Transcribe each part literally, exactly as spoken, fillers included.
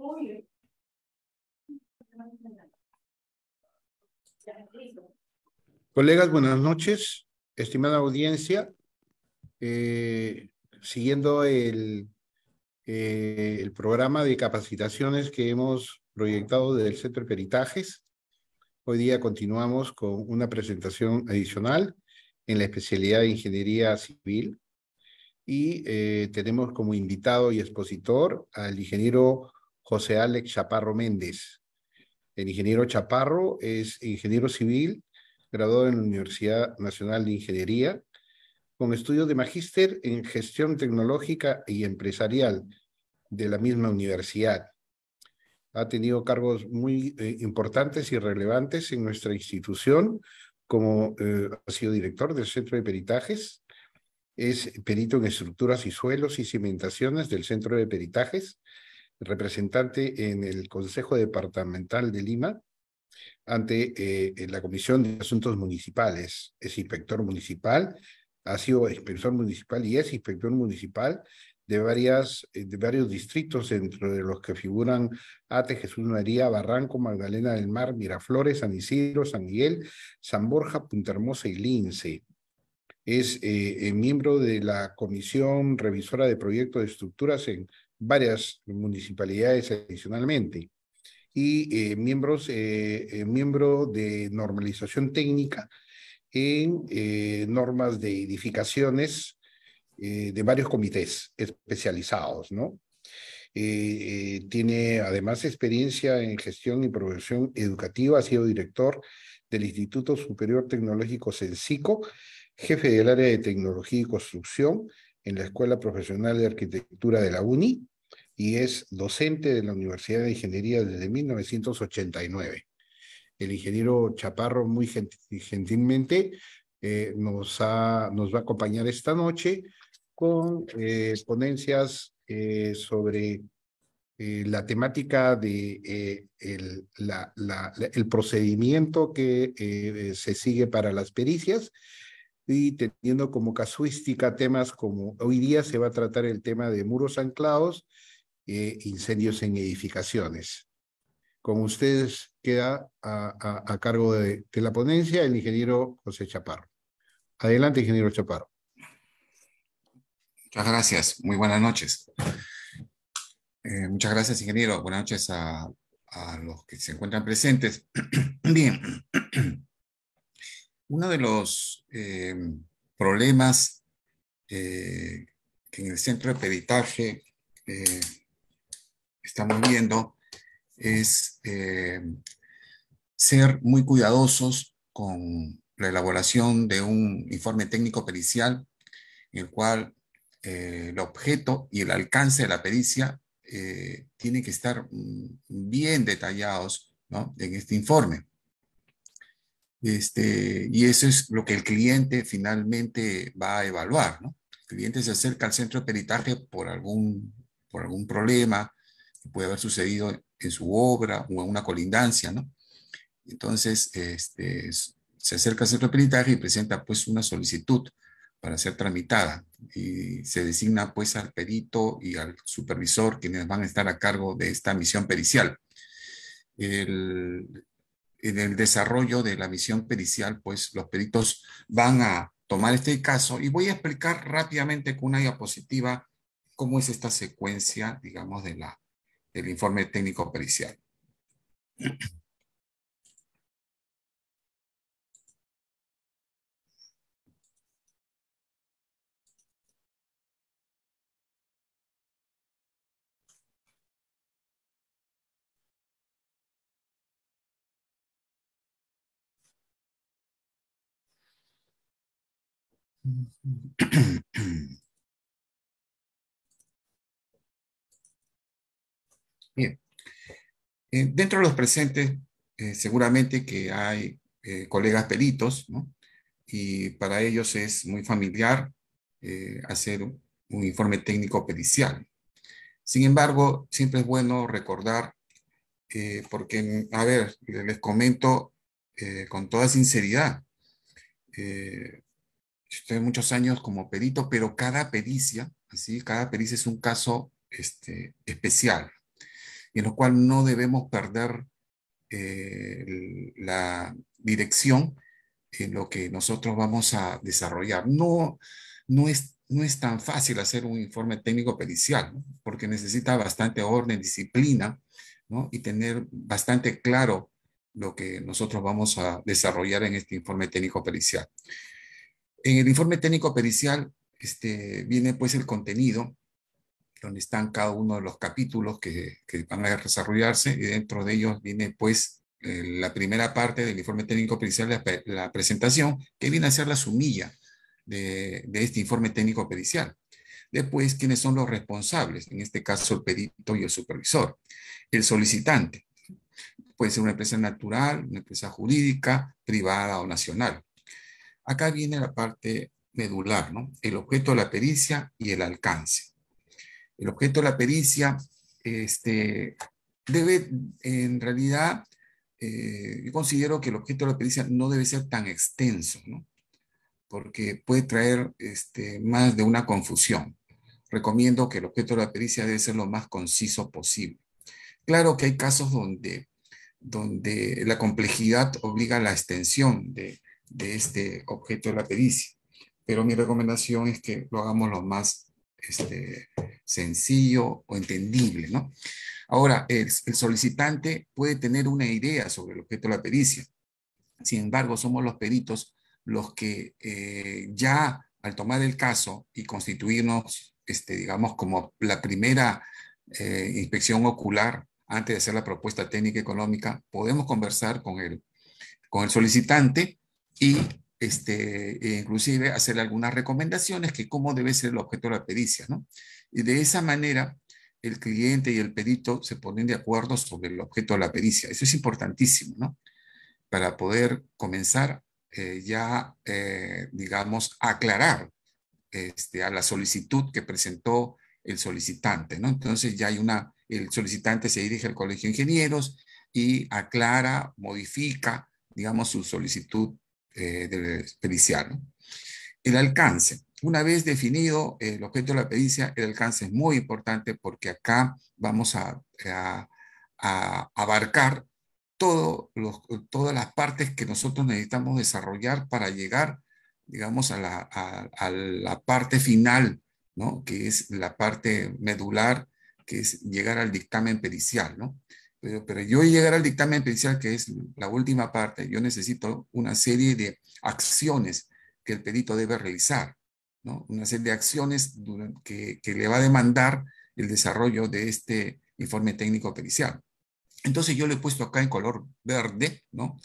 Colegas, buenas noches. Estimada audiencia, eh, siguiendo el, eh, el programa de capacitaciones que hemos proyectado desde el Centro de Peritajes, hoy día continuamos con una presentación adicional en la especialidad de Ingeniería Civil y eh, tenemos como invitado y expositor al ingeniero José Alex Chaparro Méndez. El ingeniero Chaparro es ingeniero civil, graduado en la Universidad Nacional de Ingeniería, con estudios de magíster en gestión tecnológica y empresarial de la misma universidad. Ha tenido cargos muy eh, importantes y relevantes en nuestra institución, como eh, ha sido director del Centro de Peritajes, es perito en estructuras y suelos y cimentaciones del Centro de Peritajes, representante en el Consejo Departamental de Lima, ante eh, la Comisión de Asuntos Municipales. Es inspector municipal, ha sido inspector municipal y es inspector municipal de, varias, de varios distritos, dentro de los que figuran Ate, Jesús María, Barranco, Magdalena del Mar, Miraflores, San Isidro, San Miguel, San Borja, Punta Hermosa y Lince. Es eh, miembro de la Comisión Revisora de Proyectos de Estructuras en varias municipalidades adicionalmente. Y eh, miembros, eh, eh, miembro de normalización técnica en eh, normas de edificaciones eh, de varios comités especializados, ¿no? Eh, eh, tiene además experiencia en gestión y producción educativa, ha sido director del Instituto Superior Tecnológico CENSICO, jefe del área de tecnología y construcción en la Escuela Profesional de Arquitectura de la UNI, y es docente de la Universidad de Ingeniería desde mil novecientos ochenta y nueve. El ingeniero Chaparro muy gentilmente eh, nos, ha, nos va a acompañar esta noche con eh, ponencias eh, sobre eh, la temática de eh, el, la, la, el procedimiento que eh, se sigue para las pericias, y teniendo como casuística temas como hoy día se va a tratar el tema de muros anclados, eh, incendios en edificaciones. Con ustedes queda a, a, a cargo de, de la ponencia el ingeniero José Chaparro. Adelante, ingeniero Chaparro. Muchas gracias. Muy buenas noches. Eh, muchas gracias, ingeniero. Buenas noches a, a los que se encuentran presentes. Bien. Uno de los eh, problemas eh, que en el centro de peritaje eh, estamos viendo es eh, ser muy cuidadosos con la elaboración de un informe técnico pericial en el cual eh, el objeto y el alcance de la pericia eh, tienen que estar bien detallados, ¿no?, en este informe. Este, y eso es lo que el cliente finalmente va a evaluar, ¿no? El cliente se acerca al centro de peritaje por algún, por algún problema que puede haber sucedido en su obra o en una colindancia, ¿no? Entonces, este, se acerca al centro de peritaje y presenta pues una solicitud para ser tramitada y se designa pues al perito y al supervisor quienes van a estar a cargo de esta misión pericial. El, en el desarrollo de la misión pericial, pues los peritos van a tomar este caso y voy a explicar rápidamente con una diapositiva cómo es esta secuencia, digamos, de la, del informe técnico pericial. Bien. Eh, dentro de los presentes, eh, seguramente que hay eh, colegas peritos, ¿no? Y para ellos es muy familiar eh, hacer un, un informe técnico pericial. Sin embargo, siempre es bueno recordar, eh, porque, a ver, les comento eh, con toda sinceridad, eh, estoy muchos años como perito, pero cada pericia, así, cada pericia es un caso este, especial. en lo cual no debemos perder eh, la dirección en lo que nosotros vamos a desarrollar. No, no es, no es tan fácil hacer un informe técnico pericial, ¿no? Porque necesita bastante orden, disciplina, ¿no? Y tener bastante claro lo que nosotros vamos a desarrollar en este informe técnico pericial. En el informe técnico pericial este, viene pues el contenido, donde están cada uno de los capítulos que, que van a desarrollarse, y dentro de ellos viene pues eh, la primera parte del informe técnico pericial, la, la presentación, que viene a ser la sumilla de, de este informe técnico pericial. Después, ¿quiénes son los responsables? En este caso, el perito y el supervisor. El solicitante. Puede ser una empresa natural, una empresa jurídica, privada o nacional. Acá viene la parte medular, ¿no? El objeto de la pericia y el alcance. El objeto de la pericia este, debe, en realidad, eh, yo considero que el objeto de la pericia no debe ser tan extenso, ¿no? Porque puede traer este, más de una confusión. Recomiendo que el objeto de la pericia debe ser lo más conciso posible. Claro que hay casos donde, donde la complejidad obliga a la extensión de, de este objeto de la pericia, pero mi recomendación es que lo hagamos lo más este, sencillo o entendible, ¿no? Ahora, el, el solicitante puede tener una idea sobre el objeto de la pericia. Sin embargo, somos los peritos los que eh, ya al tomar el caso y constituirnos, este, digamos, como la primera eh, inspección ocular antes de hacer la propuesta técnica económica, podemos conversar con el, con el solicitante y este, e inclusive hacerle algunas recomendaciones que cómo debe ser el objeto de la pericia, ¿no? Y de esa manera el cliente y el perito se ponen de acuerdo sobre el objeto de la pericia. Eso es importantísimo, ¿no? Para poder comenzar eh, ya, eh, digamos, a aclarar este, a la solicitud que presentó el solicitante, ¿no? Entonces ya hay una, el solicitante se dirige al Colegio de Ingenieros y aclara, modifica, digamos, su solicitud eh, de pericial, ¿no? El alcance. Una vez definido el objeto de la pericia, el alcance es muy importante porque acá vamos a, a, a abarcar todo los, todas las partes que nosotros necesitamos desarrollar para llegar, digamos, a la, a, a la parte final, ¿no? Que es la parte medular, que es llegar al dictamen pericial, ¿no? Pero, pero yo llegar al dictamen pericial, que es la última parte, yo necesito una serie de acciones que el perito debe realizar, ¿no? Una serie de acciones que, que le va a demandar el desarrollo de este informe técnico pericial. Entonces yo lo he puesto acá en color verde, ¿no?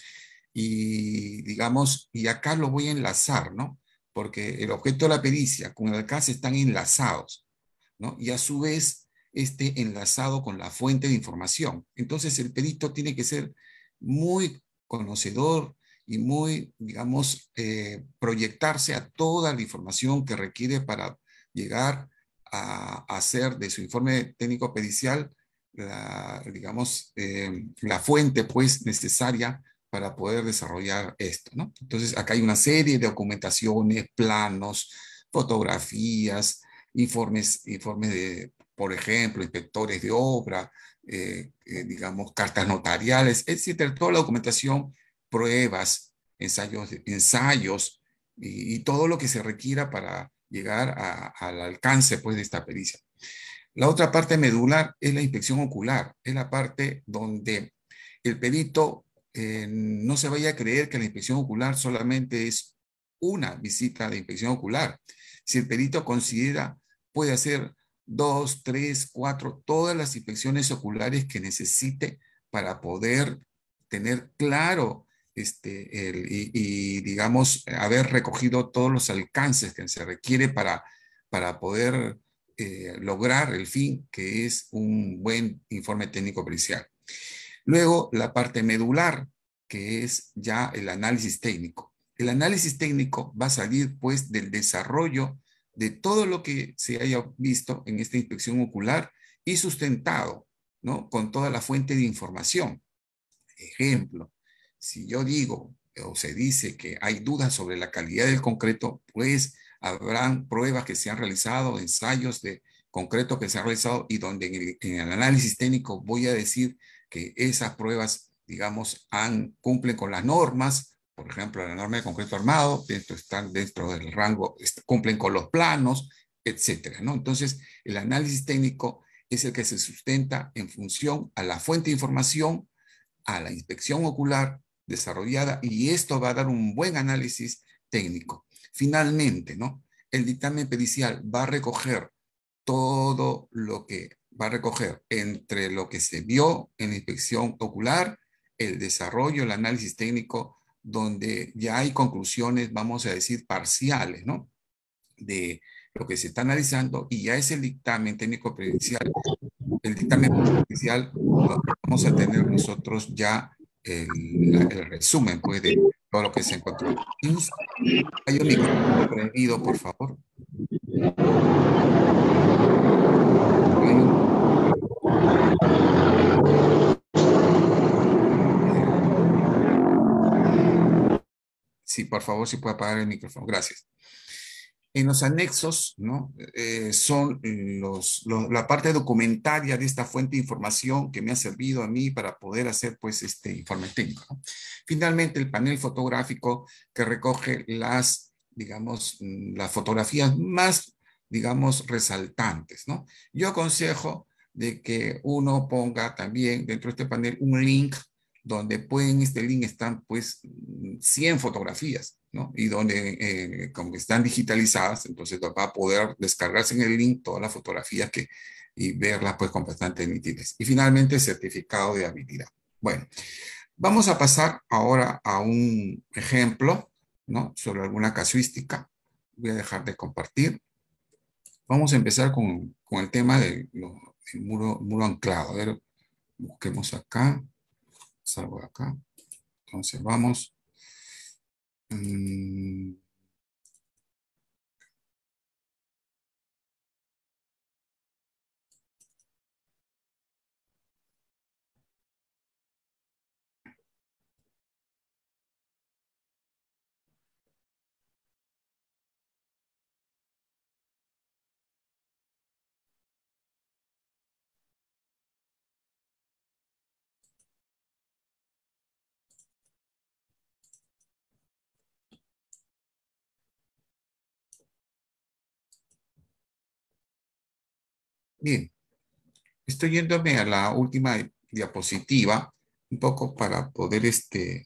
Y digamos, y acá lo voy a enlazar, ¿no? Porque el objeto de la pericia con el alcance están enlazados, ¿no? Y a su vez, este enlazado con la fuente de información. Entonces el perito tiene que ser muy conocedor y muy, digamos, eh, proyectarse a toda la información que requiere para llegar a, a hacer de su informe técnico pericial la, digamos, eh, la fuente pues necesaria para poder desarrollar esto, ¿no? Entonces, acá hay una serie de documentaciones, planos, fotografías, informes, informes de, por ejemplo, inspectores de obra, eh, eh, digamos, cartas notariales, etcétera, toda la documentación, pruebas, ensayos, ensayos y, y todo lo que se requiera para llegar a, al alcance pues de esta pericia. La otra parte medular es la inspección ocular, es la parte donde el perito eh, no se vaya a creer que la inspección ocular solamente es una visita de inspección ocular. Si el perito considera, puede hacer dos, tres, cuatro, todas las inspecciones oculares que necesite para poder tener claro este, el, y, y, digamos, haber recogido todos los alcances que se requiere para, para poder eh, lograr el fin, que es un buen informe técnico pericial. Luego, la parte medular, que es ya el análisis técnico. El análisis técnico va a salir, pues, del desarrollo de todo lo que se haya visto en esta inspección ocular y sustentado, ¿no? Con toda la fuente de información. Ejemplo, si yo digo o se dice que hay dudas sobre la calidad del concreto, pues habrán pruebas que se han realizado, ensayos de concreto que se ha realizado y donde en el, en el análisis técnico voy a decir que esas pruebas, digamos, han, cumplen con las normas, por ejemplo, la norma de concreto armado, dentro, están dentro del rango, cumplen con los planos, etcétera, ¿no? Entonces, el análisis técnico es el que se sustenta en función a la fuente de información, a la inspección ocular desarrollada, y esto va a dar un buen análisis técnico. Finalmente, ¿no? El dictamen pericial va a recoger todo lo que va a recoger entre lo que se vio en la inspección ocular, el desarrollo, el análisis técnico, donde ya hay conclusiones, vamos a decir, parciales, ¿no? De lo que se está analizando, y ya es el dictamen técnico pericial, el dictamen pericial, vamos a tener nosotros ya el, el resumen, pues, de todo lo que se encontró. Hay un micrófono prendido, por favor. Hay un... Sí, por favor, si puede apagar el micrófono. Gracias. En los anexos, ¿no? Eh, son los, los, la parte documentaria de esta fuente de información que me ha servido a mí para poder hacer, pues, este informe técnico, ¿no? Finalmente, el panel fotográfico que recoge las, digamos, las fotografías más, digamos, resaltantes, ¿no? Yo aconsejo de que uno ponga también dentro de este panel un link donde pueden, este link están, pues, cien fotografías, ¿no? Y donde, eh, como están digitalizadas, entonces va a poder descargarse en el link todas las fotografías que, y verlas, pues, con bastante nitidez. Y finalmente, certificado de habilidad. Bueno, vamos a pasar ahora a un ejemplo, ¿no? Sobre alguna casuística. Voy a dejar de compartir. Vamos a empezar con, con el tema del, del muro, muro anclado. A ver, busquemos acá. Salgo acá. Entonces vamos. Mm, bien, estoy yéndome a la última diapositiva, un poco para poder este,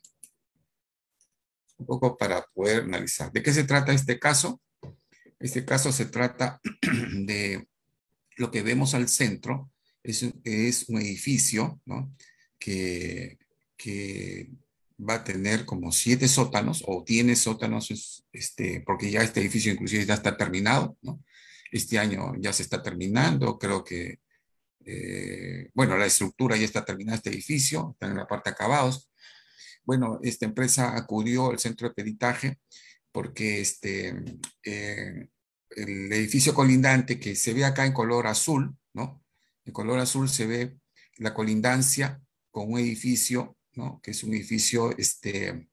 un poco para poder analizar. ¿De qué se trata este caso? Este caso se trata de lo que vemos al centro, es, es un edificio, ¿no? que, que va a tener como siete sótanos, o tiene sótanos, este, porque ya este edificio inclusive ya está terminado, ¿no? Este año ya se está terminando, creo que, eh, bueno, la estructura ya está terminada, este edificio, está en la parte acabados. Bueno, esta empresa acudió al centro de peritaje porque este, eh, el edificio colindante que se ve acá en color azul, ¿no? En color azul se ve la colindancia con un edificio, ¿no? Que es un edificio este,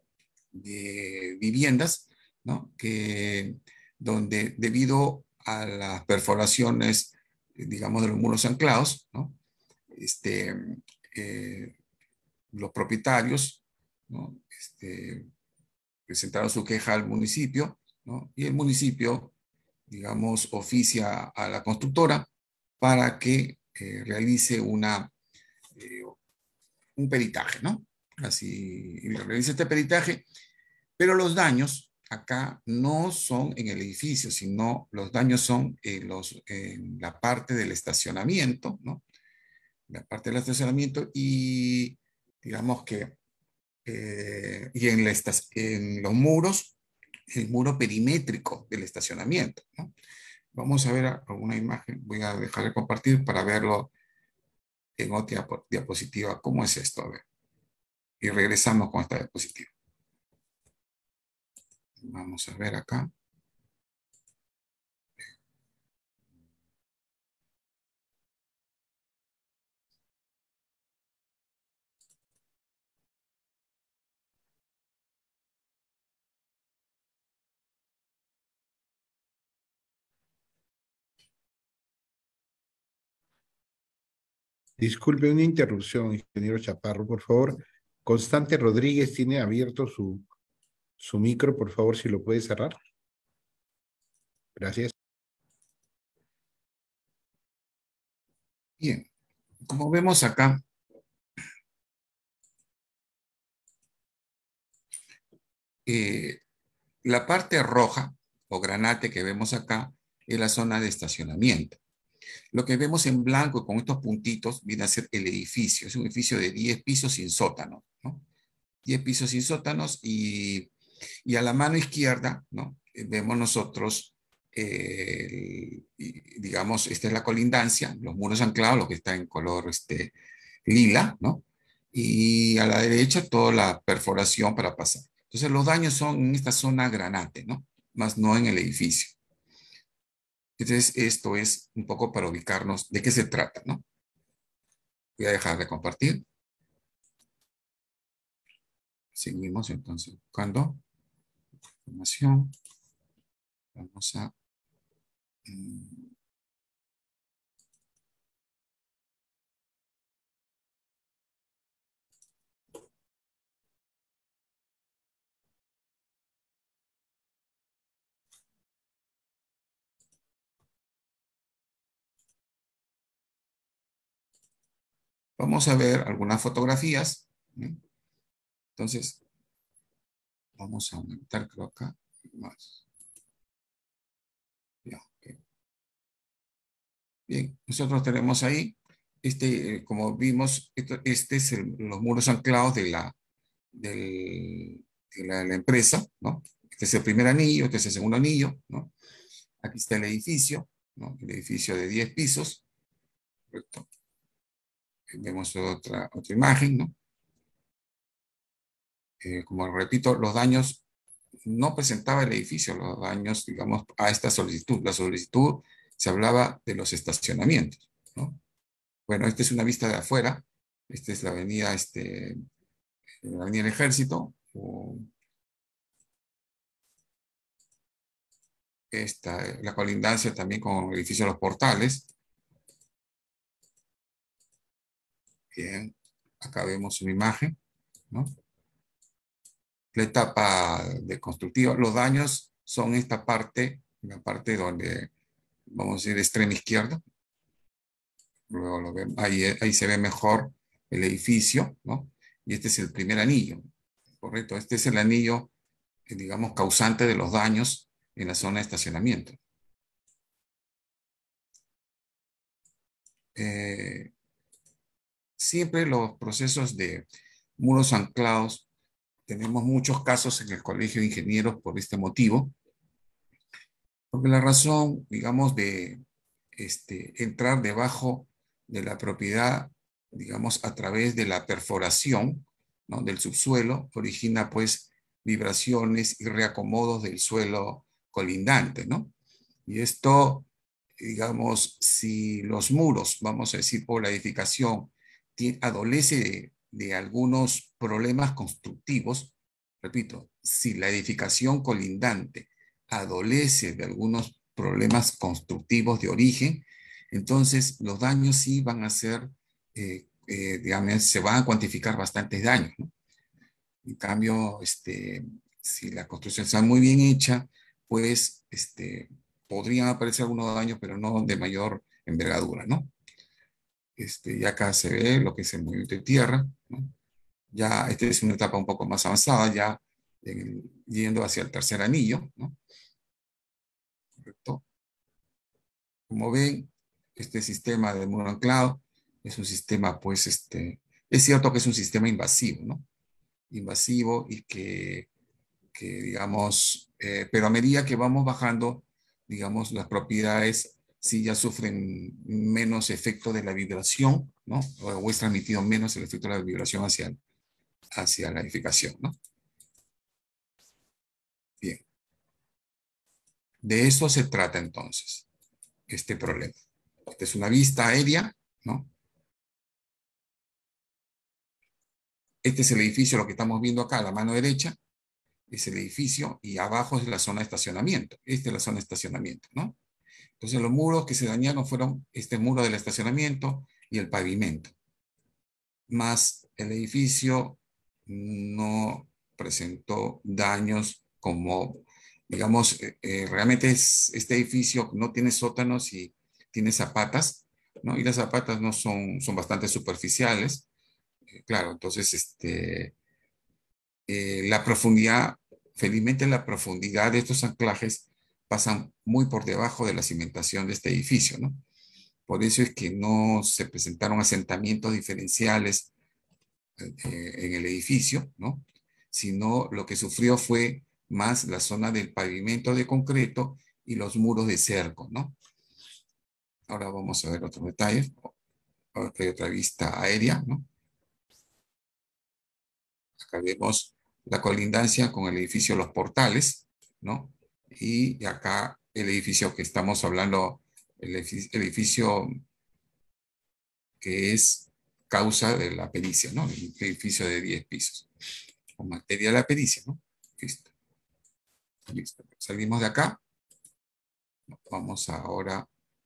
de viviendas, ¿no? Que, donde debido a las perforaciones, digamos, de los muros anclados, ¿no? Este, eh, los propietarios, ¿no? Este, presentaron su queja al municipio, ¿no? Y el municipio, digamos, oficia a la constructora para que eh, realice una, eh, un peritaje, ¿no? Así, y realice este peritaje, pero los daños acá no son en el edificio, sino los daños son en, los, en la parte del estacionamiento, ¿no? La parte del estacionamiento y digamos que eh, y en, la en, los muros, el muro perimétrico del estacionamiento, ¿no? Vamos a ver alguna imagen, voy a dejar de compartir para verlo en otra diapositiva. ¿Cómo es esto? A ver. Y regresamos con esta diapositiva. Vamos a ver acá. Disculpe una interrupción, ingeniero Chaparro, por favor. Constante Rodríguez tiene abierto su, su micro, por favor, si lo puede cerrar. Gracias. Bien, como vemos acá, eh, la parte roja o granate que vemos acá es la zona de estacionamiento. Lo que vemos en blanco con estos puntitos viene a ser el edificio. Es un edificio de diez pisos sin sótano, ¿no? diez pisos sin sótanos y, y a la mano izquierda, ¿no? Vemos nosotros, eh, el, digamos, esta es la colindancia, los muros anclados, lo que está en color este, lila, ¿no? Y a la derecha toda la perforación para pasar. Entonces los daños son en esta zona granate, ¿no? Más no en el edificio. Entonces esto es un poco para ubicarnos de qué se trata, ¿no? Voy a dejar de compartir. Seguimos entonces buscando información. Vamos a... Mm, vamos a ver algunas fotografías. ¿Sí? Entonces, vamos a aumentar, creo acá, más. Ya, okay. Bien, nosotros tenemos ahí, este, eh, como vimos, esto, este es el, los muros anclados de la, del, de la, la empresa, ¿no? Este es el primer anillo, este es el segundo anillo, ¿no? Aquí está el edificio, ¿no? El edificio de diez pisos, ¿correcto? Vemos otra, otra imagen, ¿no? Eh, como repito, los daños no presentaba el edificio, los daños, digamos, a esta solicitud. La solicitud se hablaba de los estacionamientos, ¿no? Bueno, esta es una vista de afuera. Esta es la avenida, este, la avenida del Ejército. O esta, la colindancia también con el edificio de los Portales. Bien, acá vemos una imagen, ¿no? La etapa de constructiva. Los daños son esta parte, la parte donde, vamos a decir, extrema izquierda. Luego lo ven, ahí, ahí se ve mejor el edificio, ¿no? Y este es el primer anillo, ¿correcto? Este es el anillo, eh, digamos, causante de los daños en la zona de estacionamiento. Eh, siempre los procesos de muros anclados, tenemos muchos casos en el Colegio de Ingenieros por este motivo, porque la razón, digamos, de este, entrar debajo de la propiedad, digamos, a través de la perforación, ¿no? Del subsuelo, origina pues vibraciones y reacomodos del suelo colindante, ¿no? Y esto, digamos, si los muros, vamos a decir, o la edificación adolece de, de algunos problemas constructivos, repito, si la edificación colindante adolece de algunos problemas constructivos de origen, entonces los daños sí van a ser, eh, eh, digamos, se van a cuantificar bastantes daños, ¿no? En cambio, este, si la construcción está muy bien hecha, pues este, podrían aparecer algunos daños, pero no de mayor envergadura, ¿no? Este, y acá se ve lo que es el movimiento de tierra, ¿no? Ya esta es una etapa un poco más avanzada, ya en, yendo hacia el tercer anillo, ¿no? ¿Correcto? Como ven, este sistema de muro anclado es un sistema, pues, este, es cierto que es un sistema invasivo, ¿no? Invasivo y que, que digamos, eh, pero a medida que vamos bajando, digamos, las propiedades sí ya sufren menos efecto de la vibración, ¿no? O es transmitido menos el efecto de la vibración hacia, hacia la edificación, ¿no? Bien. De eso se trata entonces, este problema. Esta es una vista aérea, ¿no? Este es el edificio, lo que estamos viendo acá a la mano derecha, es el edificio y abajo es la zona de estacionamiento. Esta es la zona de estacionamiento, ¿no? Entonces los muros que se dañaron fueron este muro del estacionamiento y el pavimento. más el edificio no presentó daños como, digamos, eh, eh, realmente es, este edificio no tiene sótanos y tiene zapatas, ¿no? Y las zapatas no son, son bastante superficiales, eh, claro, entonces, este, eh, la profundidad, felizmente la profundidad de estos anclajes pasan muy por debajo de la cimentación de este edificio, ¿no? Por eso es que no se presentaron asentamientos diferenciales eh, en el edificio, ¿no? Sino lo que sufrió fue más la zona del pavimento de concreto y los muros de cerco, ¿no? Ahora vamos a ver otros detalles. Ahora hay otra vista aérea, ¿no? Acá vemos la colindancia con el edificio Los Portales, ¿no? Y acá el edificio que estamos hablando, el edificio, el edificio que es causa de la pericia, ¿no? El edificio de diez pisos. Con materia de la pericia, ¿no? Listo. Listo. Salimos de acá. Vamos ahora.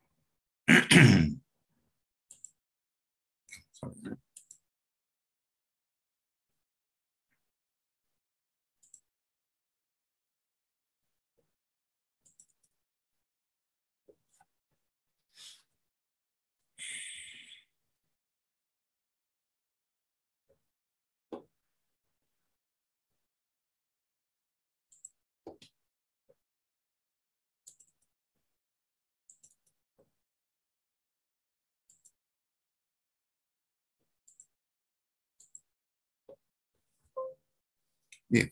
Bien.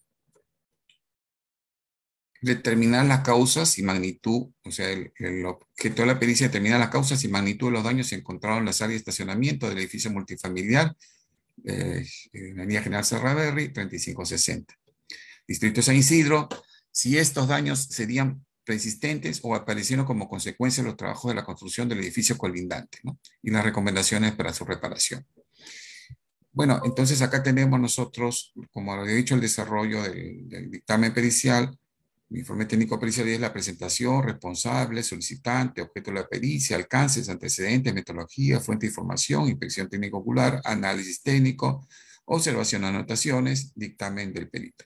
Determinar las causas y magnitud, o sea, el, el objeto de la pericia determina las causas y magnitud de los daños encontrados en las áreas de estacionamiento del edificio multifamiliar, eh, en la línea General Serraberry, treinta y cinco sesenta. Distrito San Isidro, si estos daños serían persistentes o aparecieron como consecuencia de los trabajos de la construcción del edificio colindante, ¿no? Y las recomendaciones para su reparación. Bueno, entonces acá tenemos nosotros, como había dicho, el desarrollo del, del dictamen pericial. El informe técnico pericial es la presentación, responsable, solicitante, objeto de la pericia, alcances, antecedentes, metodología, fuente de información, inspección técnico ocular, análisis técnico, observación, anotaciones, dictamen del perito.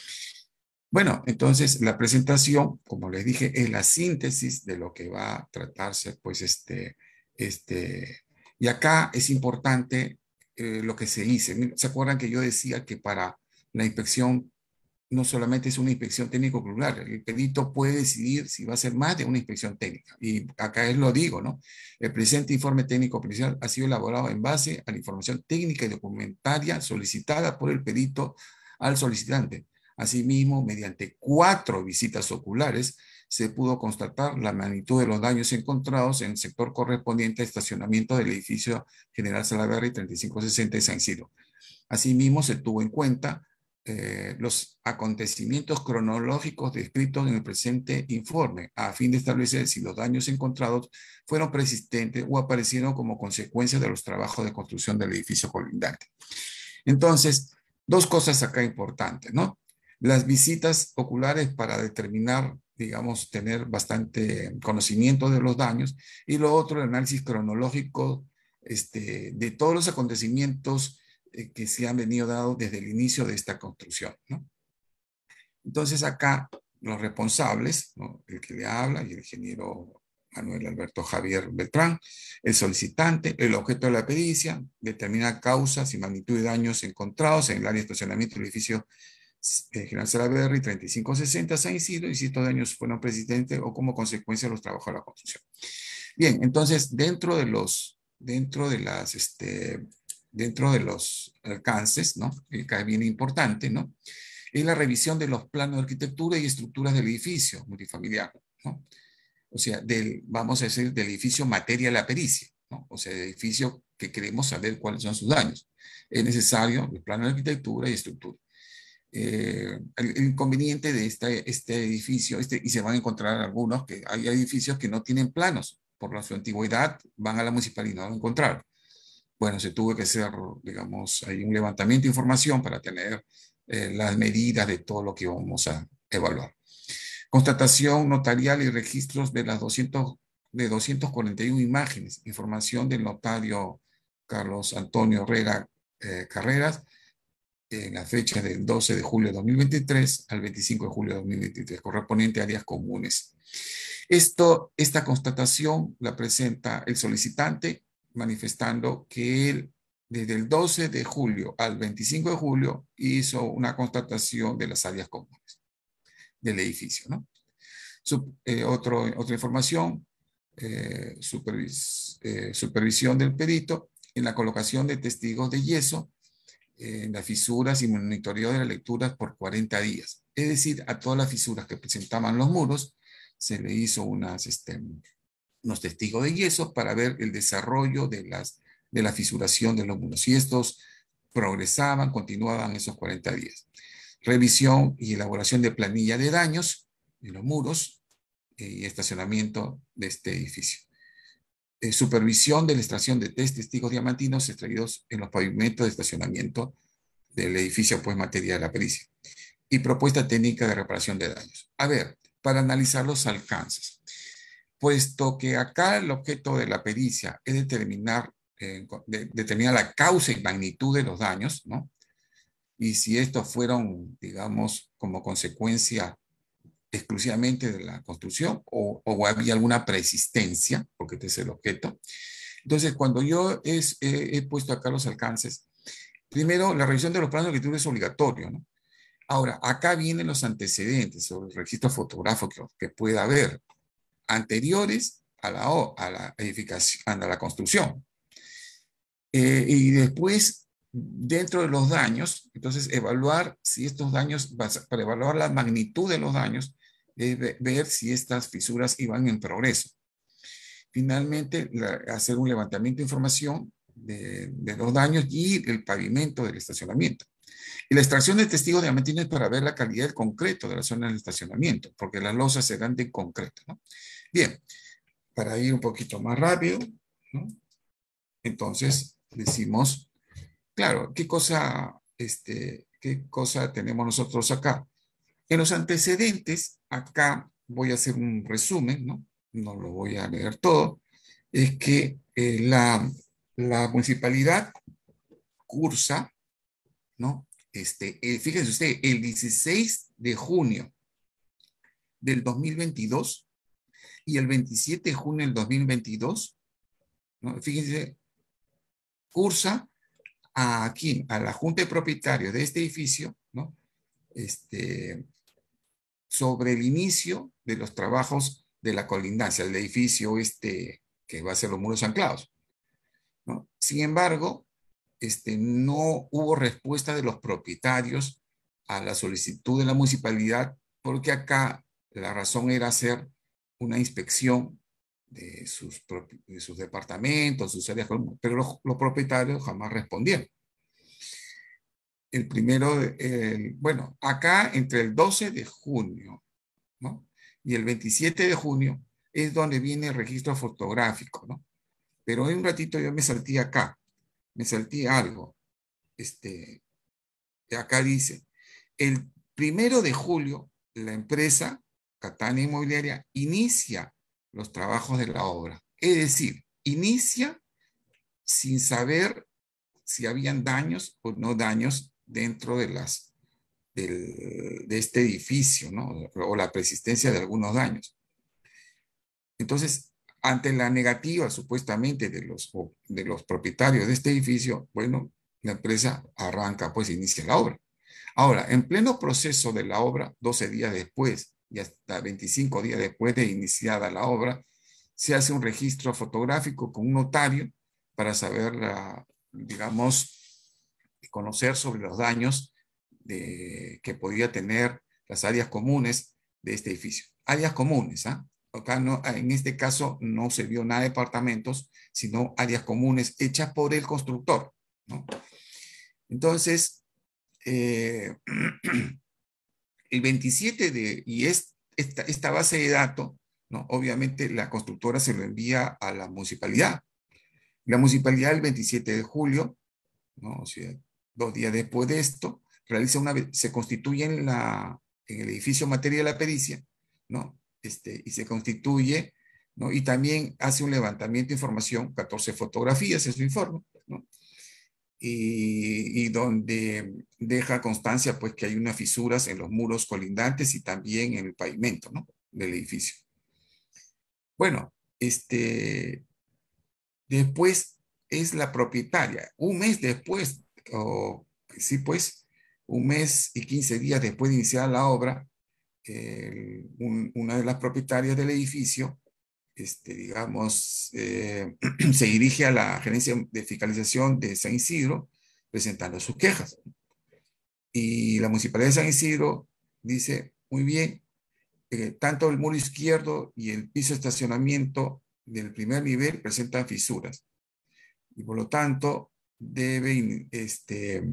Bueno, entonces la presentación, como les dije, es la síntesis de lo que va a tratarse, pues este, este, y acá es importante eh, lo que se dice. ¿Se acuerdan que yo decía que para la inspección no solamente es una inspección técnico-ocular, el perito puede decidir si va a ser más de una inspección técnica? Y acá es lo digo, ¿no? El presente informe técnico pericial ha sido elaborado en base a la información técnica y documentaria solicitada por el perito al solicitante. Asimismo, mediante cuatro visitas oculares, se pudo constatar la magnitud de los daños encontrados en el sector correspondiente a estacionamiento del edificio General Salaverry treinta y cinco sesenta de San Isidro. Asimismo, se tuvo en cuenta eh, los acontecimientos cronológicos descritos en el presente informe, a fin de establecer si los daños encontrados fueron persistentes o aparecieron como consecuencia de los trabajos de construcción del edificio colindante. Entonces, dos cosas acá importantes, ¿no? Las visitas oculares para determinar, digamos, tener bastante conocimiento de los daños, y lo otro, el análisis cronológico este, de todos los acontecimientos eh, que se han venido dando desde el inicio de esta construcción, ¿no? Entonces acá los responsables, ¿no? El que le habla y el ingeniero Manuel Alberto Javier Beltrán, el solicitante, el objeto de la pericia, determina causas y magnitud de daños encontrados en el área de estacionamiento del edificio eh, General Salaverry treinta y cinco sesenta San Isidro, y si estos daños fueron persistentes o como consecuencia de los trabajos de la construcción. Bien, entonces dentro de los, dentro de las, este, dentro de los alcances, ¿no? Que es bien importante, ¿no? Es la revisión de los planos de arquitectura y estructuras del edificio multifamiliar, ¿no? O sea, del, vamos a decir, del edificio materia de la pericia, ¿no? O sea, del edificio que queremos saber cuáles son sus daños. Es necesario el plano de arquitectura y estructura. Eh, el, el inconveniente de este, este edificio, este, y se van a encontrar algunos, que hay edificios que no tienen planos, por la, su antigüedad, van a la municipalidad y no lo encontraron. Bueno, se tuvo que hacer, digamos, hay un levantamiento de información para tener eh, las medidas de todo lo que vamos a evaluar. Constatación notarial y registros de las doscientas, de doscientas cuarenta y una imágenes. Información del notario Carlos Antonio Rega eh, carreras en la fecha del doce de julio de dos mil veintitrés al veinticinco de julio de dos mil veintitrés, correspondiente a áreas comunes. Esto, esta constatación la presenta el solicitante manifestando que él desde el doce de julio al veinticinco de julio hizo una constatación de las áreas comunes del edificio, ¿no? Sub, eh, otro, otra información, eh, supervis, eh, supervisión del perito en la colocación de testigos de yeso eh, en las fisuras y monitoreo de las lecturas por cuarenta días. Es decir, a todas las fisuras que presentaban los muros se le hizo unas, este, unos testigos de yeso para ver el desarrollo de, las, de la fisuración de los muros. Y estos progresaban, continuaban esos cuarenta días. Revisión y elaboración de planilla de daños en los muros eh, y estacionamiento de este edificio. Eh, supervisión de la extracción de test testigos diamantinos extraídos en los pavimentos de estacionamiento del edificio, pues materia de la pericia. Y propuesta técnica de reparación de daños. A ver, para analizar los alcances. Puesto que acá el objeto de la pericia es determinar, eh, de, determinar la causa y magnitud de los daños, ¿no? Y si estos fueron, digamos, como consecuencia exclusivamente de la construcción o, o había alguna preexistencia, porque este es el objeto. Entonces, cuando yo es, eh, he puesto acá los alcances, primero, la revisión de los planos de arquitectura es obligatorio, ¿no? Ahora, acá vienen los antecedentes sobre el registro fotográfico que pueda haber anteriores a la, a la edificación, a la construcción. Eh, y después, dentro de los daños, entonces evaluar si estos daños, para evaluar la magnitud de los daños, es ver si estas fisuras iban en progreso. Finalmente, la, hacer un levantamiento de información de, de los daños y el pavimento del estacionamiento. Y la extracción de testigos diamantines para ver la calidad del concreto de la zona del estacionamiento, porque las losas serán de concreto, ¿no? Bien, para ir un poquito más rápido, ¿no? Entonces decimos, claro, ¿qué cosa, este, qué cosa tenemos nosotros acá? En los antecedentes, acá voy a hacer un resumen, ¿no? No lo voy a leer todo, es que eh, la, la municipalidad cursa, ¿no? Este, eh, fíjense usted, el dieciséis de junio del dos mil veintidós y el veintisiete de junio del dos mil veintidós, ¿no? Fíjense, cursa a aquí, a la Junta de Propietarios de este edificio, ¿no? Este, sobre el inicio de los trabajos de la colindancia, del edificio este que va a ser los muros anclados, ¿no? Sin embargo, este, no hubo respuesta de los propietarios a la solicitud de la municipalidad, porque acá la razón era hacer una inspección de sus, de sus departamentos, sus áreas comunes, pero los, los propietarios jamás respondieron. El primero, el, bueno, acá entre el doce de junio, ¿no? Y el veintisiete de junio es donde viene el registro fotográfico, ¿no? Pero en un ratito yo me salté acá, me salté algo. Este, acá dice, el primero de julio, la empresa Catania Inmobiliaria inicia los trabajos de la obra. Es decir, inicia sin saber si habían daños o no daños dentro de, las, del, de este edificio, ¿no? O la persistencia de algunos daños. Entonces, ante la negativa supuestamente de los, de los propietarios de este edificio, bueno, la empresa arranca, pues inicia la obra. Ahora, en pleno proceso de la obra, doce días después y hasta veinticinco días después de iniciada la obra, se hace un registro fotográfico con un notario para saber, la, digamos, conocer sobre los daños de, que podía tener las áreas comunes de este edificio. Áreas comunes, ¿ah? ¿eh? Acá no, en este caso no se vio nada de departamentos, sino áreas comunes hechas por el constructor, ¿no? Entonces, eh, el veintisiete de, y es esta, esta base de datos, ¿no? Obviamente la constructora se lo envía a la municipalidad. La municipalidad el veintisiete de julio, ¿no? O sea, dos días después de esto, realiza una, se constituye en, la, en el edificio materia de la pericia, ¿no? Este, y se constituye, ¿no? Y también hace un levantamiento de información, catorce fotografías, es su informe, ¿no? y, y donde deja constancia pues que hay unas fisuras en los muros colindantes y también en el pavimento, ¿no?, del edificio. Bueno, este, después es la propietaria. Un mes después, o sí, pues, un mes y quince días después de iniciar la obra, el, un, una de las propietarias del edificio, este, digamos, eh, se dirige a la Gerencia de Fiscalización de San Isidro presentando sus quejas. Y la Municipalidad de San Isidro dice, muy bien, eh, tanto el muro izquierdo y el piso de estacionamiento del primer nivel presentan fisuras. Y por lo tanto, debe, este,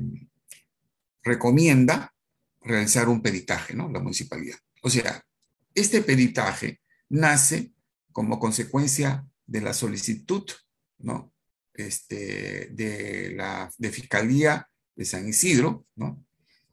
recomienda realizar un peritaje, ¿no?, la municipalidad. O sea, este peritaje nace como consecuencia de la solicitud, ¿no?, este, de la de Fiscalía de San Isidro, ¿no?,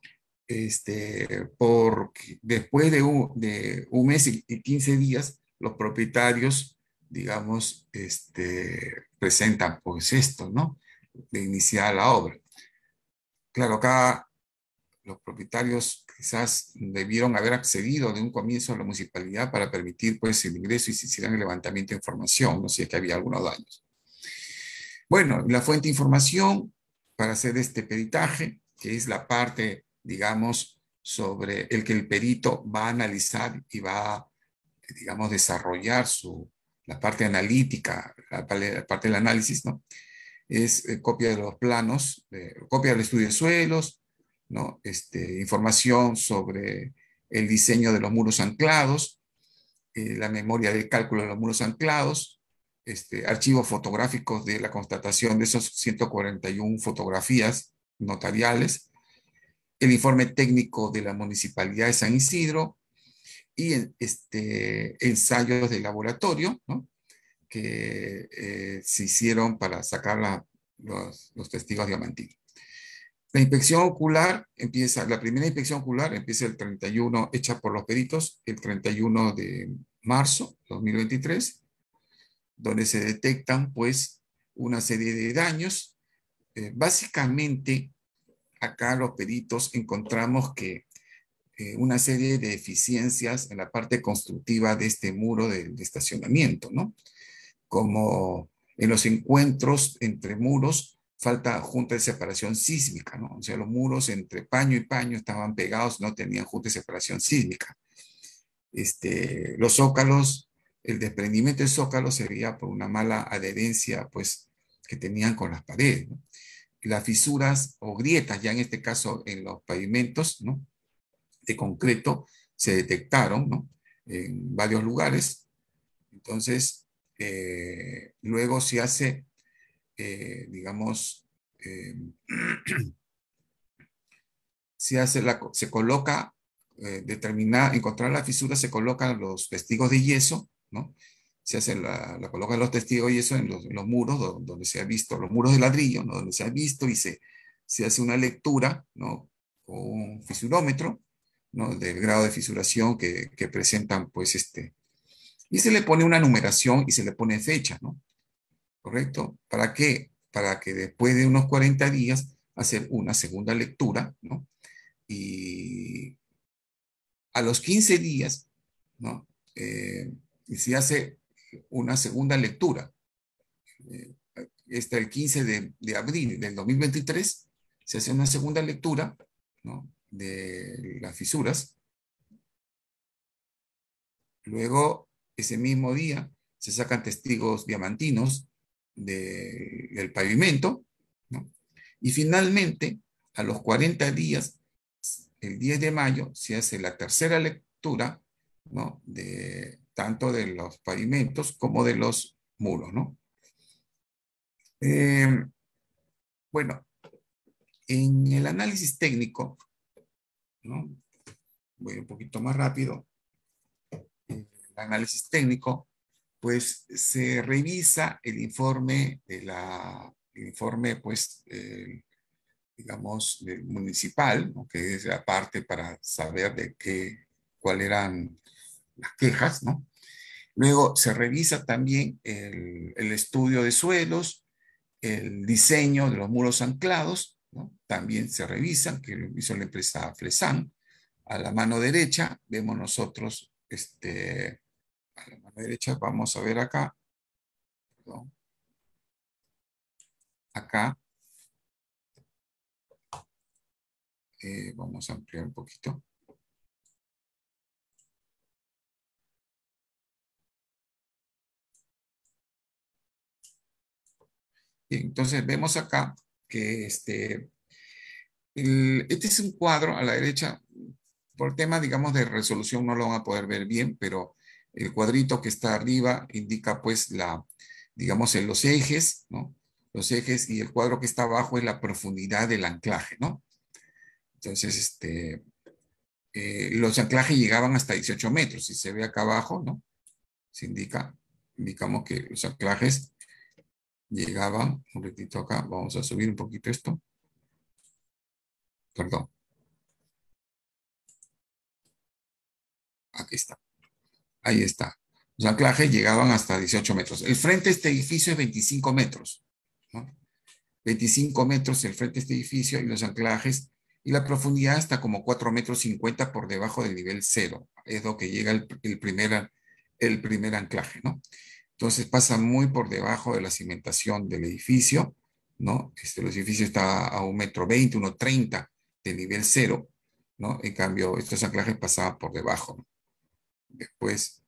este, porque después de un, de un mes y quince días, los propietarios, digamos, este, presentan pues esto, ¿no?, de iniciar la obra. Claro, acá los propietarios quizás debieron haber accedido de un comienzo a la municipalidad para permitir pues el ingreso y se hicieran el levantamiento de información, no sé si es que había algunos daños. Bueno, la fuente de información para hacer este peritaje, que es la parte, digamos, sobre el que el perito va a analizar y va a, digamos, desarrollar su, la parte analítica, la, la parte del análisis, ¿no?, es eh, copia de los planos, eh, copia del estudio de suelos, ¿no?, este, información sobre el diseño de los muros anclados, eh, la memoria de cálculo de los muros anclados, este, archivos fotográficos de la constatación de esos ciento cuarenta y una fotografías notariales, el informe técnico de la Municipalidad de San Isidro y este, ensayos de laboratorio, ¿no?, que eh, se hicieron para sacar la, los, los testigos diamantinos. La inspección ocular empieza, la primera inspección ocular empieza el treinta y uno, hecha por los peritos, el treinta y uno de marzo de dos mil veintitrés, donde se detectan pues una serie de daños. Eh, básicamente, acá los peritos encontramos que eh, una serie de deficiencias en la parte constructiva de este muro de, de estacionamiento, ¿no?, como en los encuentros entre muros, falta junta de separación sísmica, ¿no? O sea, los muros entre paño y paño estaban pegados, no tenían junta de separación sísmica. Este, los zócalos, el desprendimiento del zócalo se veía por una mala adherencia, pues, que tenían con las paredes, ¿no? Las fisuras o grietas, ya en este caso en los pavimentos, ¿no?, de concreto, se detectaron, ¿no?, en varios lugares. Entonces, Eh, luego se hace, eh, digamos, eh, se hace la, se coloca, eh, determinar, encontrar la fisura, se colocan los testigos de yeso, ¿no? Se hace la, la colocan los testigos de yeso en los, en los muros donde, donde se ha visto, los muros de ladrillo, ¿no?, donde se ha visto y se, se hace una lectura, ¿no?, o un fisurómetro, ¿no?, del grado de fisuración que, que presentan, pues, este, y se le pone una numeración y se le pone fecha, ¿no? ¿Correcto? ¿Para qué? Para que después de unos cuarenta días hacer una segunda lectura, ¿no? Y a los quince días, ¿no?, eh, se hace una segunda lectura. Eh, está el quince de, de abril del dos mil veintitrés, se hace una segunda lectura, ¿no?, de las fisuras. Luego, ese mismo día, se sacan testigos diamantinos de, del pavimento, ¿no? Y finalmente, a los cuarenta días, el diez de mayo, se hace la tercera lectura, ¿no?, de, tanto de los pavimentos como de los muros, ¿no? Eh, bueno, en el análisis técnico, ¿no?, voy un poquito más rápido. El análisis técnico, pues se revisa el informe de la, el informe, pues, eh, digamos, del municipal, ¿no?, que es la parte para saber de qué, cuáles eran las quejas, ¿no? Luego se revisa también el, el estudio de suelos el diseño de los muros anclados, ¿no? También se revisan, que lo hizo la empresa Flesan. A la mano derecha vemos nosotros, este, a la mano derecha vamos a ver acá, perdón, acá, eh, vamos a ampliar un poquito. Y entonces vemos acá que este, el, este es un cuadro a la derecha. Por tema, digamos, de resolución no lo van a poder ver bien, pero el cuadrito que está arriba indica pues la, digamos, en los ejes, ¿no? Los ejes, y el cuadro que está abajo es la profundidad del anclaje, ¿no? Entonces, este, eh, los anclajes llegaban hasta dieciocho metros. Si se ve acá abajo, ¿no? Se indica, indicamos que los anclajes llegaban, un ratito acá, vamos a subir un poquito esto, perdón, aquí está. Ahí está. Los anclajes llegaban hasta dieciocho metros. El frente de este edificio es veinticinco metros, ¿no? veinticinco metros el frente de este edificio y los anclajes, y la profundidad está como cuatro metros cincuenta por debajo del nivel cero. Es lo que llega el, el, primer, el primer anclaje, ¿no? Entonces pasa muy por debajo de la cimentación del edificio, ¿no? Este, el edificio está a un metro veinte, uno treinta del nivel cero, ¿no? En cambio, estos anclajes pasaban por debajo, ¿no? Después,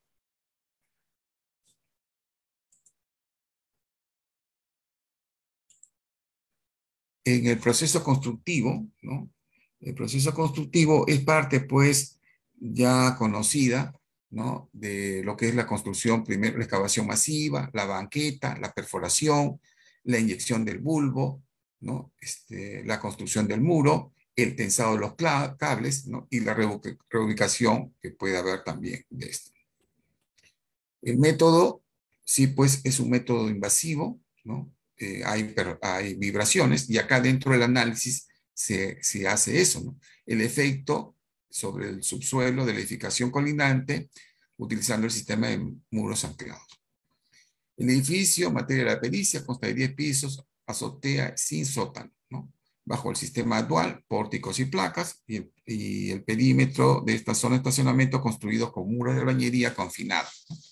en el proceso constructivo, ¿no? El proceso constructivo es parte, pues, ya conocida, ¿no? De lo que es la construcción, primero la excavación masiva, la banqueta, la perforación, la inyección del bulbo, ¿no? Este, la construcción del muro, el tensado de los cables, ¿no? Y la reubicación que puede haber también de esto. El método, sí, pues, es un método invasivo, ¿no? Eh, hay, hay vibraciones, y acá dentro del análisis se, se hace eso, ¿no? El efecto sobre el subsuelo de la edificación colindante utilizando el sistema de muros anclados. El edificio, materia de la pericia, consta de diez pisos, azotea sin sótano, ¿no? Bajo el sistema dual, pórticos y placas, y el, y el perímetro de esta zona de estacionamiento construido con muros de bañería confinados, ¿no?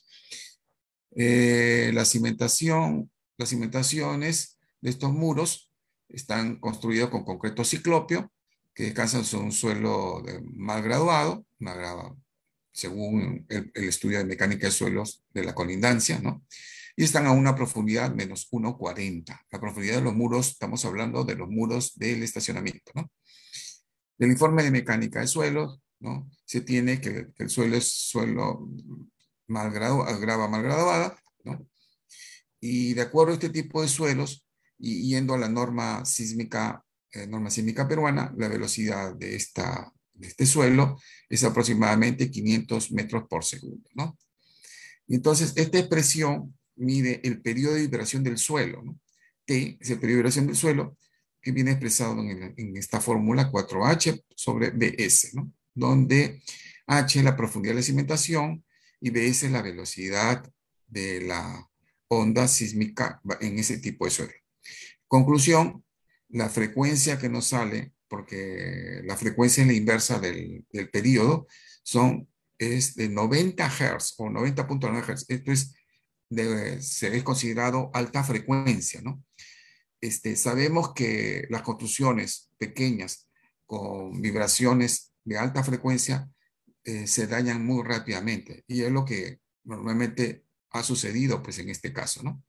Eh, la cimentación, las cimentaciones de estos muros están construidos con concreto ciclopio, que descansan sobre un suelo de, mal graduado, mal graduado, según el, el estudio de mecánica de suelos de la colindancia, ¿no? Y están a una profundidad menos uno cuarenta. La profundidad de los muros, estamos hablando de los muros del estacionamiento, ¿no? Del informe de mecánica de suelos, ¿no? Se tiene que, que el suelo es suelo mal gradu, grava mal graduada, ¿no? Y de acuerdo a este tipo de suelos, y yendo a la norma sísmica, eh, norma sísmica peruana, la velocidad de, esta, de este suelo es aproximadamente quinientos metros por segundo, ¿no? Y entonces, esta expresión mide el periodo de vibración del suelo, ¿no? T es el periodo de vibración del suelo, que viene expresado en, en esta fórmula cuatro H sobre B S, ¿no? Donde H es la profundidad de la cimentación y B S es la velocidad de la onda sísmica en ese tipo de suelo. Conclusión, la frecuencia que nos sale, porque la frecuencia es la inversa del, del periodo, son, es de noventa hertz o noventa punto nueve hertz. Esto es, de, se es considerado alta frecuencia, ¿no? Este, sabemos que las construcciones pequeñas con vibraciones de alta frecuencia eh, se dañan muy rápidamente, y es lo que normalmente ha sucedido pues en este caso, ¿no?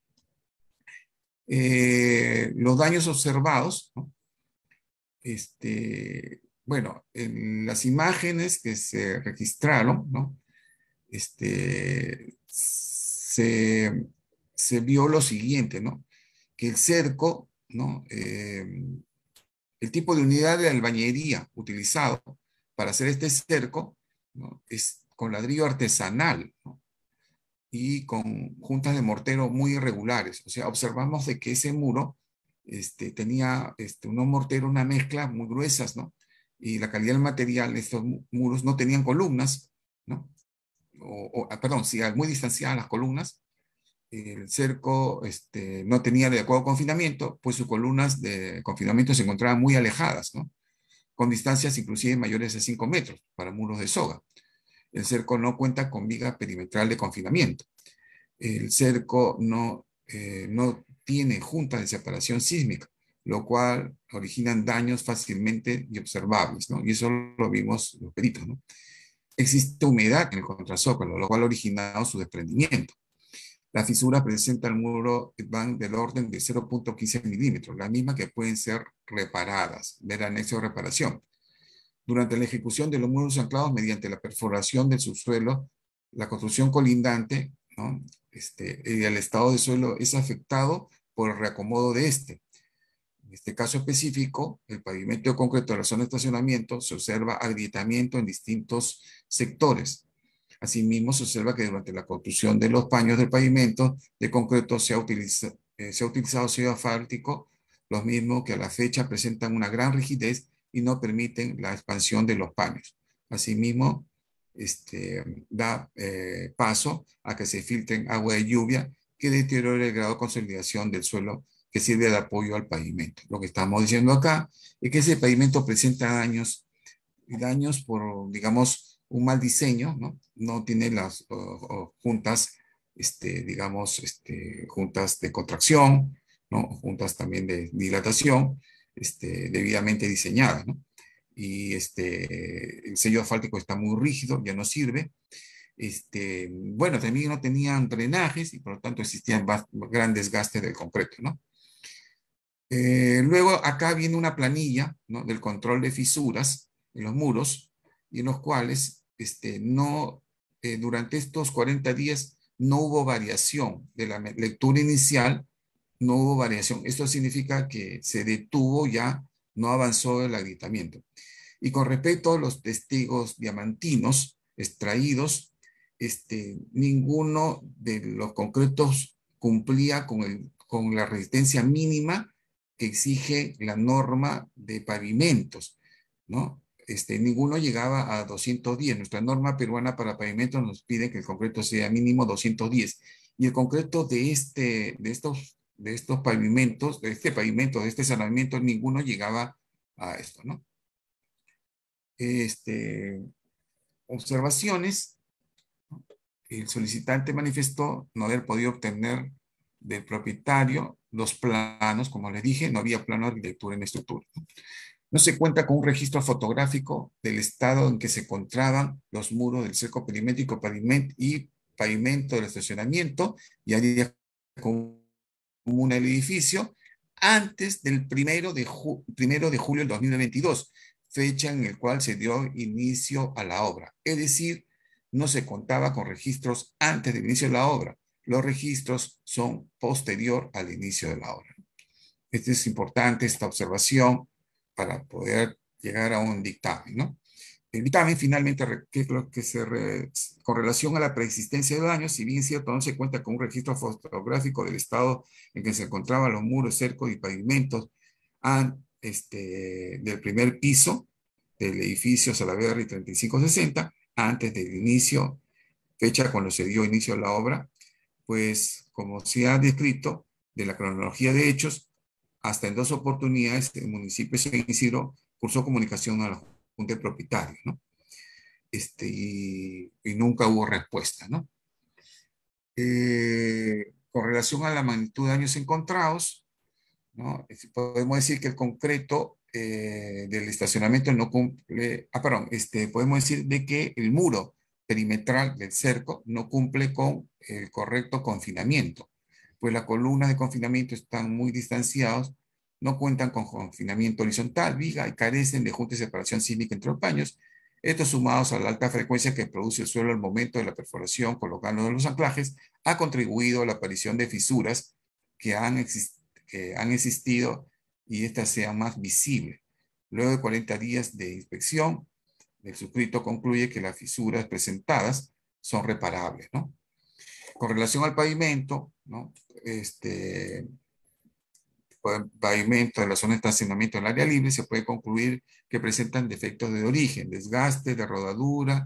Eh, los daños observados, ¿no? Este, bueno, en las imágenes que se registraron, ¿no? Este, se, se vio lo siguiente, ¿no? Que el cerco, ¿no? Eh, el tipo de unidad de albañería utilizado para hacer este cerco, ¿no? Es con ladrillo artesanal, ¿no? Y con juntas de mortero muy irregulares. O sea, observamos de que ese muro este, tenía este, unos morteros, una mezcla muy gruesas, ¿no? Y la calidad del material de estos muros no tenían columnas, ¿no? O, o, perdón, sí, muy distanciadas las columnas, el cerco este, no tenía el adecuado confinamiento, pues sus columnas de confinamiento se encontraban muy alejadas, ¿no? Con distancias inclusive mayores de cinco metros para muros de soga. El cerco no cuenta con viga perimetral de confinamiento. El cerco no, eh, no tiene junta de separación sísmica, lo cual originan daños fácilmente y observables, ¿no? Y eso lo vimos los peritos, ¿no? Existe humedad en el contrazócalo, lo cual ha originado su desprendimiento. La fisura presenta el muro van del orden de cero punto quince milímetros, las mismas que pueden ser reparadas, ver anexo de reparación. Durante la ejecución de los muros anclados mediante la perforación del subsuelo, la construcción colindante, ¿no? Este, y el estado de suelo es afectado por el reacomodo de este. En este caso específico, el pavimento de concreto de la zona de estacionamiento se observa agrietamiento en distintos sectores. Asimismo, se observa que durante la construcción de los paños del pavimento de concreto se ha, utiliza, eh, se ha utilizado sello asfáltico, los mismos que a la fecha presentan una gran rigidez y no permiten la expansión de los paños. Asimismo, este, da eh, paso a que se filtren agua de lluvia que deteriore el grado de consolidación del suelo que sirve de apoyo al pavimento. Lo que estamos diciendo acá es que ese pavimento presenta daños, daños por, digamos, un mal diseño, ¿no? No tiene las uh, uh, juntas, este, digamos, este, juntas de contracción, ¿no? Juntas también de dilatación, este, debidamente diseñadas, ¿no? Y este, el sello asfáltico está muy rígido, ya no sirve. Este, bueno, también no tenían drenajes y por lo tanto existían gran desgaste del concreto, ¿no? Eh, luego acá viene una planilla, ¿no? Del control de fisuras en los muros y en los cuales este, no, eh, durante estos cuarenta días no hubo variación de la lectura inicial, no hubo variación. Esto significa que se detuvo ya, no avanzó el agrietamiento. Y con respecto a los testigos diamantinos extraídos, este, ninguno de los concretos cumplía con, el, con la resistencia mínima que exige la norma de pavimentos, ¿no? Este, ninguno llegaba a doscientos diez. Nuestra norma peruana para pavimentos nos pide que el concreto sea mínimo doscientos diez. Y el concreto de, este, de, estos, de estos pavimentos, de este pavimento, de este saneamiento, ninguno llegaba a esto, ¿no? Este, observaciones. El solicitante manifestó no haber podido obtener del propietario los planos, como les dije, no había plano de arquitectura en estructura. No se cuenta con un registro fotográfico del estado en que se encontraban los muros del cerco perimétrico pavimento y pavimento del estacionamiento y área común del edificio antes del primero de, primero de julio del dos mil veintidós, fecha en la cual se dio inicio a la obra. Es decir, no se contaba con registros antes del inicio de la obra. Los registros son posterior al inicio de la obra. Esto es importante, esta observación, para poder llegar a un dictamen, ¿no? El dictamen finalmente, que es lo que se re, con relación a la preexistencia de daños, si bien es cierto, no se cuenta con un registro fotográfico del estado en que se encontraban los muros, cercos y pavimentos an, este, del primer piso del edificio Salaverry treinta y cinco sesenta, antes del inicio, fecha cuando se dio inicio a la obra, pues como se ha descrito de la cronología de hechos, hasta en dos oportunidades el municipio de San Isidro cursó comunicación a la Junta de Propietarios, ¿no? Este, y, y nunca hubo respuesta, ¿no? Eh, con relación a la magnitud de daños encontrados, ¿no? Podemos decir que el concreto eh, del estacionamiento no cumple, ah, perdón, este, podemos decir de que el muro perimetral del cerco no cumple con el correcto confinamiento, pues las columnas de confinamiento están muy distanciadas, no cuentan con confinamiento horizontal, viga y carecen de junta de separación sísmica entre los paños. Estos sumados a la alta frecuencia que produce el suelo al momento de la perforación, colocando los anclajes, ha contribuido a la aparición de fisuras que han existido que han existido y estas sean más visibles. Luego de cuarenta días de inspección, el suscrito concluye que las fisuras presentadas son reparables, ¿no? Con relación al pavimento, ¿no? Este, pavimento de la zona de estacionamiento en el área libre, se puede concluir que presentan defectos de origen, desgaste, de rodadura,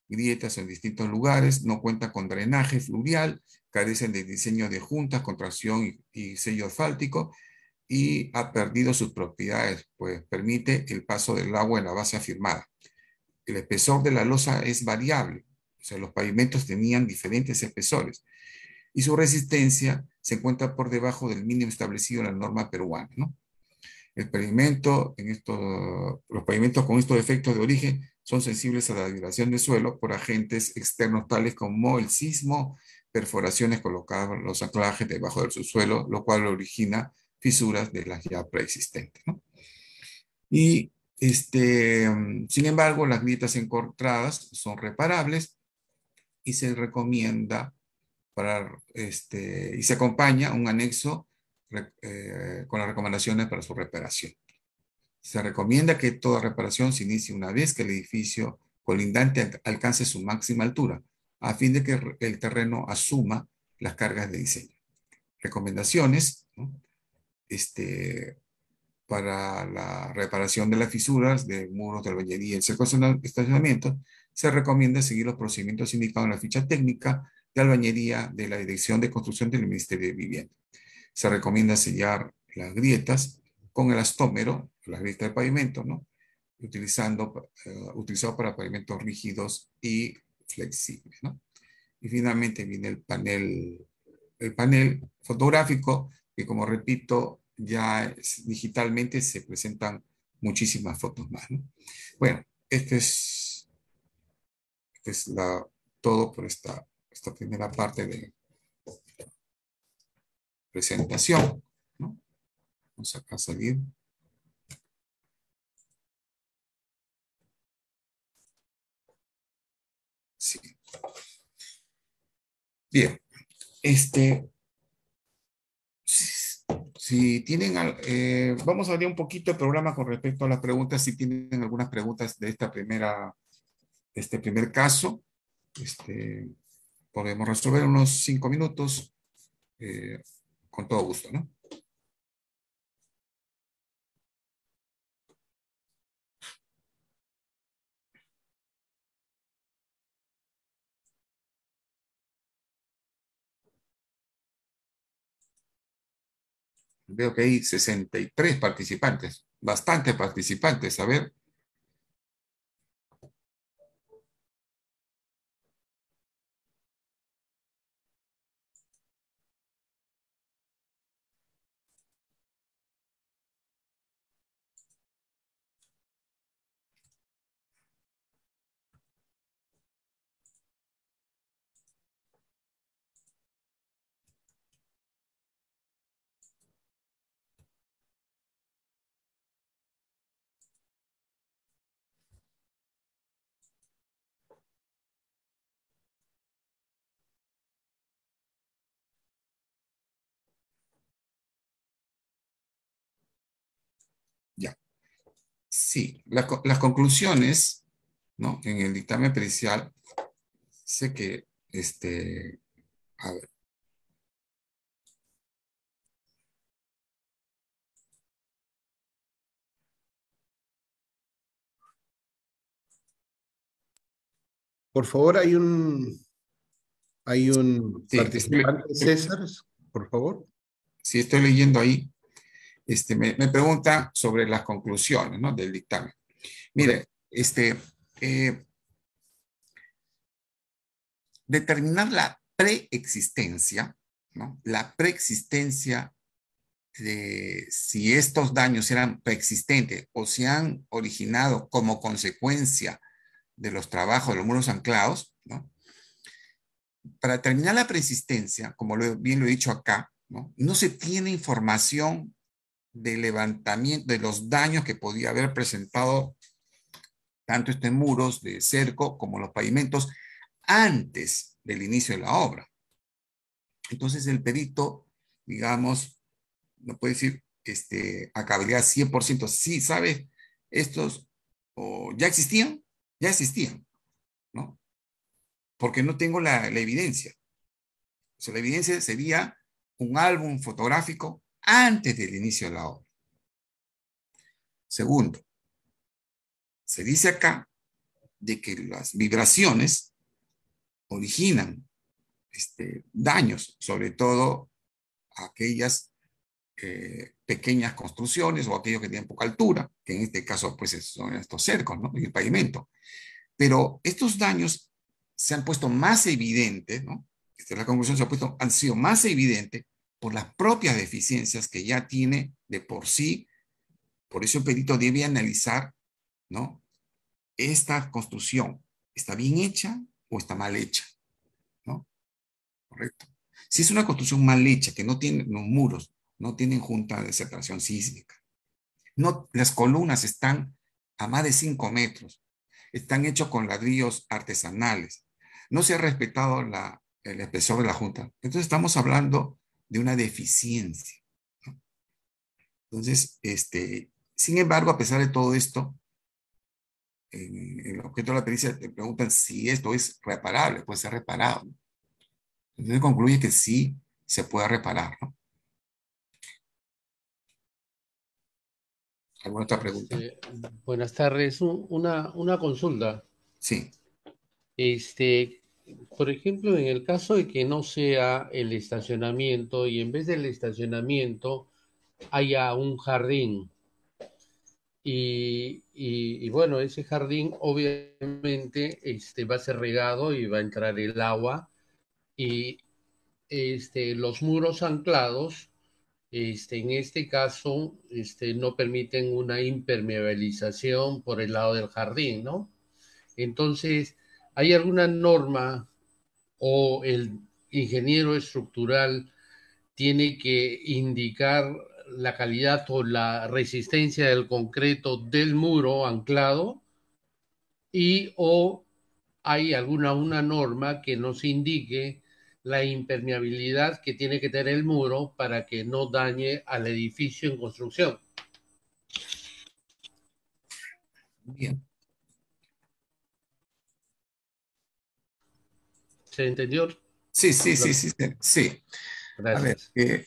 grietas en distintos lugares, no cuentan con drenaje fluvial, carecen de diseño de juntas, contracción y, y sello asfáltico, y ha perdido sus propiedades, pues permite el paso del agua en la base afirmada. El espesor de la losa es variable, o sea, los pavimentos tenían diferentes espesores, y su resistencia se encuentra por debajo del mínimo establecido en la norma peruana, ¿no? El pavimento, en esto, los pavimentos con estos efectos de origen son sensibles a la vibración del suelo por agentes externos tales como el sismo, perforaciones colocadas en los anclajes debajo del subsuelo, lo cual origina fisuras de las ya preexistentes, ¿no? Y este, sin embargo, las grietas encontradas son reparables y se recomienda para, este, y se acompaña un anexo eh, con las recomendaciones para su reparación. Se recomienda que toda reparación se inicie una vez que el edificio colindante alcance su máxima altura, a fin de que el terreno asuma las cargas de diseño. Recomendaciones, ¿no? este, para la reparación de las fisuras de muros de albañilería y el cerco de estacionamiento, se recomienda seguir los procedimientos indicados en la ficha técnica de albañilería de la Dirección de Construcción del Ministerio de Vivienda. Se recomienda sellar las grietas con el astómero, la grieta de pavimento, ¿no? Utilizando, uh, utilizado para pavimentos rígidos y flexibles, ¿no? Y finalmente viene el panel, el panel fotográfico, que como repito, ya es, digitalmente se presentan muchísimas fotos más, ¿no? Bueno, este es, este es la, todo por esta, esta primera parte de presentación, ¿no? Vamos acá a salir. Sí. Bien, este, si, si tienen, eh, vamos a abrir un poquito el programa con respecto a las preguntas, si tienen algunas preguntas de esta primera, de este primer caso, este, podemos resolver en unos cinco minutos, eh, con todo gusto, ¿no? Veo que hay sesenta y tres participantes, bastantes participantes, a ver. Ya. Sí, la, las conclusiones, ¿no? En el dictamen pericial, sé que, este, a ver, Por favor, hay un, hay un sí, estoy, participante, César, por favor. sí, estoy leyendo ahí, este, me, me pregunta sobre las conclusiones, ¿no? Del dictamen. Mire, este, eh, determinar la preexistencia, ¿no? La preexistencia de si estos daños eran preexistentes o se han originado como consecuencia de los trabajos de los muros anclados, ¿no? Para determinar la preexistencia, como lo, bien lo he dicho acá, ¿no? No se tiene información de levantamiento de los daños que podía haber presentado tanto estos muros de cerco como los pavimentos antes del inicio de la obra. Entonces el perito, digamos, no puede decir este, a cabalidad cien por ciento, sí, ¿sabes? Estos o ya existían, ya existían, ¿no? Porque no tengo la, la evidencia. O sea, la evidencia sería un álbum fotográfico antes del inicio de la obra. Segundo, se dice acá de que las vibraciones originan este, daños, sobre todo aquellas eh, pequeñas construcciones o aquellos que tienen poca altura, que en este caso pues son estos cercos, ¿no? Y el pavimento. Pero estos daños se han puesto más evidentes, ¿no? Esta es la conclusión, se ha puesto, han sido más evidentes por las propias deficiencias que ya tiene de por sí. Por eso el perito debe analizar, ¿no? Esta construcción, ¿está bien hecha o está mal hecha? ¿No? Correcto. Si es una construcción mal hecha, que no tiene los muros, no tienen junta de separación sísmica, no, las columnas están a más de cinco metros, están hechos con ladrillos artesanales, no se ha respetado la, el espesor de la junta, entonces estamos hablando de una deficiencia, ¿no? Entonces, este, sin embargo, a pesar de todo esto, en el objeto de la pericia te preguntan si esto es reparable, puede ser reparado, ¿no? Entonces concluye que sí se puede reparar, ¿no? ¿Alguna otra pregunta? Este, buenas tardes. Un- Una, una consulta. Sí. Este, por ejemplo, en el caso de que no sea el estacionamiento y en vez del estacionamiento haya un jardín y, y- y bueno, ese jardín obviamente este, va a ser regado y va a entrar el agua y este, los muros anclados, este, en este caso, este, no permiten una impermeabilización por el lado del jardín, ¿no? Entonces, ¿hay alguna norma o el ingeniero estructural tiene que indicar la calidad o la resistencia del concreto del muro anclado y o hay alguna una norma que nos indique la impermeabilidad que tiene que tener el muro para que no dañe al edificio en construcción? Bien. ¿Se entendió? Sí, sí, sí, Lo- sí, sí. Sí. A ver, Gracias. eh,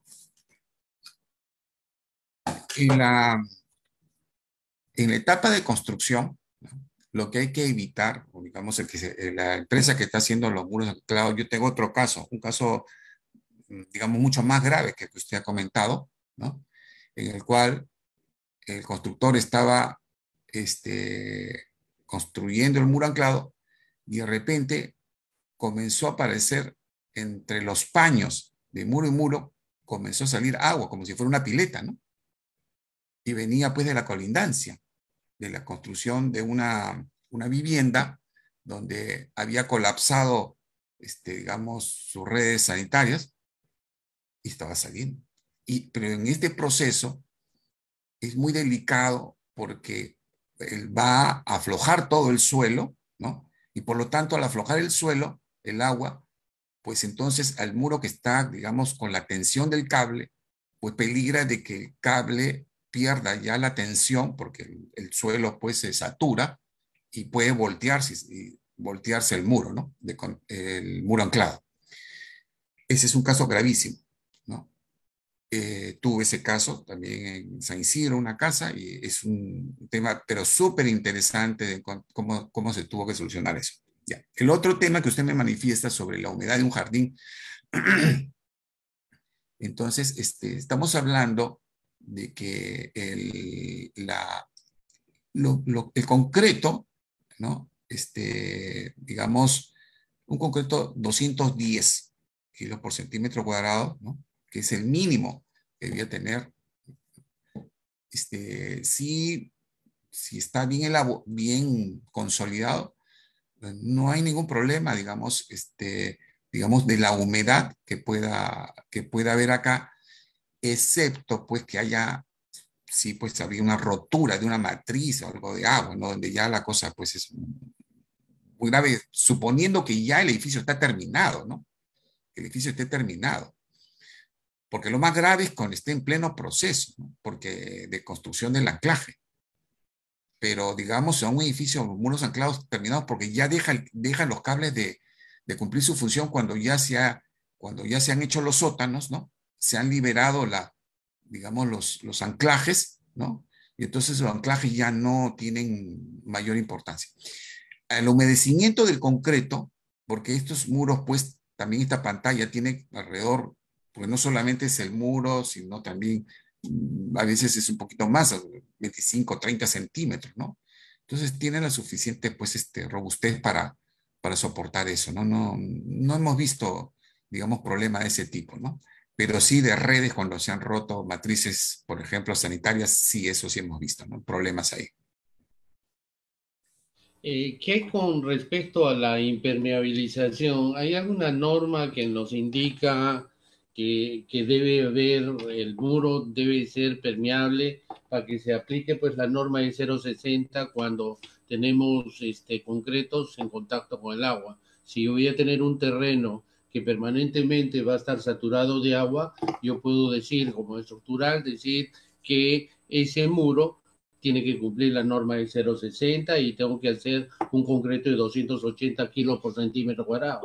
en la, en la etapa de construcción, ¿no? Lo que hay que evitar, o digamos, el que se- eh, la empresa que está haciendo los muros anclados, yo tengo otro caso, un caso, mm, digamos, mucho más grave que el que usted ha comentado, ¿no? En el cual el constructor estaba este, construyendo el muro anclado y de repente comenzó a aparecer entre los paños de muro y muro, comenzó a salir agua, como si fuera una pileta, ¿no? Y venía pues de la colindancia, de la construcción de una, una vivienda donde había colapsado, este, digamos, sus redes sanitarias y estaba saliendo. Y, pero en este proceso es muy delicado porque él va a aflojar todo el suelo, ¿no? Y por lo tanto, al aflojar el suelo, el agua, pues entonces al muro que está, digamos, con la tensión del cable, pues peligra de que el cable pierda ya la tensión porque el, el suelo pues se satura y puede voltearse, y voltearse el muro, ¿no? De, el muro anclado. Ese es un caso gravísimo, ¿no? Eh, tuve ese caso también en San Isidro, una casa, y es un tema, pero súper interesante de cómo, cómo se tuvo que solucionar eso. Ya. El otro tema que usted me manifiesta sobre la humedad de un jardín, entonces, este, estamos hablando de que el, la, lo, lo, el concreto, ¿no? Este, digamos, un concreto doscientos diez kilos por centímetro cuadrado, ¿no? Que es el mínimo que debía tener. Este, si, si está bien, elabo, bien consolidado, no hay ningún problema, digamos, este, digamos, de la humedad que pueda, que pueda haber acá, excepto pues que haya, sí, pues habría una rotura de una matriz o algo de agua, ¿no? Donde ya la cosa pues es muy grave, suponiendo que ya el edificio está terminado, ¿no? Que el edificio esté terminado. Porque lo más grave es cuando esté en pleno proceso, ¿no? Porque de construcción del anclaje. Pero digamos, a un edificio, muros anclados terminados, porque ya dejan, dejan los cables de, de cumplir su función cuando ya, se ha, cuando ya se han hecho los sótanos, ¿no? Se han liberado la, digamos, los, los anclajes, ¿no? Y entonces los anclajes ya no tienen mayor importancia. al humedecimiento del concreto, porque estos muros, pues, también esta pantalla tiene alrededor, pues no solamente es el muro, sino también mm, a veces es un poquito más, veinticinco, treinta centímetros, ¿no? Entonces tiene la suficiente, pues, este, robustez para, para soportar eso, ¿no? No, no hemos visto, digamos, problemas de ese tipo, ¿no? Pero sí de redes cuando se han roto matrices, por ejemplo, sanitarias, sí, eso sí hemos visto, ¿no? Problemas ahí. Eh, ¿qué con respecto a la impermeabilización? ¿Hay alguna norma que nos indica que, que debe haber, el muro debe ser permeable para que se aplique pues la norma de cero coma sesenta cuando tenemos este, concretos en contacto con el agua? Si yo voy a tener un terreno que permanentemente va a estar saturado de agua, yo puedo decir como estructural, decir que ese muro tiene que cumplir la norma de cero coma sesenta y tengo que hacer un concreto de doscientos ochenta kilos por centímetro cuadrado.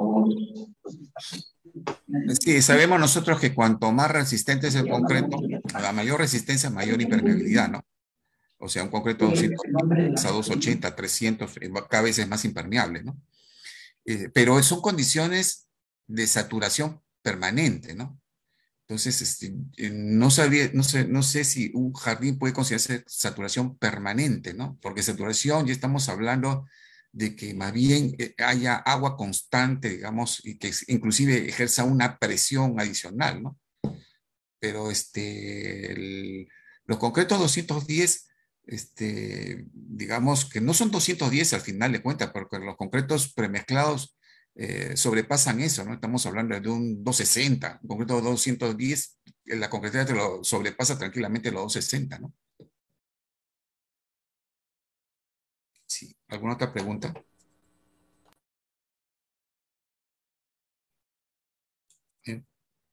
Sí, sabemos nosotros que cuanto más resistente es el concreto, a la mayor resistencia, mayor impermeabilidad, ¿no? O sea, un concreto de doscientos a doscientos ochenta, trescientos, eh, cada vez es más impermeable, ¿no? Eh, pero son condiciones de saturación permanente, ¿no? Entonces, este, eh, no sabría, no sé, no sé si un jardín puede considerarse saturación permanente, ¿no? Porque saturación ya estamos hablando de que más bien eh, haya agua constante, digamos, y que inclusive ejerza una presión adicional, ¿no? Pero este, el- los concretos doscientos diez, este, digamos que no son doscientos diez al final de cuentas, porque los concretos premezclados eh, sobrepasan eso, ¿no? Estamos hablando de un doscientos sesenta, un concreto doscientos diez, eh, la concretera te lo sobrepasa tranquilamente los doscientos sesenta, ¿no? Sí. ¿Alguna otra pregunta? Bien.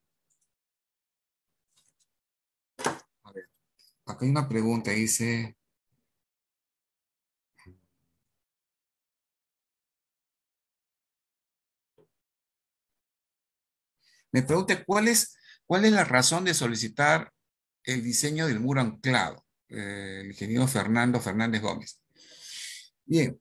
A ver, acá hay una pregunta, dice, me pregunta cuál es, cuál es la razón de solicitar el diseño del muro anclado, eh, el ingeniero Fernando Fernández Gómez. Bien,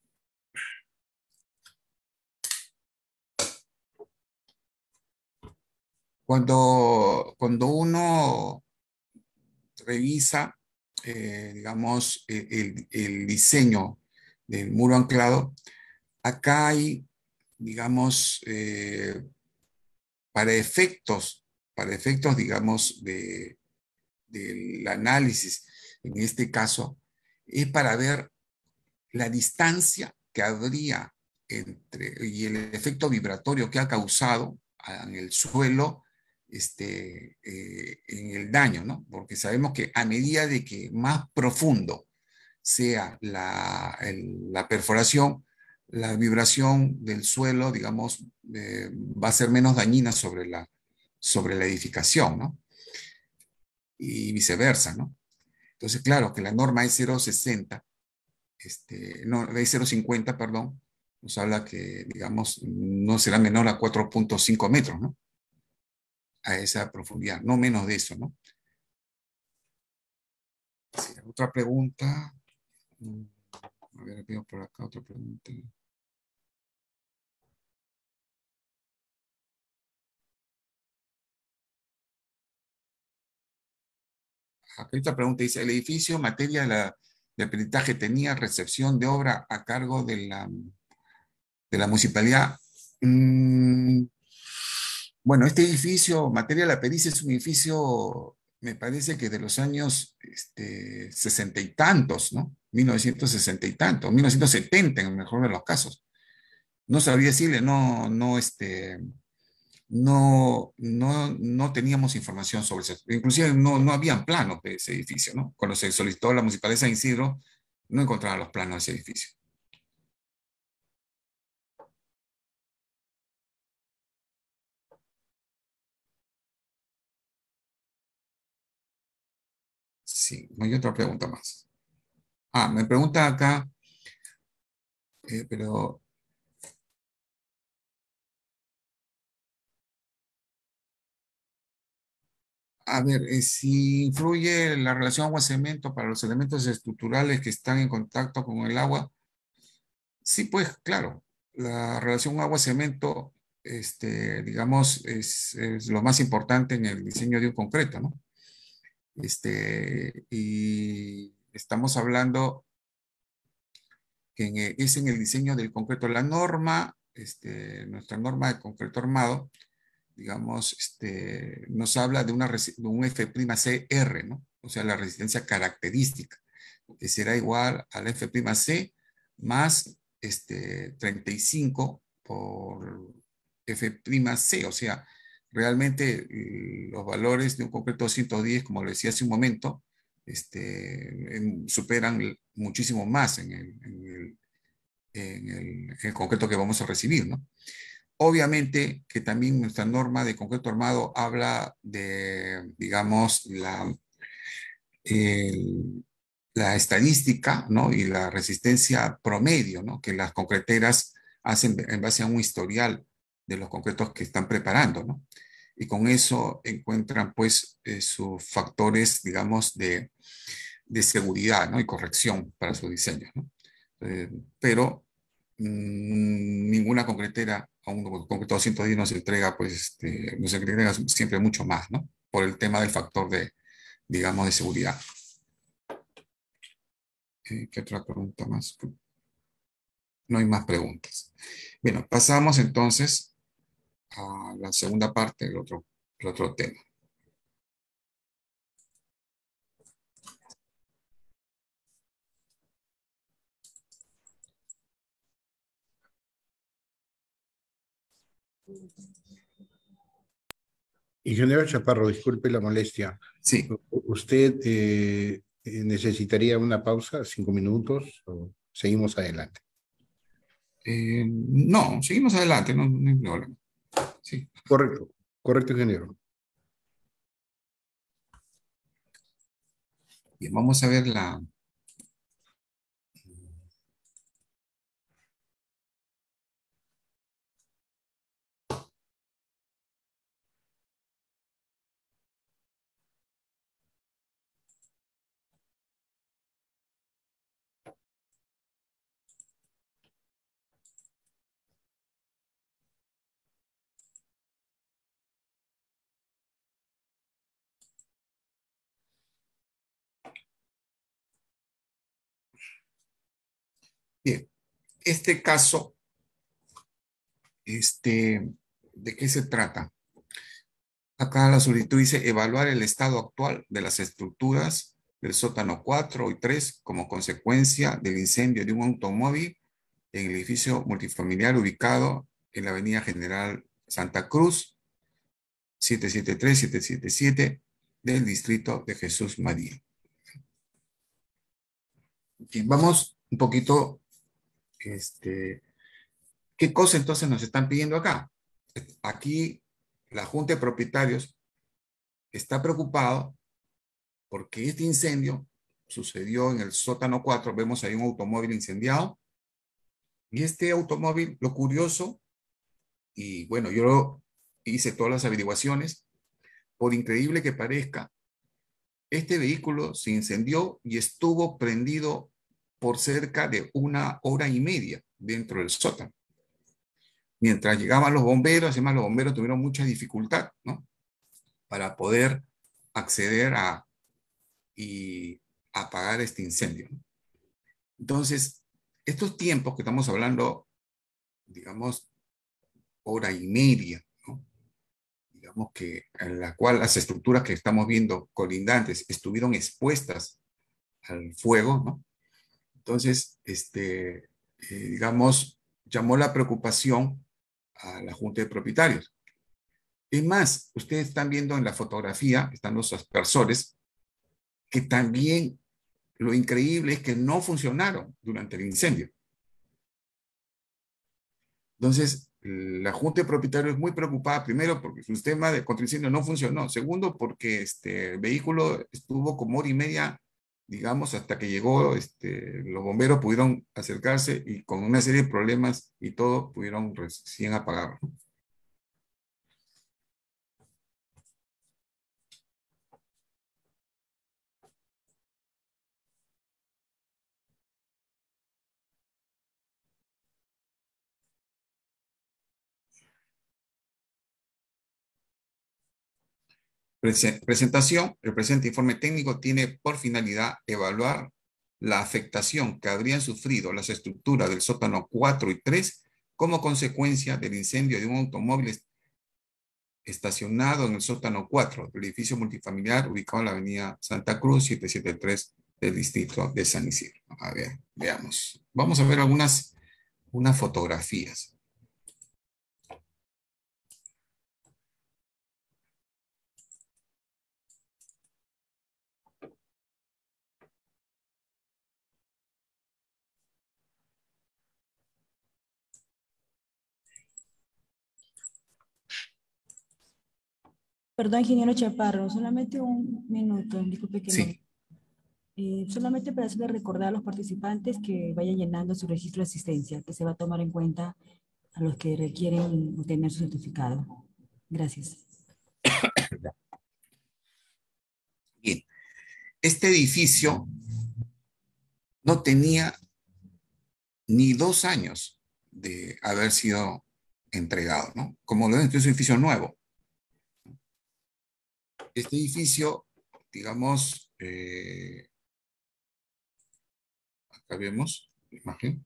cuando, cuando uno revisa, eh, digamos, el, el- el diseño del muro anclado, acá hay, digamos, eh, para efectos, para efectos, digamos, de, del análisis, en este caso, es para ver la distancia que habría entre y el efecto vibratorio que ha causado en el suelo este, eh, en el daño, ¿no? Porque sabemos que a medida de que más profundo sea la, el, la perforación, la vibración del suelo, digamos, eh, va a ser menos dañina sobre la, sobre la edificación, ¿no? Y viceversa, ¿no? Entonces, claro que la norma es cero coma sesenta, este, no, de cero coma cincuenta, perdón, nos habla que, digamos, no será menor a cuatro punto cinco metros, ¿no? A esa profundidad, no menos de eso, ¿no? Sí, otra pregunta. Mm, A ver, veo por acá otra pregunta. Acá esta pregunta dice, ¿el edificio, materia de la, del peritaje, tenía recepción de obra a cargo de la, de la municipalidad? Mm, Bueno, este edificio, materia de la pericia, es un edificio, me parece que de los años este, sesenta y tantos, ¿no? mil novecientos sesenta y tantos, mil novecientos setenta en el mejor de los casos. No sabría decirle, no, no, este, no, no, no teníamos información sobre eso. Inclusive no, no habían planos de ese edificio, ¿no? Cuando se solicitó la Municipalidad de San Isidro, no encontraban los planos de ese edificio. Sí, no hay otra pregunta más. Ah, me pregunta acá, eh, pero a ver, eh, si influye la relación agua-cemento para los elementos estructurales que están en contacto con el agua, Sí, pues claro, la relación agua-cemento, este, digamos, es, es lo más importante en el diseño de un concreto, ¿no? Este, y estamos hablando que en el- es en el diseño del concreto. La norma, este, nuestra norma de concreto armado, digamos, este, nos habla de, una, resi- de un F' R, ¿no? O sea, la resistencia característica, que será igual al F' más este, treinta y cinco por F'C, o sea, realmente eh, los valores de un concreto doscientos diez, como lo decía hace un momento, este, en- superan muchísimo más en el, en el, en el, en el concreto que vamos a recibir, ¿no? Obviamente que también nuestra norma de concreto armado habla de, digamos, la, el- la estadística, ¿no? Y la resistencia promedio, ¿no? Que las concreteras hacen en base a un historial de los concretos que están preparando, ¿no? Y con eso encuentran, pues, eh, sus factores, digamos, de, de seguridad, ¿no? Y corrección para su diseño, ¿no? Eh, pero mmm, ninguna concretera a un concreto doscientos diez nos entrega, pues, este, nos entrega siempre mucho más, ¿no? Por el tema del factor de, digamos, de seguridad. Eh, ¿Qué otra pregunta más? No hay más preguntas. Bueno, pasamos entonces a la segunda parte del otro, el otro tema. Ingeniero Chaparro, disculpe la molestia. Sí, U- ¿Usted eh, eh, necesitaría una pausa, cinco minutos, o seguimos adelante? eh, no, seguimos adelante, no, no hay problema. Sí. Correcto, correcto, ingeniero. Bien, vamos a ver la, bien, este caso, este, ¿de qué se trata? Acá la solicitud dice evaluar el estado actual de las estructuras del sótano cuatro y tres como consecuencia del incendio de un automóvil en el edificio multifamiliar ubicado en la Avenida General Santa Cruz, siete siete tres, siete siete siete del distrito de Jesús María. Bien, vamos un poquito, este, ¿qué cosa entonces nos están pidiendo acá? Aquí la Junta de Propietarios está preocupado porque este incendio sucedió en el sótano cuatro. Vemos ahí un automóvil incendiado, y este automóvil, lo curioso, y bueno, yo hice todas las averiguaciones, por increíble que parezca, este vehículo se incendió y estuvo prendido por cerca de una hora y media dentro del sótano. Mientras llegaban los bomberos, además los bomberos tuvieron mucha dificultad, ¿no? Para poder acceder a y apagar este incendio, ¿no? Entonces, estos tiempos que estamos hablando, digamos, hora y media, ¿no? Digamos que en la cual las estructuras que estamos viendo colindantes estuvieron expuestas al fuego, ¿no? Entonces, este, eh, digamos, llamó la preocupación a la Junta de Propietarios. Es más, ustedes están viendo en la fotografía, están los aspersores, que también lo increíble es que no funcionaron durante el incendio. Entonces, la Junta de Propietarios es muy preocupada, primero, porque su sistema de contraincendio no funcionó. Segundo, porque este, el vehículo estuvo como hora y media, digamos, hasta que llegó, este, los bomberos pudieron acercarse y con una serie de problemas y todo, pudieron recién apagarlo. Presentación. El presente informe técnico tiene por finalidad evaluar la afectación que habrían sufrido las estructuras del sótano cuatro y tres como consecuencia del incendio de un automóvil estacionado en el sótano cuatro del edificio multifamiliar ubicado en la avenida Santa Cruz setecientos setenta y tres del distrito de San Isidro. A ver, veamos. Vamos a ver algunas unas fotografías. Perdón, ingeniero Chaparro, solamente un minuto, disculpe que lo... Sí. Eh, solamente para hacerle recordar a los participantes que vayan llenando su registro de asistencia, que se va a tomar en cuenta a los que requieren obtener su certificado. Gracias. Bien. Este edificio no tenía ni dos años de haber sido entregado, ¿no? Como lo ven, es un edificio nuevo. Este edificio, digamos, eh, acá vemos la imagen.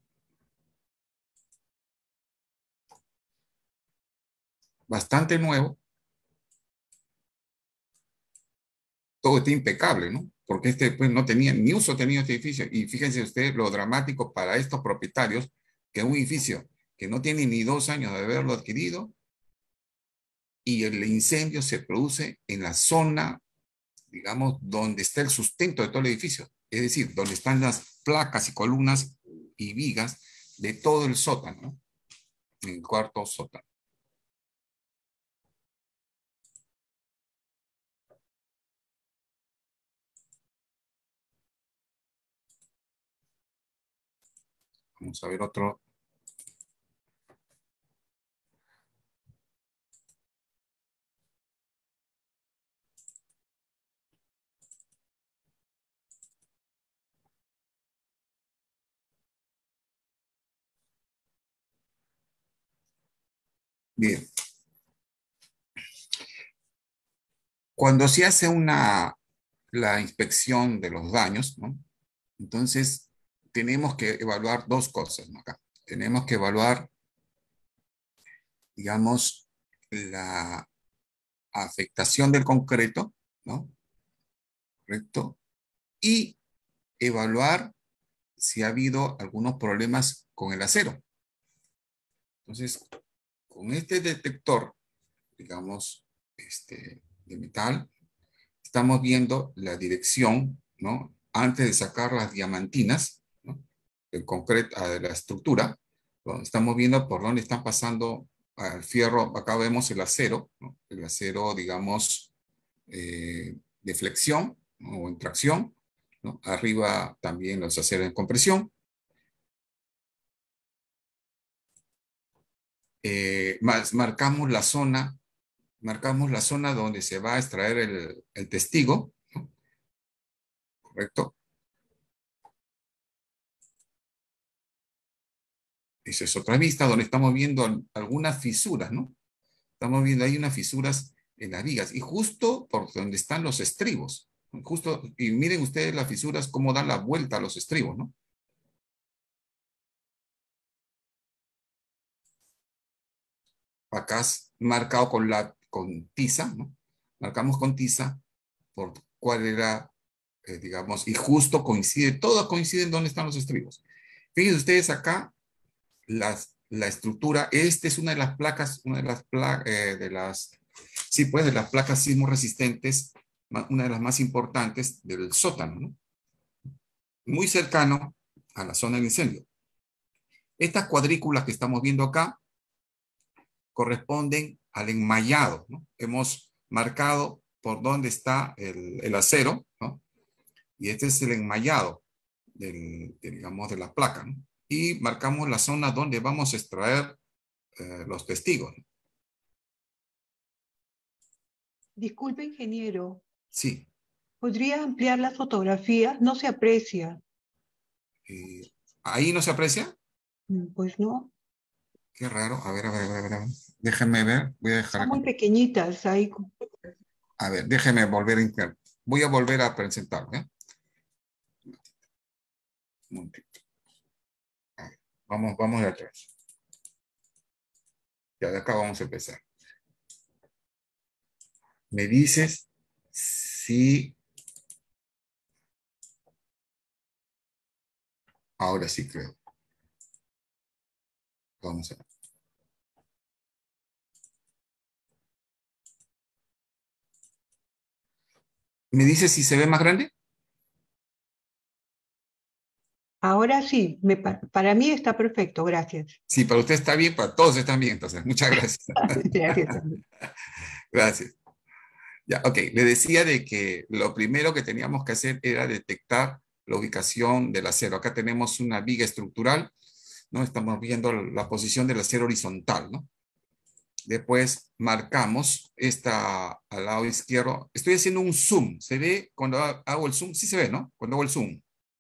Bastante nuevo. Todo está impecable, ¿no? Porque este pues no tenía ni uso tenía este edificio. Y fíjense ustedes lo dramático para estos propietarios que un edificio que no tiene ni dos años de haberlo adquirido y el incendio se produce en la zona, digamos, donde está el sustento de todo el edificio. Es decir, donde están las placas y columnas y vigas de todo el sótano, ¿no? En el cuarto sótano. Vamos a ver otro. Bien. Cuando se hace una, la inspección de los daños, ¿no? Entonces, tenemos que evaluar dos cosas, ¿no? Acá. Tenemos que evaluar, digamos, la afectación del concreto, ¿no? ¿Correcto? Y evaluar si ha habido algunos problemas con el acero. Entonces, con este detector, digamos, este, de metal, estamos viendo la dirección, ¿no? Antes de sacar las diamantinas, ¿no? Del concreto, de la estructura, ¿no? Estamos viendo por dónde están pasando al fierro. Acá vemos el acero, ¿no? El acero, digamos, eh, de flexión, ¿no? O en tracción, ¿no? Arriba también los aceros en compresión. Eh, más, marcamos la zona, marcamos la zona donde se va a extraer el, el testigo, ¿no? ¿Correcto? Esa es otra vista donde estamos viendo algunas fisuras, ¿no? Estamos viendo ahí unas fisuras en las vigas y justo por donde están los estribos. Justo, y miren ustedes las fisuras cómo dan la vuelta a los estribos, ¿no? Acá es marcado con, la, con tiza, ¿no? Marcamos con tiza por cuál era, eh, digamos, y justo coincide, todos coinciden donde están los estribos. Fíjense ustedes acá, las, la estructura, esta es una de las placas, una de las placas, eh, de las, sí, pues, de las placas sismo resistentes, una de las más importantes del sótano, ¿no? Muy cercano a la zona del incendio. Estas cuadrículas que estamos viendo acá corresponden al enmayado, ¿no? Hemos marcado por dónde está el, el acero, ¿no? Y este es el enmayado del, de, digamos, de la placa, ¿no? Y marcamos la zona donde vamos a extraer eh, los testigos, ¿no? Disculpe, ingeniero. Sí. ¿Podría ampliar la fotografía? No se aprecia. Eh, ¿Ahí no se aprecia? Pues no. Qué raro. A ver, a ver, a ver, a ver. Déjenme ver. Voy a dejar Son acá. muy pequeñitas ahí. A ver, déjeme volver a inter- voy a volver a presentarme. ¿eh? Un momentito. A ver, Vamos, vamos de atrás. Ya de acá vamos a empezar. Me dices si... Ahora sí creo. Vamos a ver. ¿Me dices si se ve más grande? Ahora sí, me pa- para mí está perfecto, gracias. Sí, para usted está bien, para todos están bien, entonces. Muchas gracias. Gracias. Gracias. Ya, ok. Le decía de que lo primero que teníamos que hacer era detectar la ubicación del acero. Acá tenemos una viga estructural, ¿no? Estamos viendo la posición del acero horizontal, ¿no? Después marcamos esta al lado izquierdo. Estoy haciendo un zoom. ¿Se ve cuando hago el zoom? Sí se ve, ¿no? Cuando hago el zoom.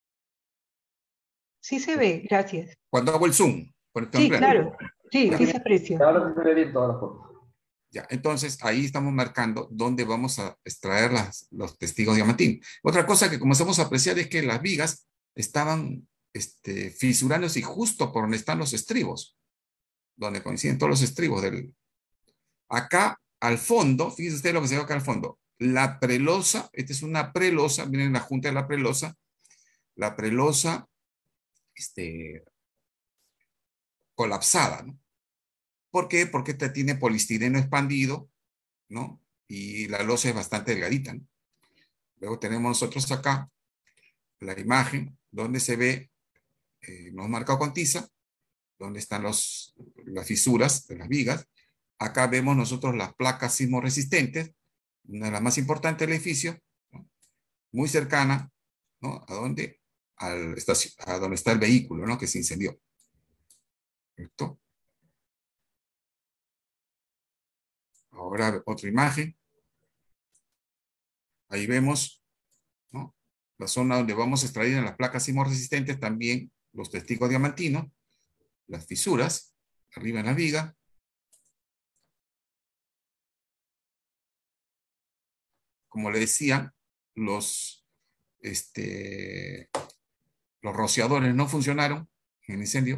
Sí se ve, gracias. Cuando hago el zoom. Cuando estoy Sí, ampliando. claro. Sí, Ya. sí se aprecia. Ahora se ve bien todas las fotos. Ya, entonces ahí estamos marcando dónde vamos a extraer las, los testigos diamantín. Otra cosa que comenzamos a apreciar es que las vigas estaban este, fisurándose y justo por donde están los estribos, donde coinciden todos los estribos del... Acá al fondo, fíjese usted lo que se ve acá al fondo, la prelosa, esta es una prelosa, miren la junta de la prelosa, la prelosa este, colapsada, ¿no? ¿Por qué? Porque esta tiene polistireno expandido, ¿no? Y la losa es bastante delgadita, ¿no? Luego tenemos nosotros acá la imagen donde se ve, eh, nos marcado con tiza, donde están los, las fisuras de las vigas. Acá vemos nosotros las placas sismoresistentes, una de las más importantes del edificio, ¿no? Muy cercana, ¿no? A donde, al estacio, a donde está el vehículo, ¿no? Que se incendió. ¿Correcto? Ahora otra imagen. Ahí vemos, ¿no? La zona donde vamos a extraer en las placas sismoresistentes también los testigos diamantinos, las fisuras, arriba en la viga. Como le decía, los, este, los rociadores no funcionaron en el incendio.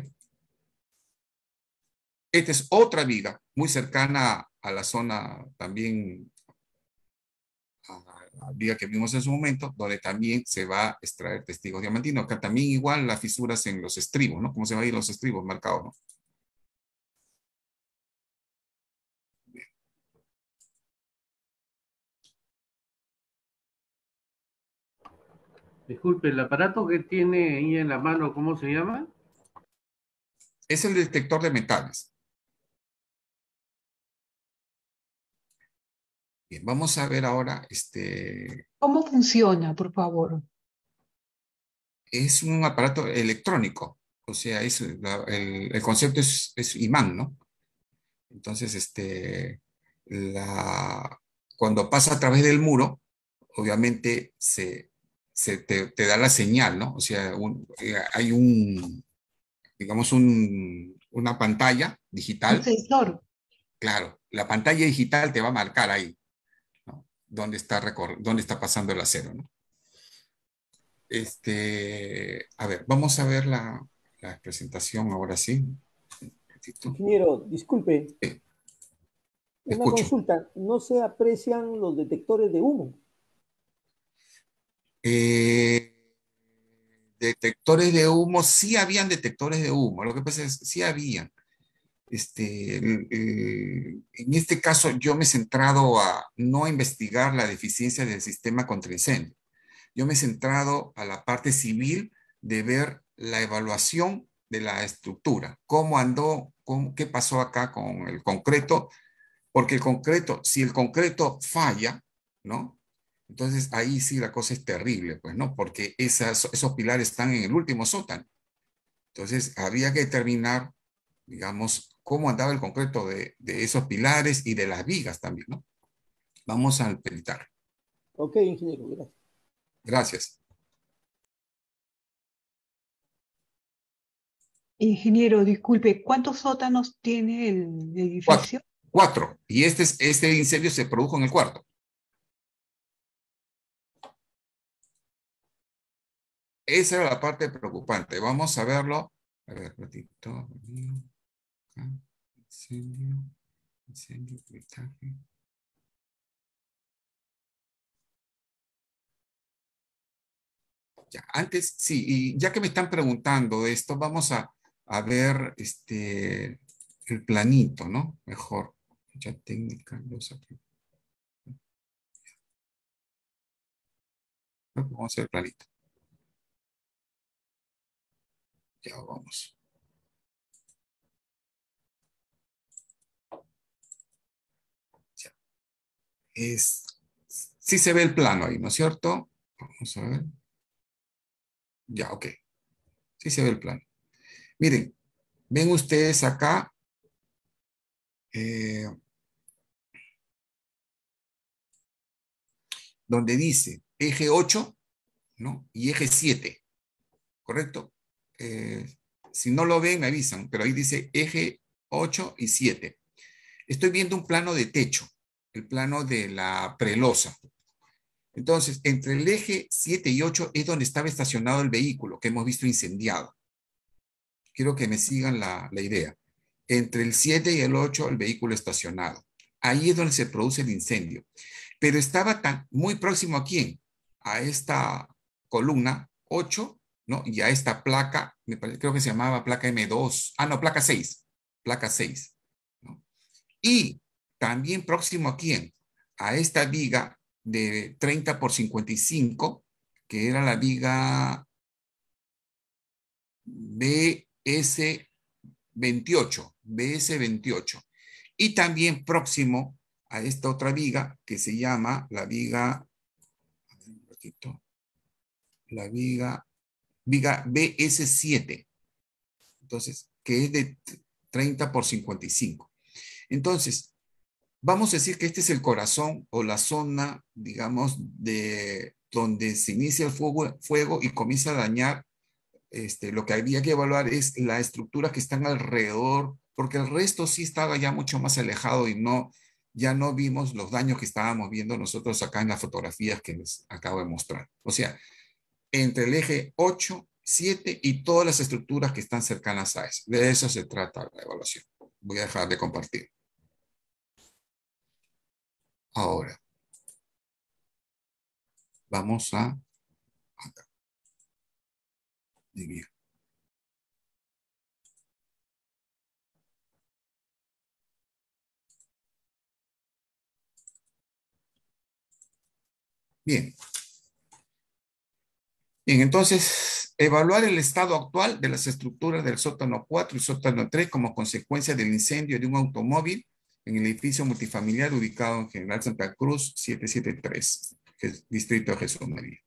Esta es otra viga muy cercana a la zona también, a la viga que vimos en su momento, donde también se va a extraer testigos diamantinos. Acá también igual las fisuras en los estribos, ¿no? Cómo se van a ir los estribos marcados, ¿no? Disculpe, el aparato que tiene ahí en la mano, ¿cómo se llama? Es el detector de metales. Bien, vamos a ver ahora, este, ¿Cómo funciona, por favor? es un aparato electrónico, o sea, es la- el, el concepto es, es imán, ¿no? Entonces, este, la, cuando pasa a través del muro, obviamente se, se te, te da la señal, ¿no? O sea, un- eh, hay un, digamos, un, una pantalla Un digital, sensor. claro, la pantalla digital te va a marcar ahí, ¿no? Dónde está, recor- dónde está pasando el acero, ¿no? Este, a ver, vamos a ver la, la presentación ahora sí. Un ratito. Ingeniero, disculpe, Eh, una escucho. consulta. No se aprecian los detectores de humo. Eh, detectores de humo, sí habían detectores de humo, lo que pasa es, sí habían. Este, el- el- en este caso yo me he centrado a no investigar la deficiencia del sistema contra incendio. Yo me he centrado a la parte civil de ver la evaluación de la estructura, cómo andó, cómo- qué pasó acá con el concreto, porque el concreto, si el concreto falla, ¿no? Entonces ahí sí la cosa es terrible, pues, ¿no? Porque esas, esos pilares están en el último sótano. Entonces había que determinar, digamos, cómo andaba el concreto de, de esos pilares y de las vigas también, ¿no? Vamos al peritar. Ok, ingeniero, gracias. Gracias. Ingeniero, disculpe, ¿cuántos sótanos tiene el Cuatro. edificio? Cuatro. Y este, es, este incendio se produjo en el cuarto. esa era la parte preocupante. Vamos a verlo. A ver, ratito. Incendio, incendio, peritaje. Ya, antes, sí, y ya que me están preguntando esto, vamos a, a ver este, el planito, ¿no? Mejor. Ya técnica, los aquí. Vamos a hacer el planito. Ya vamos. Ya. Es, sí se ve el plano ahí, ¿no es cierto? Vamos a ver. Ya, ok. Sí se ve el plano. Miren, ven ustedes acá. Eh, donde dice eje ocho, ¿no? Y eje siete, ¿correcto? Eh, si no lo ven, me avisan, pero ahí dice eje ocho y siete. Estoy viendo un plano de techo, el plano de la prelosa. Entonces, entre el eje siete y ocho es donde estaba estacionado el vehículo que hemos visto incendiado. Quiero que me sigan la, la idea. Entre el siete y el ocho, el vehículo estacionado. Ahí es donde se produce el incendio. Pero estaba tan, muy próximo a quién? A esta columna ocho, ¿no? Y a esta placa, me parece, creo que se llamaba placa eme dos. Ah, no, placa seis. Placa seis. ¿No? Y también próximo a quién? A esta viga de treinta por cincuenta y cinco, que era la viga be ese veintiocho. be ese veintiocho. Y también próximo a esta otra viga que se llama la viga, la viga, viga be ese siete. Entonces, que es de treinta por cincuenta y cinco. Entonces, vamos a decir que este es el corazón o la zona, digamos, de donde se inicia el fuego, fuego y comienza a dañar. Este, lo que había que evaluar es la estructura que están alrededor, porque el resto sí estaba ya mucho más alejado y no, ya no vimos los daños que estábamos viendo nosotros acá en las fotografías que les acabo de mostrar. O sea, entre el eje ocho, siete y todas las estructuras que están cercanas a eso. De eso se trata la evaluación. Voy a dejar de compartir. Ahora, vamos a acá. Muy bien. Bien. Bien, entonces, evaluar el estado actual de las estructuras del sótano cuatro y sótano tres como consecuencia del incendio de un automóvil en el edificio multifamiliar ubicado en General Santa Cruz setecientos setenta y tres, que es Distrito de Jesús María.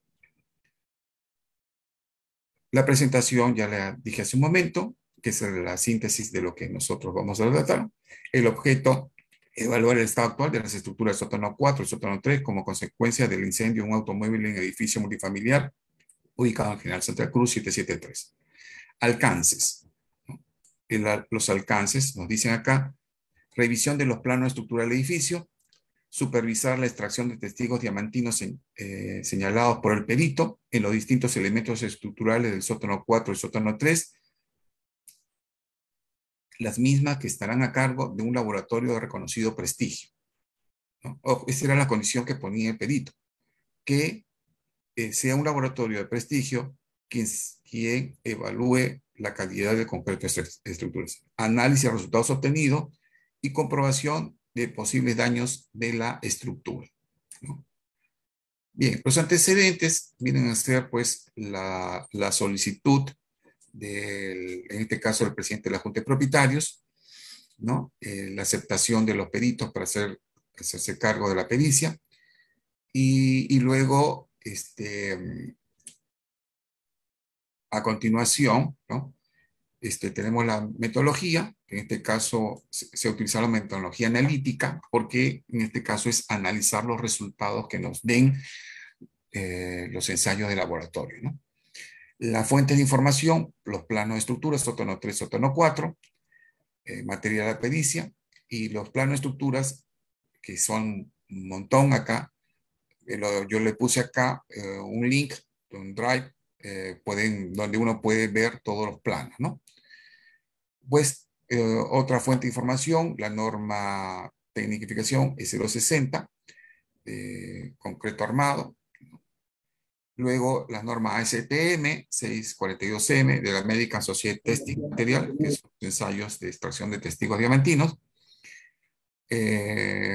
La presentación ya la dije hace un momento, que es la síntesis de lo que nosotros vamos a tratar. El objeto, evaluar el estado actual de las estructuras del sótano cuatro y sótano tres como consecuencia del incendio de un automóvil en el edificio multifamiliar ubicado en General Santa Cruz setecientos setenta y tres. Alcances. ¿No? El, los alcances nos dicen acá, revisión de los planos estructurales del edificio, supervisar la extracción de testigos diamantinos en, eh, señalados por el perito en los distintos elementos estructurales del sótano cuatro y sótano tres, las mismas que estarán a cargo de un laboratorio de reconocido prestigio. ¿No? Oh, esa era la condición que ponía el perito, que eh, sea un laboratorio de prestigio quien, quien evalúe la calidad del concreto de estas estructuras. Análisis de resultados obtenidos y comprobación de posibles daños de la estructura. ¿No? Bien, los antecedentes vienen a ser pues la, la solicitud del, en este caso del presidente de la Junta de Propietarios, ¿no? Eh, la aceptación de los peritos para hacer, hacerse cargo de la pericia y, y luego este, a continuación, ¿no? Este, tenemos la metodología, que en este caso se, se utiliza la metodología analítica, porque en este caso es analizar los resultados que nos den eh, los ensayos de laboratorio, ¿no? La fuente de información, los planos de estructura, sótano tres, sótano cuatro, eh, material de pericia, y los planos de estructuras, que son un montón acá. Eh, lo, yo le puse acá eh, un link de un drive eh, pueden, donde uno puede ver todos los planos, ¿no? Pues eh, otra fuente de información, la norma tecnificación E cero sesenta, de concreto armado. Luego la norma A S T M seiscientos cuarenta y dos M de la American Society Testing Material, que son ensayos de extracción de testigos diamantinos. Eh,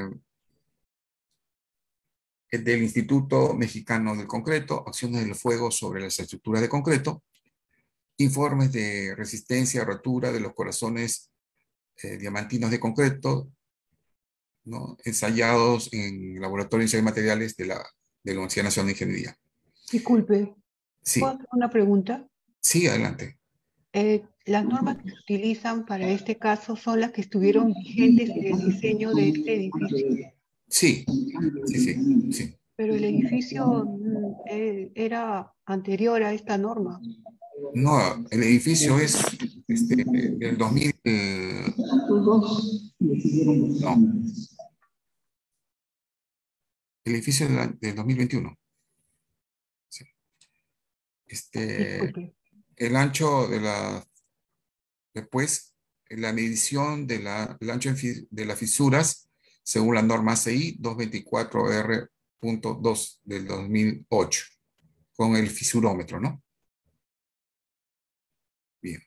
del Instituto Mexicano del Concreto, acciones del fuego sobre las estructuras de concreto, informes de resistencia a rotura de los corazones eh, diamantinos de concreto, ¿no? Ensayados en laboratorio de ensayos de materiales de la, de la Universidad Nacional de Ingeniería. Disculpe, Sí, ¿puedo hacer una pregunta? sí, adelante. Eh, las normas que se utilizan para este caso son las que estuvieron vigentes en el diseño de este edificio. Sí, sí, sí, sí. Pero el edificio mm, eh, era anterior a esta norma. No, el edificio es este, del dos mil. Eh, no. El edificio del, del dos mil veintiuno. Sí. Este, Disculpe. el ancho de la. Después, la medición de la, el ancho de las fisuras, según la norma A C I doscientos veinticuatro R punto dos del dos mil ocho, con el fisurómetro, ¿no? Bien.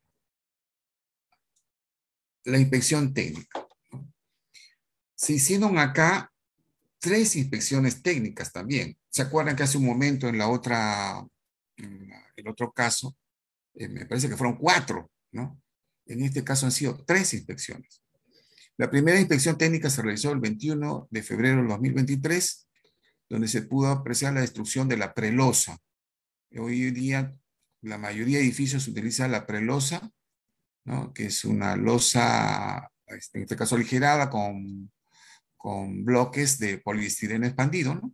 La inspección técnica, ¿no? Se hicieron acá tres inspecciones técnicas también. ¿Se acuerdan que hace un momento en la otra, en la, el otro caso, eh, me parece que fueron cuatro, ¿no? En este caso han sido tres inspecciones. La primera inspección técnica se realizó el veintiuno de febrero del dos mil veintitrés, donde se pudo apreciar la destrucción de la prelosa. Hoy día, la mayoría de edificios utiliza la prelosa, ¿no? Que es una losa, en este caso aligerada, con, con bloques de poliestireno expandido, ¿no?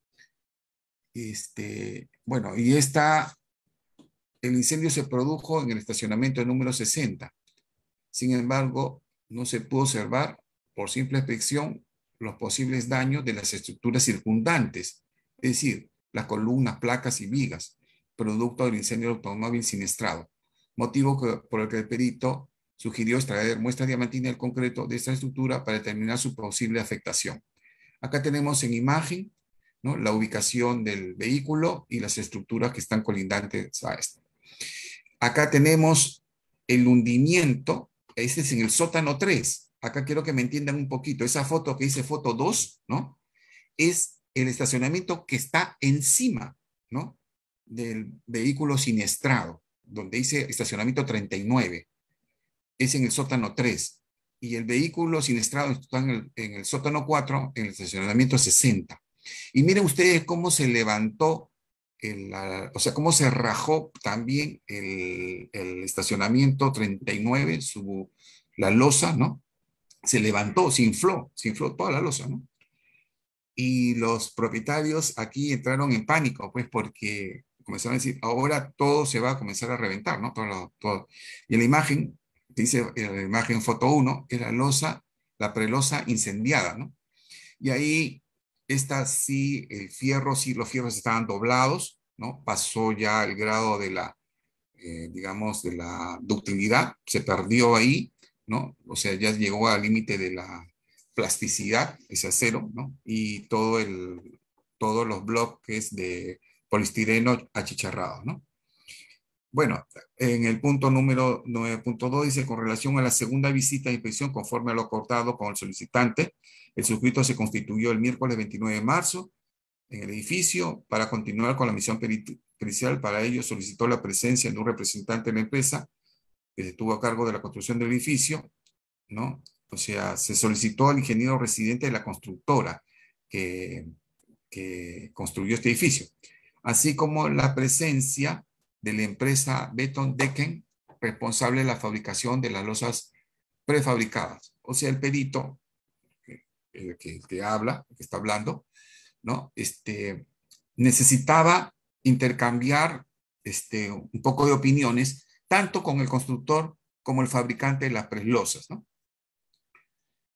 Este, bueno, y esta, el incendio se produjo en el estacionamiento número sesenta. Sin embargo, no se pudo observar por simple inspección los posibles daños de las estructuras circundantes, es decir, las columnas, placas y vigas, producto del incendio del automóvil siniestrado, motivo que, por el que el perito sugirió extraer muestras diamantinas del concreto de esta estructura para determinar su posible afectación. Acá tenemos en imagen, ¿no?, la ubicación del vehículo y las estructuras que están colindantes a esto. Acá tenemos el hundimiento. Este es en el sótano tres. Acá quiero que me entiendan un poquito. Esa foto que dice foto dos, ¿no? Es el estacionamiento que está encima, ¿no?, del vehículo siniestrado, donde dice estacionamiento treinta y nueve. Es en el sótano tres. Y el vehículo siniestrado está en el, en el sótano cuatro, en el estacionamiento sesenta. Y miren ustedes cómo se levantó, el, la, o sea, cómo se rajó también el, el estacionamiento treinta y nueve, su, la losa, ¿no? Se levantó, se infló, se infló toda la losa, ¿no? Y los propietarios aquí entraron en pánico, pues, porque comenzaron a decir, ahora todo se va a comenzar a reventar, ¿no? Todo, todo. Y en la imagen, dice en la imagen foto uno, es la losa, la prelosa incendiada, ¿no? Y ahí, esta sí, el fierro, sí, los fierros estaban doblados, ¿no? Pasó ya el grado de la, eh, digamos, de la ductilidad, se perdió ahí, ¿no? O sea, ya llegó al límite de la plasticidad, ese acero, ¿no? Y todo el, todos los bloques de poliestireno achicharrados, ¿no? Bueno, en el punto número nueve punto dos dice, con relación a la segunda visita de inspección, conforme a lo acordado con el solicitante, el suscrito se constituyó el miércoles veintinueve de marzo en el edificio para continuar con la misión pericial. Para ello solicitó la presencia de un representante de la empresa que estuvo a cargo de la construcción del edificio, ¿no? O sea, se solicitó al ingeniero residente de la constructora que, que construyó este edificio, así como la presencia de la empresa Beton Decken, responsable de la fabricación de las losas prefabricadas. O sea, el perito que, que, que habla, que está hablando, ¿no? Este, necesitaba intercambiar este, un poco de opiniones, tanto con el constructor como el fabricante de las preslosas, ¿no?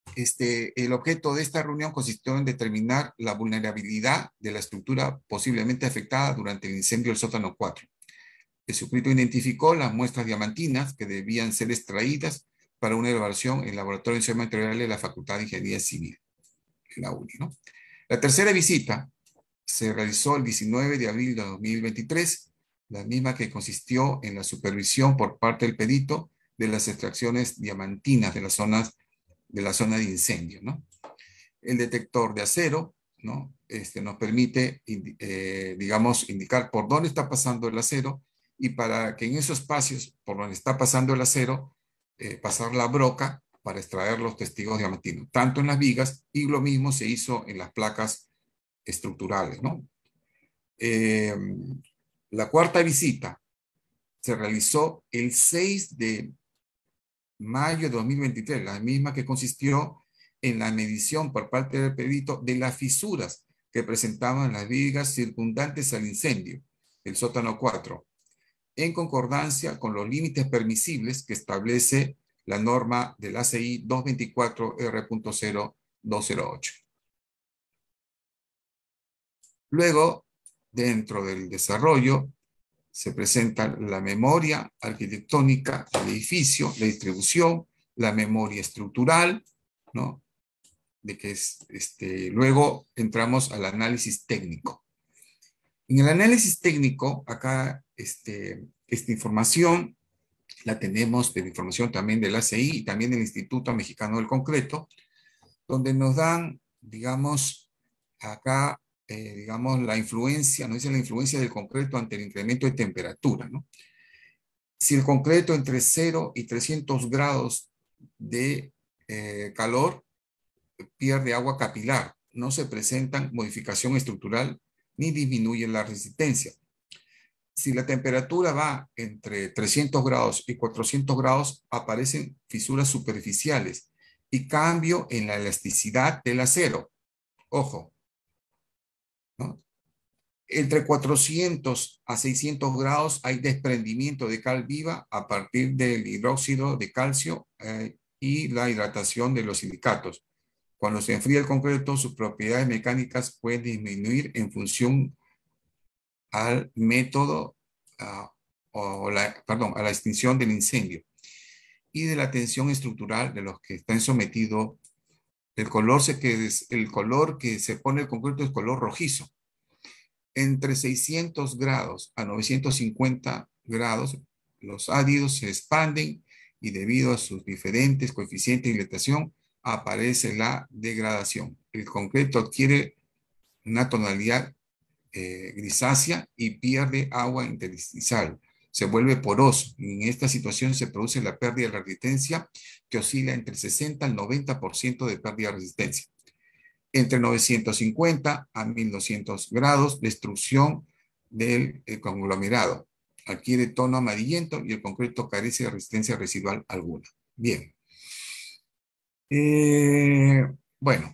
Este, el objeto de esta reunión consistió en determinar la vulnerabilidad de la estructura posiblemente afectada durante el incendio del sótano cuatro. El circuito identificó las muestras diamantinas que debían ser extraídas para una evaluación en el Laboratorio de Ingeniería Material de la Facultad de Ingeniería Civil, en la U N I, ¿no? La tercera visita se realizó el diecinueve de abril de dos mil veintitrés, la misma que consistió en la supervisión por parte del perito de las extracciones diamantinas de las zonas de la zona de incendio, ¿no? El detector de acero, ¿no? Este, nos permite, eh, digamos, indicar por dónde está pasando el acero y para que en esos espacios por donde está pasando el acero, eh, pasar la broca para extraer los testigos diamantinos, tanto en las vigas y lo mismo se hizo en las placas estructurales, ¿no? Eh, la cuarta visita se realizó el seis de mayo de dos mil veintitrés, la misma que consistió en la medición por parte del perito de las fisuras que presentaban las vigas circundantes al incendio, el sótano cuatro, en concordancia con los límites permisibles que establece la norma del A C I doscientos veinticuatro R punto cero dos cero ocho. Luego, dentro del desarrollo, se presenta la memoria arquitectónica del edificio, la distribución, la memoria estructural, ¿no? De que es, este, luego entramos al análisis técnico. En el análisis técnico, acá, este, esta información la tenemos de la información también del A C I y también del Instituto Mexicano del Concreto, donde nos dan, digamos, acá, Eh, digamos, la influencia, nos dice la influencia del concreto ante el incremento de temperatura, ¿no? Si el concreto entre cero y trescientos grados de eh, calor pierde agua capilar, no se presentan modificación estructural ni disminuye la resistencia. Si la temperatura va entre trescientos grados y cuatrocientos grados, aparecen fisuras superficiales y cambio en la elasticidad del acero. Ojo, ¿no? Entre cuatrocientos a seiscientos grados hay desprendimiento de cal viva a partir del hidróxido de calcio eh, y la hidratación de los silicatos. Cuando se enfría el concreto, sus propiedades mecánicas pueden disminuir en función al método uh, o la, perdón, a la extinción del incendio y de la tensión estructural de los que están sometidos. El color, se que es, el color que se pone el concreto es color rojizo. Entre seiscientos grados a novecientos cincuenta grados, los áridos se expanden y debido a sus diferentes coeficientes de dilatación aparece la degradación. El concreto adquiere una tonalidad eh, grisácea y pierde agua intersticial. Se vuelve poroso. En esta situación se produce la pérdida de resistencia que oscila entre el sesenta al noventa por ciento de pérdida de resistencia. Entre novecientos cincuenta a mil doscientos grados, destrucción del conglomerado. Adquiere tono amarillento y el concreto carece de resistencia residual alguna. Bien. Eh, bueno,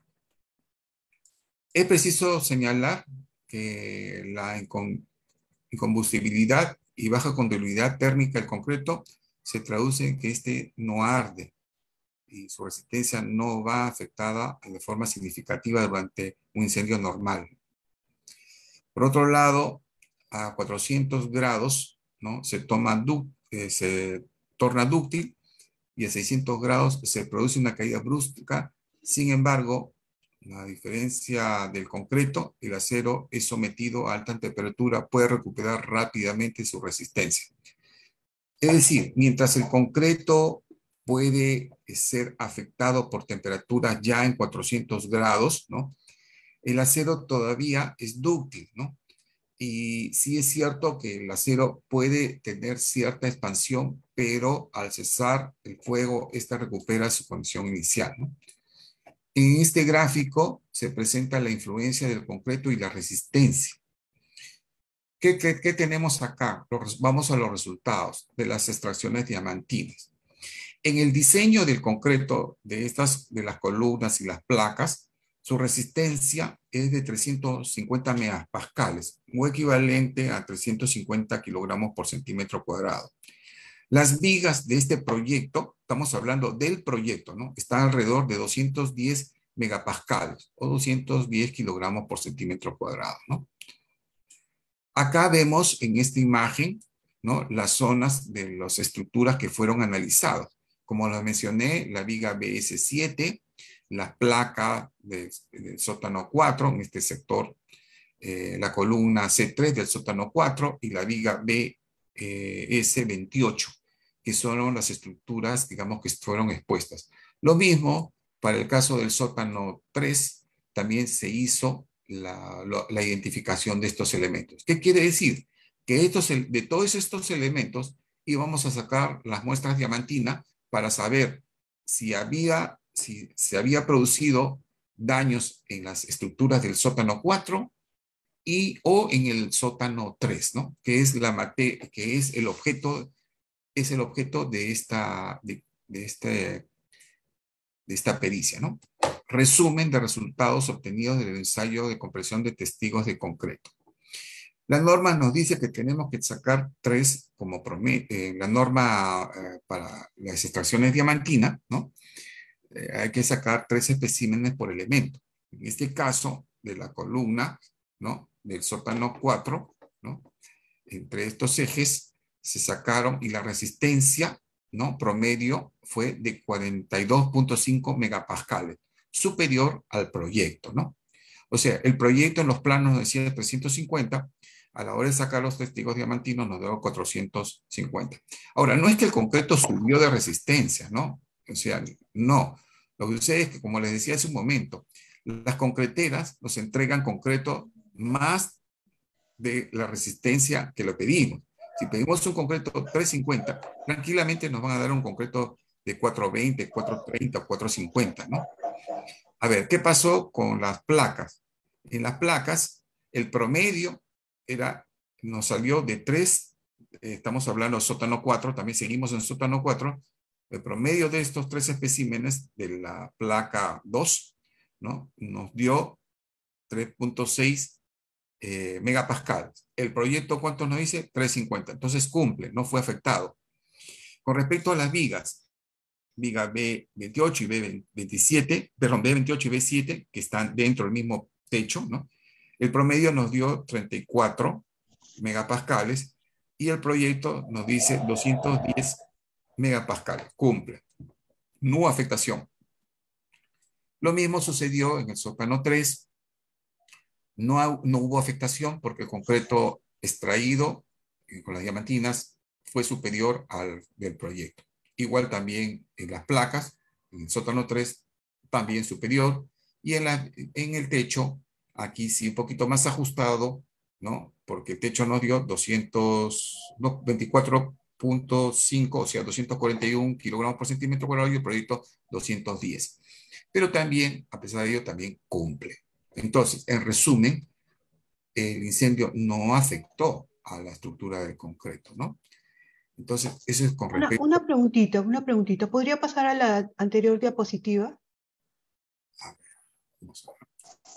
es preciso señalar que la incombustibilidad y baja conductividad térmica del concreto se traduce en que este no arde y su resistencia no va afectada de forma significativa durante un incendio normal. Por otro lado, a cuatrocientos grados, ¿no? se, toma eh, se torna dúctil y a seiscientos grados se produce una caída brusca. Sin embargo, la diferencia del concreto, el acero es sometido a alta temperatura, puede recuperar rápidamente su resistencia. Es decir, mientras el concreto puede ser afectado por temperaturas ya en cuatrocientos grados, ¿no? El acero todavía es dúctil, ¿no? Y sí es cierto que el acero puede tener cierta expansión, pero al cesar el fuego, esta recupera su condición inicial, ¿no? En este gráfico se presenta la influencia del concreto y la resistencia. ¿Qué, qué, qué tenemos acá? Vamos a los resultados de las extracciones diamantinas. En el diseño del concreto de estas, de las columnas y las placas, su resistencia es de trescientos cincuenta megapascales, o equivalente a trescientos cincuenta kilogramos por centímetro cuadrado. Las vigas de este proyecto estamos hablando del proyecto, ¿no? Está alrededor de doscientos diez megapascales o doscientos diez kilogramos por centímetro cuadrado, ¿no? Acá vemos en esta imagen, ¿no?, las zonas de las estructuras que fueron analizadas. Como les mencioné, la viga B S siete, la placa del de sótano cuatro en este sector, eh, la columna C tres del sótano cuatro y la viga B S veintiocho, que son las estructuras, digamos, que fueron expuestas. Lo mismo para el caso del sótano tres, también se hizo la, la, la identificación de estos elementos. ¿Qué quiere decir? Que estos, de todos estos elementos íbamos a sacar las muestras diamantina para saber si había, si se había producido daños en las estructuras del sótano cuatro y o en el sótano tres, ¿no? Que es la mate, que es el objeto, es el objeto de esta, de, de este, de esta pericia, ¿no? Resumen de resultados obtenidos del ensayo de compresión de testigos de concreto. La norma nos dice que tenemos que sacar tres como promedio, eh, la norma eh, para las extracciones diamantina, ¿no? Eh, hay que sacar tres especímenes por elemento. En este caso, de la columna, ¿no?, del sótano cuatro, ¿no?, entre estos ejes se sacaron y la resistencia, ¿no?, promedio fue de cuarenta y dos punto cinco megapascales, superior al proyecto, ¿no? O sea, el proyecto en los planos decía trescientos cincuenta, a la hora de sacar los testigos diamantinos nos dio cuatrocientos cincuenta. Ahora, no es que el concreto subió de resistencia, ¿no? O sea, no. Lo que sucede es que, como les decía hace un momento, las concreteras nos entregan concreto más de la resistencia que lo pedimos. Si pedimos un concreto trescientos cincuenta, tranquilamente nos van a dar un concreto de cuatrocientos veinte, cuatrocientos treinta, cuatrocientos cincuenta, ¿no? A ver, ¿qué pasó con las placas? En las placas, el promedio era, nos salió de tres, eh, estamos hablando de sótano cuatro, también seguimos en sótano cuatro, el promedio de estos tres especímenes de la placa dos, ¿no?, nos dio tres punto seis eh, megapascales. El proyecto, ¿cuánto nos dice? trescientos cincuenta. Entonces cumple, no fue afectado. Con respecto a las vigas, viga B veintiocho y B veintisiete, perdón, B veintiocho y B siete, que están dentro del mismo techo, ¿no?, el promedio nos dio treinta y cuatro megapascales y el proyecto nos dice doscientos diez megapascales. Cumple. No hubo afectación. Lo mismo sucedió en el sótano tres. No, no hubo afectación porque el concreto extraído eh, con las diamantinas fue superior al del proyecto. Igual también en las placas, en el sótano tres, también superior. Y en, la, en el techo, aquí sí un poquito más ajustado, ¿no? Porque el techo nos dio doscientos veinticuatro punto cinco, o sea, doscientos cuarenta y uno kilogramos por centímetro cuadrado y el proyecto doscientos diez. Pero también, a pesar de ello, también cumple. Entonces, en resumen, el incendio no afectó a la estructura del concreto, ¿no? Entonces, eso es con respecto... Una, una preguntita, una preguntita. ¿Podría pasar a la anterior diapositiva? A ver, vamos a ver.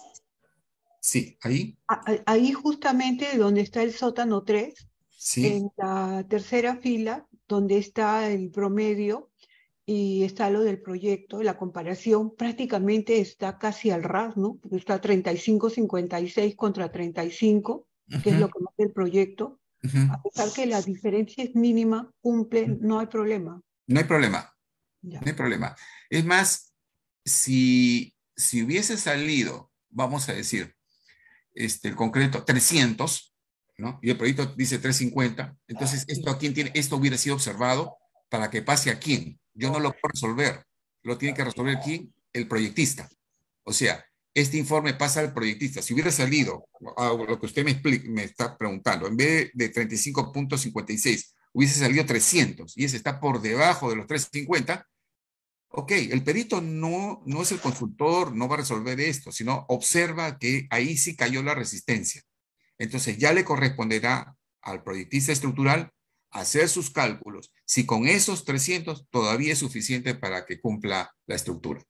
Sí, ahí. Ahí justamente donde está el sótano tres, Sí. En la tercera fila, donde está el promedio y está lo del proyecto, la comparación prácticamente está casi al ras, ¿no? Está treinta y cinco cincuenta y seis contra treinta y cinco, uh-huh. que es lo que marca el proyecto. Uh-huh. A pesar que la diferencia es mínima, cumple, no hay problema. No hay problema. Ya. No hay problema. Es más, si, si hubiese salido, vamos a decir, este, el concreto trescientos, ¿no?, y el proyecto dice trescientos cincuenta, entonces esto a quién tiene, esto hubiera sido observado para que pase a quién. Yo no lo puedo resolver, lo tiene que resolver quién, el proyectista. O sea, este informe pasa al proyectista. Si hubiera salido, a lo que usted me, explica, me está preguntando, en vez de treinta y cinco punto cincuenta y seis, hubiese salido trescientos y ese está por debajo de los trescientos cincuenta, ok, el perito no, no es el consultor, no va a resolver esto, sino observa que ahí sí cayó la resistencia. Entonces ya le corresponderá al proyectista estructural hacer sus cálculos. Si con esos trescientos todavía es suficiente para que cumpla la estructura.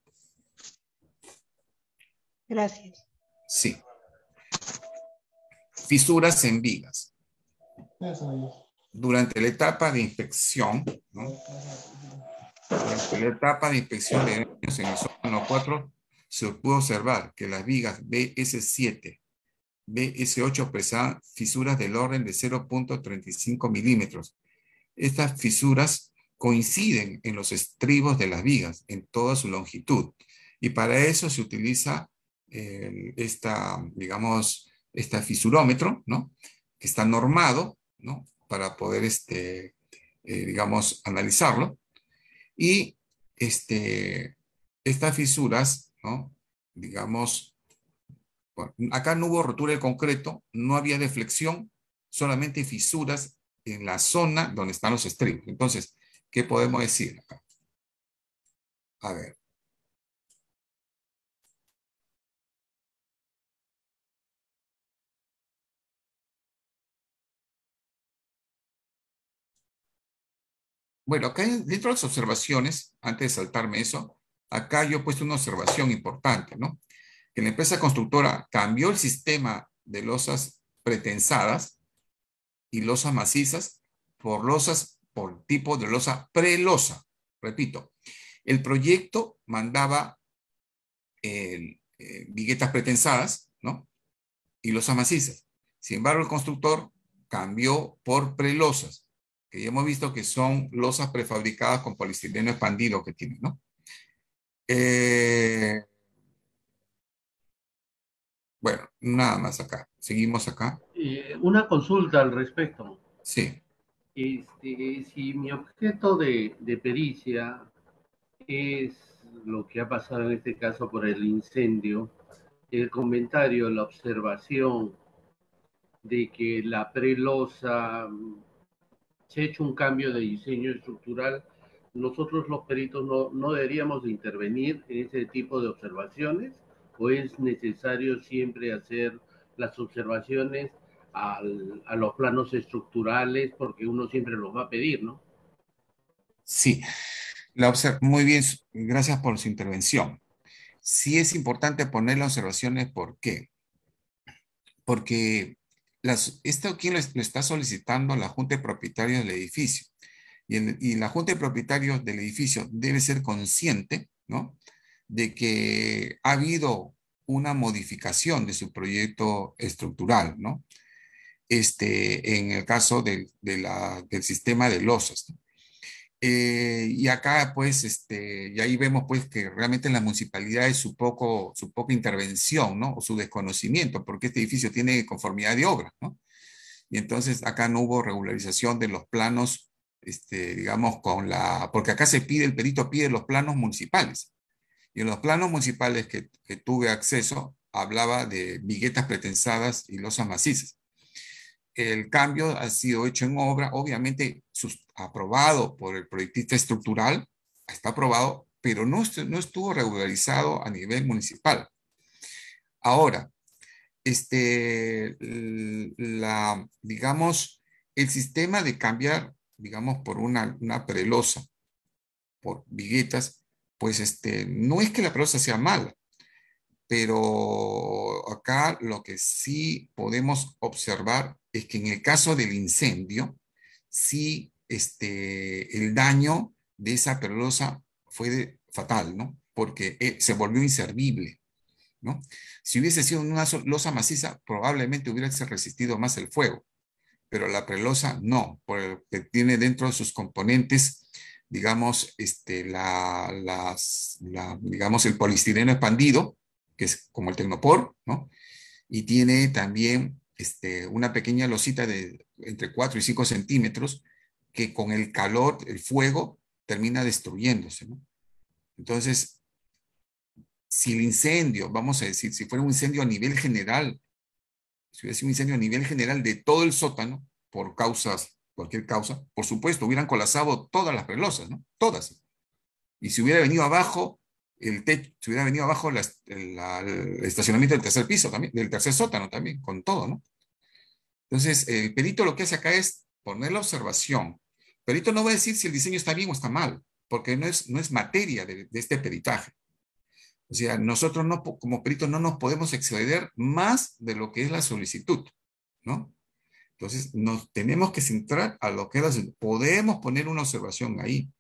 Gracias. Sí. Fisuras en vigas. Durante la etapa de inspección, ¿no?, En la etapa de inspección de daños en el sótano cuatro, se pudo observar que las vigas B S siete, B S ocho presaban fisuras del orden de cero punto treinta y cinco milímetros. Estas fisuras coinciden en los estribos de las vigas en toda su longitud, y para eso se utiliza eh, esta, digamos, este fisurómetro, ¿no? Que está normado, ¿no? Para poder, este, eh, digamos, analizarlo. Y este, estas fisuras, ¿no? Digamos, bueno, acá no hubo rotura de concreto, no había deflexión, solamente fisuras en la zona donde están los estribos. Entonces, ¿qué podemos decir acá? A ver. Bueno, acá dentro de las observaciones, antes de saltarme eso, acá yo he puesto una observación importante, ¿no? Que la empresa constructora cambió el sistema de losas pretensadas y losas macizas por losas, por tipo de losa prelosa. Repito, el proyecto mandaba eh, eh, viguetas pretensadas, ¿no? Y losas macizas. Sin embargo, el constructor cambió por prelosas, que ya hemos visto que son losas prefabricadas con poliestireno expandido que tienen, ¿no? Eh, bueno, nada más acá. Seguimos acá. Eh, una consulta al respecto. Sí. Este, si mi objeto de, de pericia es lo que ha pasado en este caso por el incendio, el comentario, la observación de que la prelosa se ha hecho un cambio de diseño estructural, nosotros los peritos no, no deberíamos de intervenir en ese tipo de observaciones, o es necesario siempre hacer las observaciones al, a los planos estructurales porque uno siempre los va a pedir, ¿no? Sí, la muy bien, gracias por su intervención. Sí es importante poner las observaciones, ¿por qué? Porque las, esto quien lo, lo está solicitando la Junta de Propietarios del edificio. Y, el, y la Junta de Propietarios del edificio debe ser consciente, ¿no? De que ha habido una modificación de su proyecto estructural, ¿no? Este, en el caso del, de la, del sistema de losas, ¿no? Eh, y acá, pues, este, y ahí vemos, pues, que realmente la municipalidad es su poco, su poca intervención, ¿no? O su desconocimiento, porque este edificio tiene conformidad de obra, ¿no? Y entonces acá no hubo regularización de los planos, este, digamos, con la, porque acá se pide, el perito pide los planos municipales. Y en los planos municipales que, que tuve acceso, hablaba de viguetas pretensadas y losas macizas. El cambio ha sido hecho en obra, obviamente sus, aprobado por el proyectista estructural, está aprobado, pero no, no estuvo regularizado a nivel municipal. Ahora, este, la, digamos, el sistema de cambiar, digamos, por una, una prelosa, por viguetas, pues este, no es que la prelosa sea mala, pero acá lo que sí podemos observar es que en el caso del incendio, sí este, el daño de esa prelosa fue de, fatal, ¿no? Porque eh, se volvió inservible, ¿no? Si hubiese sido una losa maciza, probablemente hubiese resistido más el fuego, pero la prelosa no, porque tiene dentro de sus componentes, digamos, este, la, las, la, digamos el poliestireno expandido, que es como el Tecnopor, ¿no? Y tiene también este, una pequeña losita de entre cuatro y cinco centímetros que con el calor, el fuego, termina destruyéndose, ¿no? Entonces, si el incendio, vamos a decir, si fuera un incendio a nivel general, si hubiera sido un incendio a nivel general de todo el sótano, por causas, cualquier causa, por supuesto, hubieran colapsado todas las prelosas, ¿no? Todas. Y si hubiera venido abajo, el techo, si hubiera venido abajo la, la, el estacionamiento del tercer piso también, del tercer sótano también, con todo, ¿no? Entonces, el perito lo que hace acá es poner la observación. El perito no va a decir si el diseño está bien o está mal, porque no es, no es materia de, de este peritaje. O sea, nosotros no, como peritos no nos podemos exceder más de lo que es la solicitud, ¿no? Entonces, nos tenemos que centrar a lo que es la, podemos poner una observación ahí,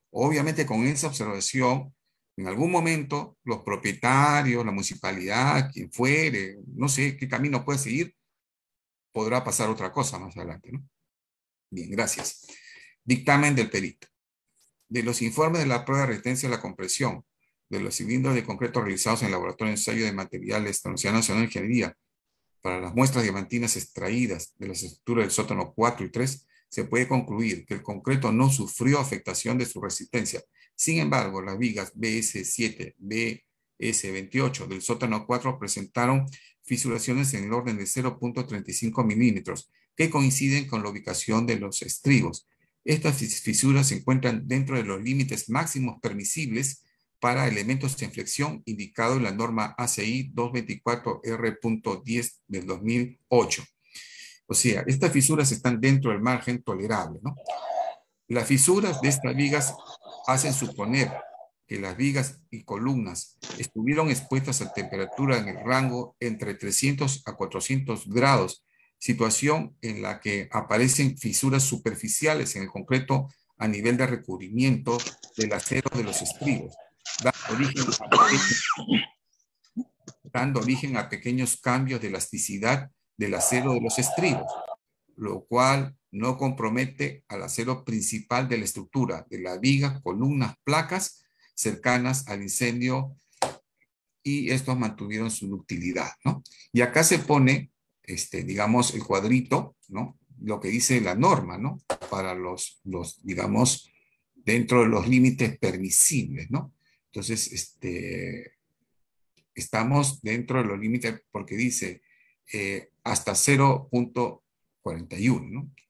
Obviamente con esa observación, en algún momento los propietarios, la municipalidad, quien fuere, no sé qué camino puede seguir, podrá pasar otra cosa más adelante, ¿no? Bien, gracias. Dictamen del perito. De los informes de la prueba de resistencia a la compresión, de los cilindros de concreto realizados en el laboratorio de ensayo de materiales de la Universidad Nacional de Ingeniería, para las muestras diamantinas extraídas de las estructuras del sótano cuatro y tres, se puede concluir que el concreto no sufrió afectación de su resistencia. Sin embargo, las vigas B S siete, B S veintiocho del sótano cuatro presentaron fisuraciones en el orden de cero punto treinta y cinco milímetros, que coinciden con la ubicación de los estribos. Estas fisuras se encuentran dentro de los límites máximos permisibles para elementos de inflexión indicado en la norma A C I doscientos veinticuatro R punto diez del dos mil ocho. O sea, estas fisuras están dentro del margen tolerable, ¿no? Las fisuras de estas vigas hacen suponer que las vigas y columnas estuvieron expuestas a temperatura en el rango entre trescientos a cuatrocientos grados, situación en la que aparecen fisuras superficiales en el concreto a nivel de recubrimiento del acero de los estribos, dando origen a pequeños, dando origen a pequeños cambios de elasticidad del acero de los estribos, lo cual no compromete al acero principal de la estructura, de la viga, columnas, placas cercanas al incendio, y estos mantuvieron su ductilidad, ¿no? Y acá se pone, este, digamos, el cuadrito, ¿no? Lo que dice la norma, ¿no? Para los, los, digamos, dentro de los límites permisibles, ¿no? Entonces, este, estamos dentro de los límites porque dice eh, hasta cero punto cuarenta y uno, ¿no?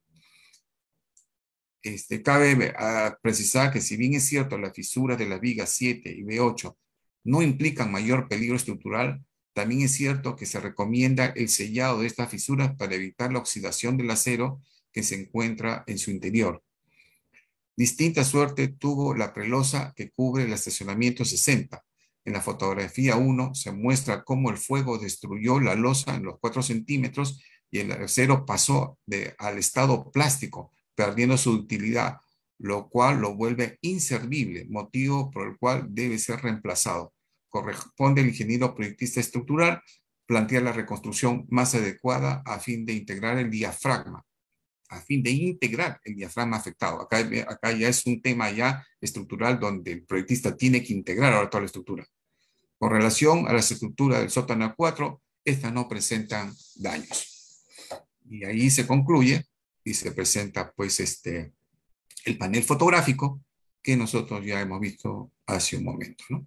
Este, cabe uh, precisar que si bien es cierto las fisuras de las vigas siete y B ocho no implican mayor peligro estructural, también es cierto que se recomienda el sellado de estas fisuras para evitar la oxidación del acero que se encuentra en su interior. Distinta suerte tuvo la prelosa que cubre el estacionamiento sesenta. En la fotografía uno se muestra cómo el fuego destruyó la losa en los cuatro centímetros y el acero pasó de, al estado plástico, perdiendo su utilidad, lo cual lo vuelve inservible, motivo por el cual debe ser reemplazado. Corresponde al ingeniero proyectista estructural plantear la reconstrucción más adecuada a fin de integrar el diafragma, a fin de integrar el diafragma afectado. Acá, acá ya es un tema ya estructural donde el proyectista tiene que integrar ahora toda la estructura. Con relación a las estructuras del sótano cuatro, estas no presentan daños. Y ahí se concluye y se presenta pues este, el panel fotográfico que nosotros ya hemos visto hace un momento, ¿no?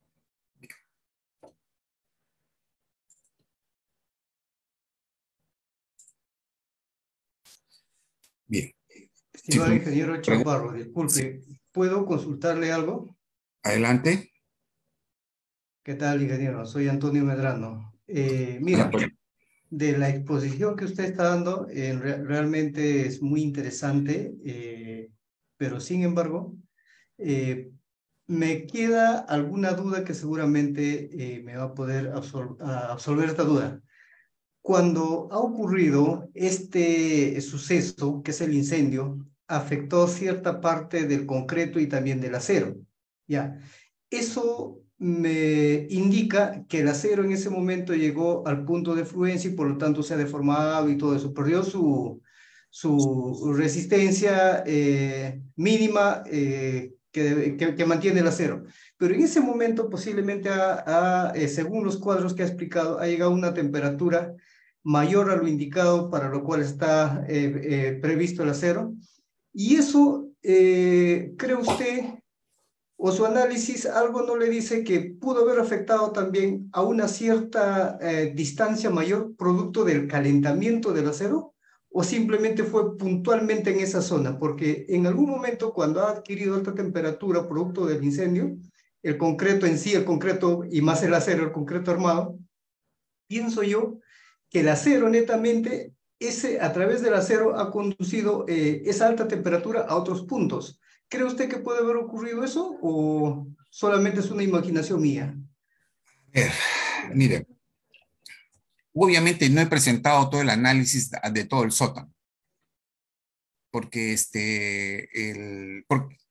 Bien. Estimado ingeniero Chaparro, disculpe, ¿puedo consultarle algo? Adelante. ¿Qué tal, ingeniero? Soy Antonio Medrano. Eh, mira, de la exposición que usted está dando, eh, re realmente es muy interesante, eh, pero sin embargo, eh, me queda alguna duda que seguramente eh, me va a poder absol a absolver esta duda. Cuando ha ocurrido este suceso, que es el incendio, afectó cierta parte del concreto y también del acero. Ya, eso me indica que el acero en ese momento llegó al punto de fluencia y por lo tanto se ha deformado y todo eso, perdió su, su resistencia eh, mínima eh, que, que, que mantiene el acero. Pero en ese momento posiblemente, ha, ha, eh, según los cuadros que ha explicado, ha llegado a una temperatura mayor a lo indicado para lo cual está eh, eh, previsto el acero. Y eso, eh, ¿cree usted, o su análisis, algo no le dice que pudo haber afectado también a una cierta eh, distancia mayor producto del calentamiento del acero? ¿O simplemente fue puntualmente en esa zona? Porque en algún momento, cuando ha adquirido alta temperatura producto del incendio, el concreto en sí, el concreto y más el acero, el concreto armado, pienso yo que el acero netamente, ese, a través del acero ha conducido eh, esa alta temperatura a otros puntos. ¿Cree usted que puede haber ocurrido eso o solamente es una imaginación mía? Eh, mire, obviamente no he presentado todo el análisis de todo el sótano, porque este, el, porque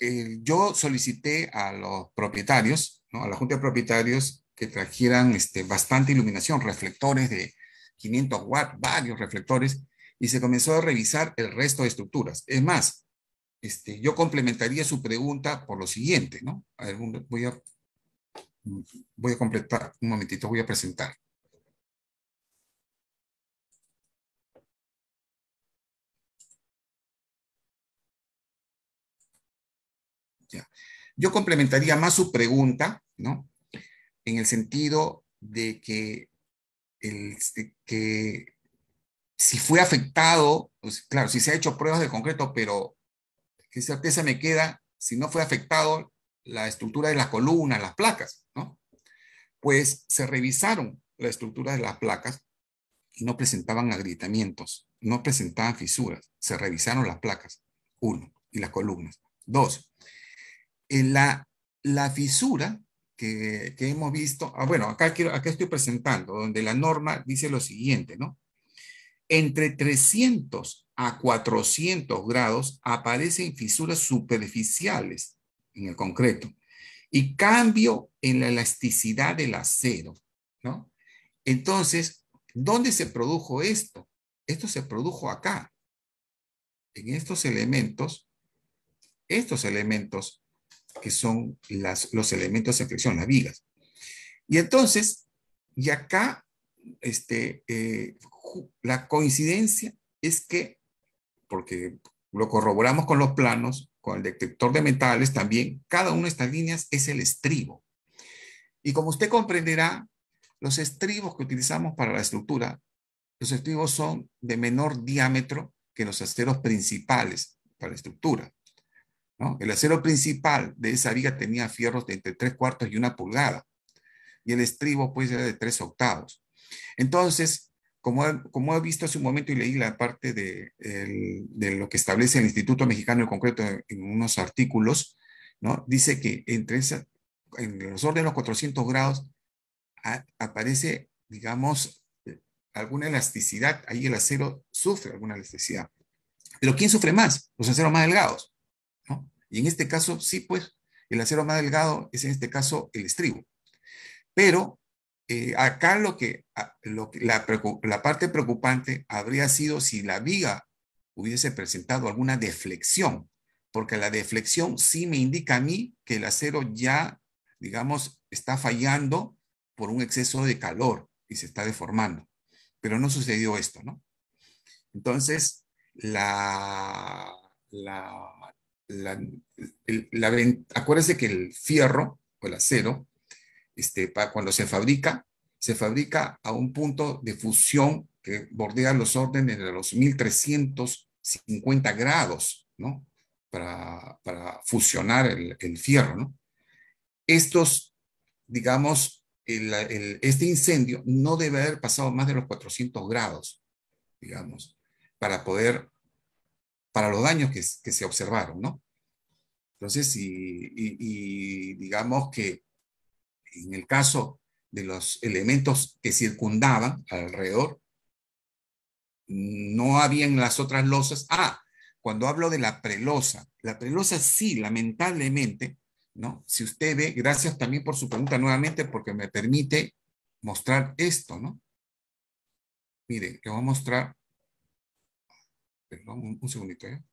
eh, yo solicité a los propietarios, ¿no? A la Junta de Propietarios que trajeran este, bastante iluminación, reflectores de quinientos watts, varios reflectores, y se comenzó a revisar el resto de estructuras. Es más, este, yo complementaría su pregunta por lo siguiente, ¿no? A ver, voy a, voy a completar, un momentito, voy a presentar. Ya. Yo complementaría más su pregunta, ¿no? En el sentido de que, el, que si fue afectado, pues claro, si se ha hecho pruebas de concreto, pero qué certeza me queda si no fue afectado la estructura de las columnas, las placas, ¿no? Pues se revisaron la estructura de las placas y no presentaban agrietamientos, no presentaban fisuras, se revisaron las placas, uno, y las columnas. Dos, en la, la fisura que, que hemos visto, ah, bueno, acá, quiero, acá estoy presentando, donde la norma dice lo siguiente, ¿no? Entre trescientos a cuatrocientos grados aparecen fisuras superficiales en el concreto y cambio en la elasticidad del acero, ¿no? Entonces, ¿dónde se produjo esto? Esto se produjo acá, en estos elementos, estos elementos que son las, los elementos de flexión, las vigas. Y entonces, y acá, este, eh, la coincidencia es que, porque lo corroboramos con los planos, con el detector de metales también, cada una de estas líneas es el estribo. Y como usted comprenderá, los estribos que utilizamos para la estructura, los estribos son de menor diámetro que los aceros principales para la estructura, ¿no? El acero principal de esa viga tenía fierros de entre tres cuartos y una pulgada, y el estribo pues era de tres octavos. Entonces, como he, como he visto hace un momento y leí la parte de, el, de lo que establece el Instituto Mexicano del Concreto en, en unos artículos, ¿no? Dice que entre esa, en los órdenes de los cuatrocientos grados a, aparece, digamos, alguna elasticidad. Ahí el acero sufre alguna elasticidad. Pero ¿quién sufre más? Los aceros más delgados, ¿no? Y en este caso, sí, pues, el acero más delgado es en este caso el estribo. Pero eh, acá lo que, lo que la, la parte preocupante habría sido si la viga hubiese presentado alguna deflexión, porque la deflexión sí me indica a mí que el acero ya, digamos, está fallando por un exceso de calor y se está deformando. Pero no sucedió esto, ¿no? Entonces, la, la, la, el, la, acuérdense que el fierro o el acero, Este, para cuando se fabrica, se fabrica a un punto de fusión que bordea los órdenes de los mil trescientos cincuenta grados, ¿no? Para, para fusionar el, el fierro, ¿no? Estos, digamos, el, el, este incendio no debe haber pasado más de los cuatrocientos grados, digamos, para poder, para los daños que, que se observaron, ¿no? Entonces, y, y, y digamos que en el caso de los elementos que circundaban alrededor, no habían las otras losas. Ah, cuando hablo de la prelosa, la prelosa sí, lamentablemente, ¿no? Si usted ve, gracias también por su pregunta nuevamente, porque me permite mostrar esto, ¿no? Mire, le voy a mostrar, perdón, un, un segundito, ¿eh?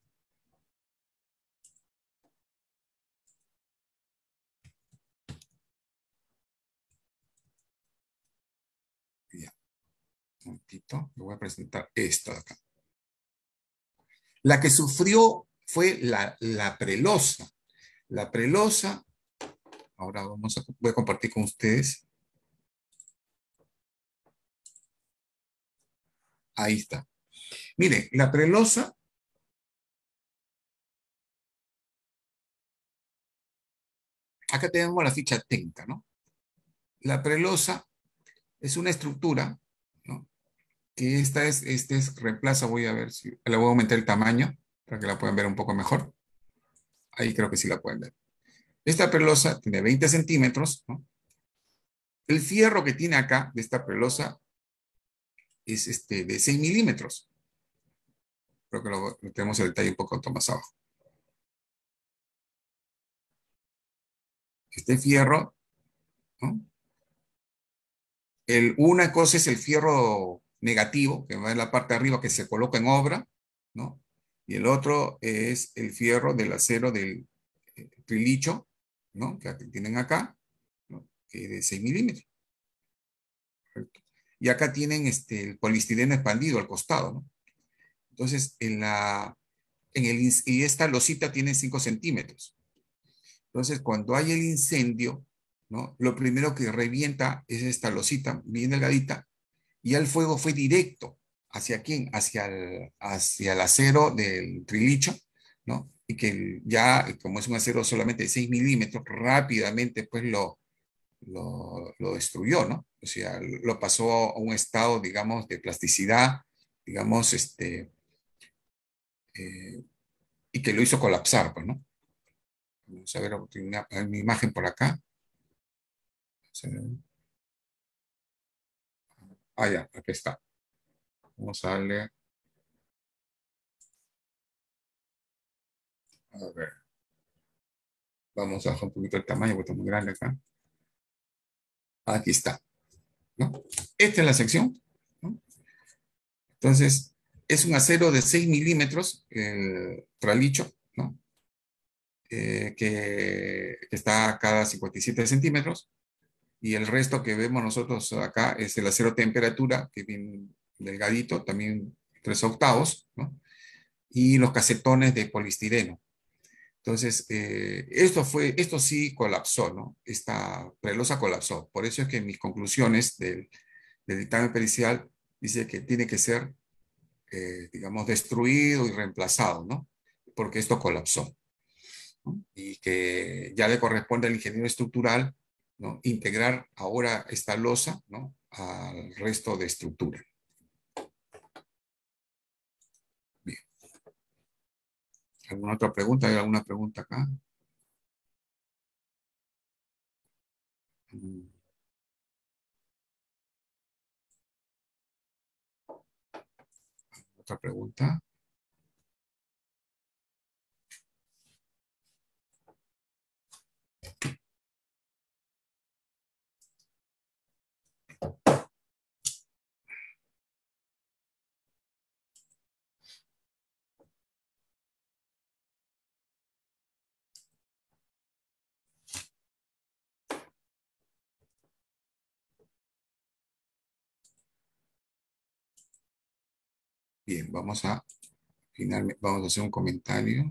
Un momentito, le voy a presentar esto de acá. La que sufrió fue la, la prelosa. La prelosa, ahora vamos a, voy a compartir con ustedes. Ahí está. Mire, la prelosa, acá tenemos la ficha técnica, ¿no? La prelosa es una estructura, ¿no? Que esta es, este es, reemplaza, voy a ver si, le voy a aumentar el tamaño para que la puedan ver un poco mejor. Ahí creo que sí la pueden ver. Esta prelosa tiene veinte centímetros, ¿no? El fierro que tiene acá de esta prelosa es este, de seis milímetros. Creo que lo, lo tenemos el detalle un poco más abajo. este fierro, ¿no? El, una cosa es el fierro negativo, que va en la parte de arriba, que se coloca en obra, ¿no? Y el otro es el fierro del acero del eh, trilicho, ¿no? Que tienen acá, ¿no? Que es de seis milímetros. Correcto. Y acá tienen este, el poliestireno expandido al costado, ¿no? Entonces, en la, en el, y esta losita tiene cinco centímetros. Entonces, cuando hay el incendio, ¿no? Lo primero que revienta es esta losita bien delgadita, y el fuego fue directo. ¿Hacia quién? Hacia el, hacia el acero del trilicho, ¿no? Y que ya, como es un acero solamente de seis milímetros, rápidamente pues lo, lo, lo destruyó, ¿no? O sea, lo pasó a un estado, digamos, de plasticidad, digamos, este, eh, y que lo hizo colapsar, pues, ¿no? Vamos a ver una, una imagen por acá. Ah, ya, aquí está. Vamos a darle. A ver. Vamos a bajar un poquito el tamaño porque está muy grande acá. Aquí está, ¿no? Esta es la sección, ¿no? Entonces, es un acero de seis milímetros, el tralicho, ¿no? Eh, que, que está a cada cincuenta y siete centímetros. Y el resto que vemos nosotros acá es el acero temperatura, que es bien delgadito, también tres octavos, ¿no? Y los casetones de poliestireno. Entonces, eh, esto fue, esto sí colapsó, ¿no? Esta prelosa colapsó. Por eso es que en mis conclusiones del, del dictamen pericial dice que tiene que ser, eh, digamos, destruido y reemplazado, ¿no? Porque esto colapsó, ¿no? Y que ya le corresponde al ingeniero estructural, ¿no? Integrar ahora esta losa, ¿no? Al resto de estructura. Bien. ¿Alguna otra pregunta? ¿Hay alguna pregunta acá? ¿Otra pregunta? Bien, vamos a finalmente, vamos a hacer un comentario.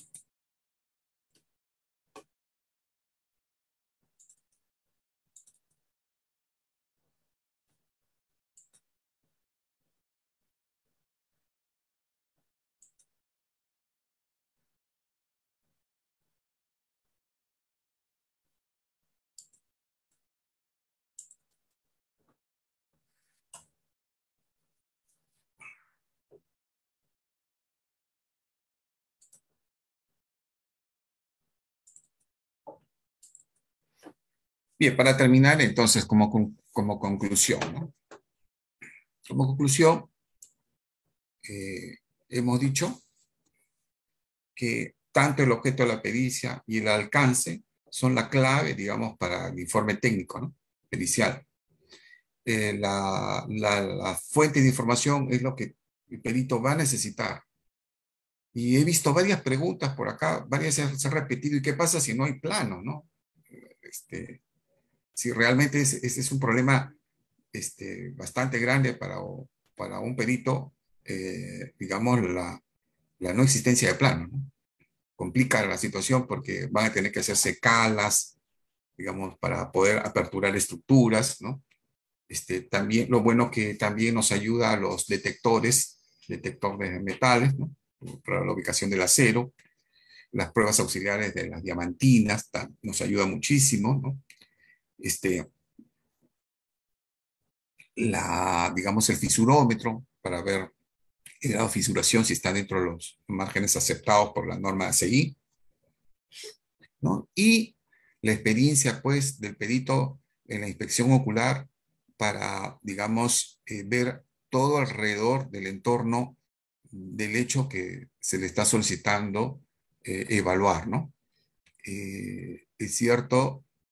Bien, para terminar, entonces, como, con- como conclusión, ¿no? Como conclusión, eh, hemos dicho que tanto el objeto de la pericia y el alcance son la clave, digamos, para el informe técnico, ¿no? Pericial. Eh, la, la, la fuente de información es lo que el perito va a necesitar. Y he visto varias preguntas por acá, varias se, se han repetido. ¿Y qué pasa si no hay plano, no? Este, si realmente ese es, es un problema este, bastante grande para, para un perito, eh, digamos, la, la no existencia de plano, ¿no? Complica la situación porque van a tener que hacerse calas, digamos, para poder aperturar estructuras, ¿no? Este, también, lo bueno que también nos ayuda a los detectores, detectores de metales, ¿no? Para la ubicación del acero, las pruebas auxiliares de las diamantinas, nos ayuda muchísimo, ¿no? Este, la, digamos, el fisurómetro para ver el grado de fisuración si está dentro de los márgenes aceptados por la norma A C I, ¿no? Y la experiencia, pues, del perito en la inspección ocular para, digamos, eh, ver todo alrededor del entorno del hecho que se le está solicitando eh, evaluar, ¿no? Eh, es cierto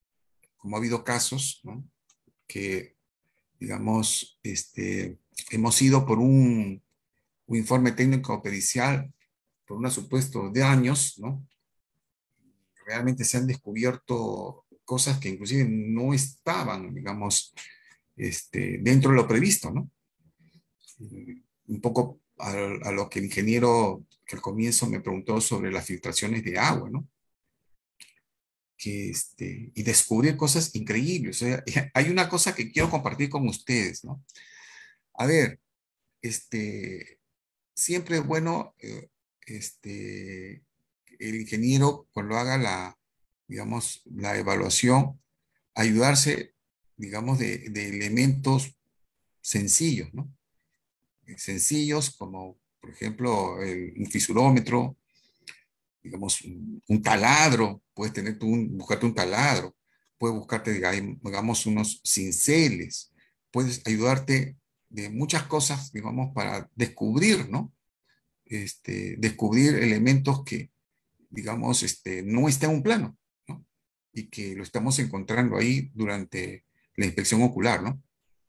como ha habido casos, ¿no? Que, digamos, este, hemos ido por un, un informe técnico pericial, por unos supuestos daños, ¿no? Realmente se han descubierto cosas que inclusive no estaban, digamos, este, dentro de lo previsto, ¿no? Un poco a, a lo que el ingeniero que al comienzo me preguntó sobre las filtraciones de agua, ¿no? Que este, y descubrir cosas increíbles. O sea, hay una cosa que quiero compartir con ustedes, ¿no? A ver, este, siempre es bueno, eh, este, el ingeniero cuando haga la, digamos, la evaluación, ayudarse, digamos, de, de elementos sencillos, ¿no? Sencillos como, por ejemplo, el, un fisurómetro, digamos, un, un taladro, puedes tener tú un, buscarte un taladro, puedes buscarte, digamos, unos cinceles, puedes ayudarte de muchas cosas, digamos, para descubrir, ¿no? Este, descubrir elementos que, digamos, este, no están en un plano, ¿no? Y que lo estamos encontrando ahí durante la inspección ocular, ¿no?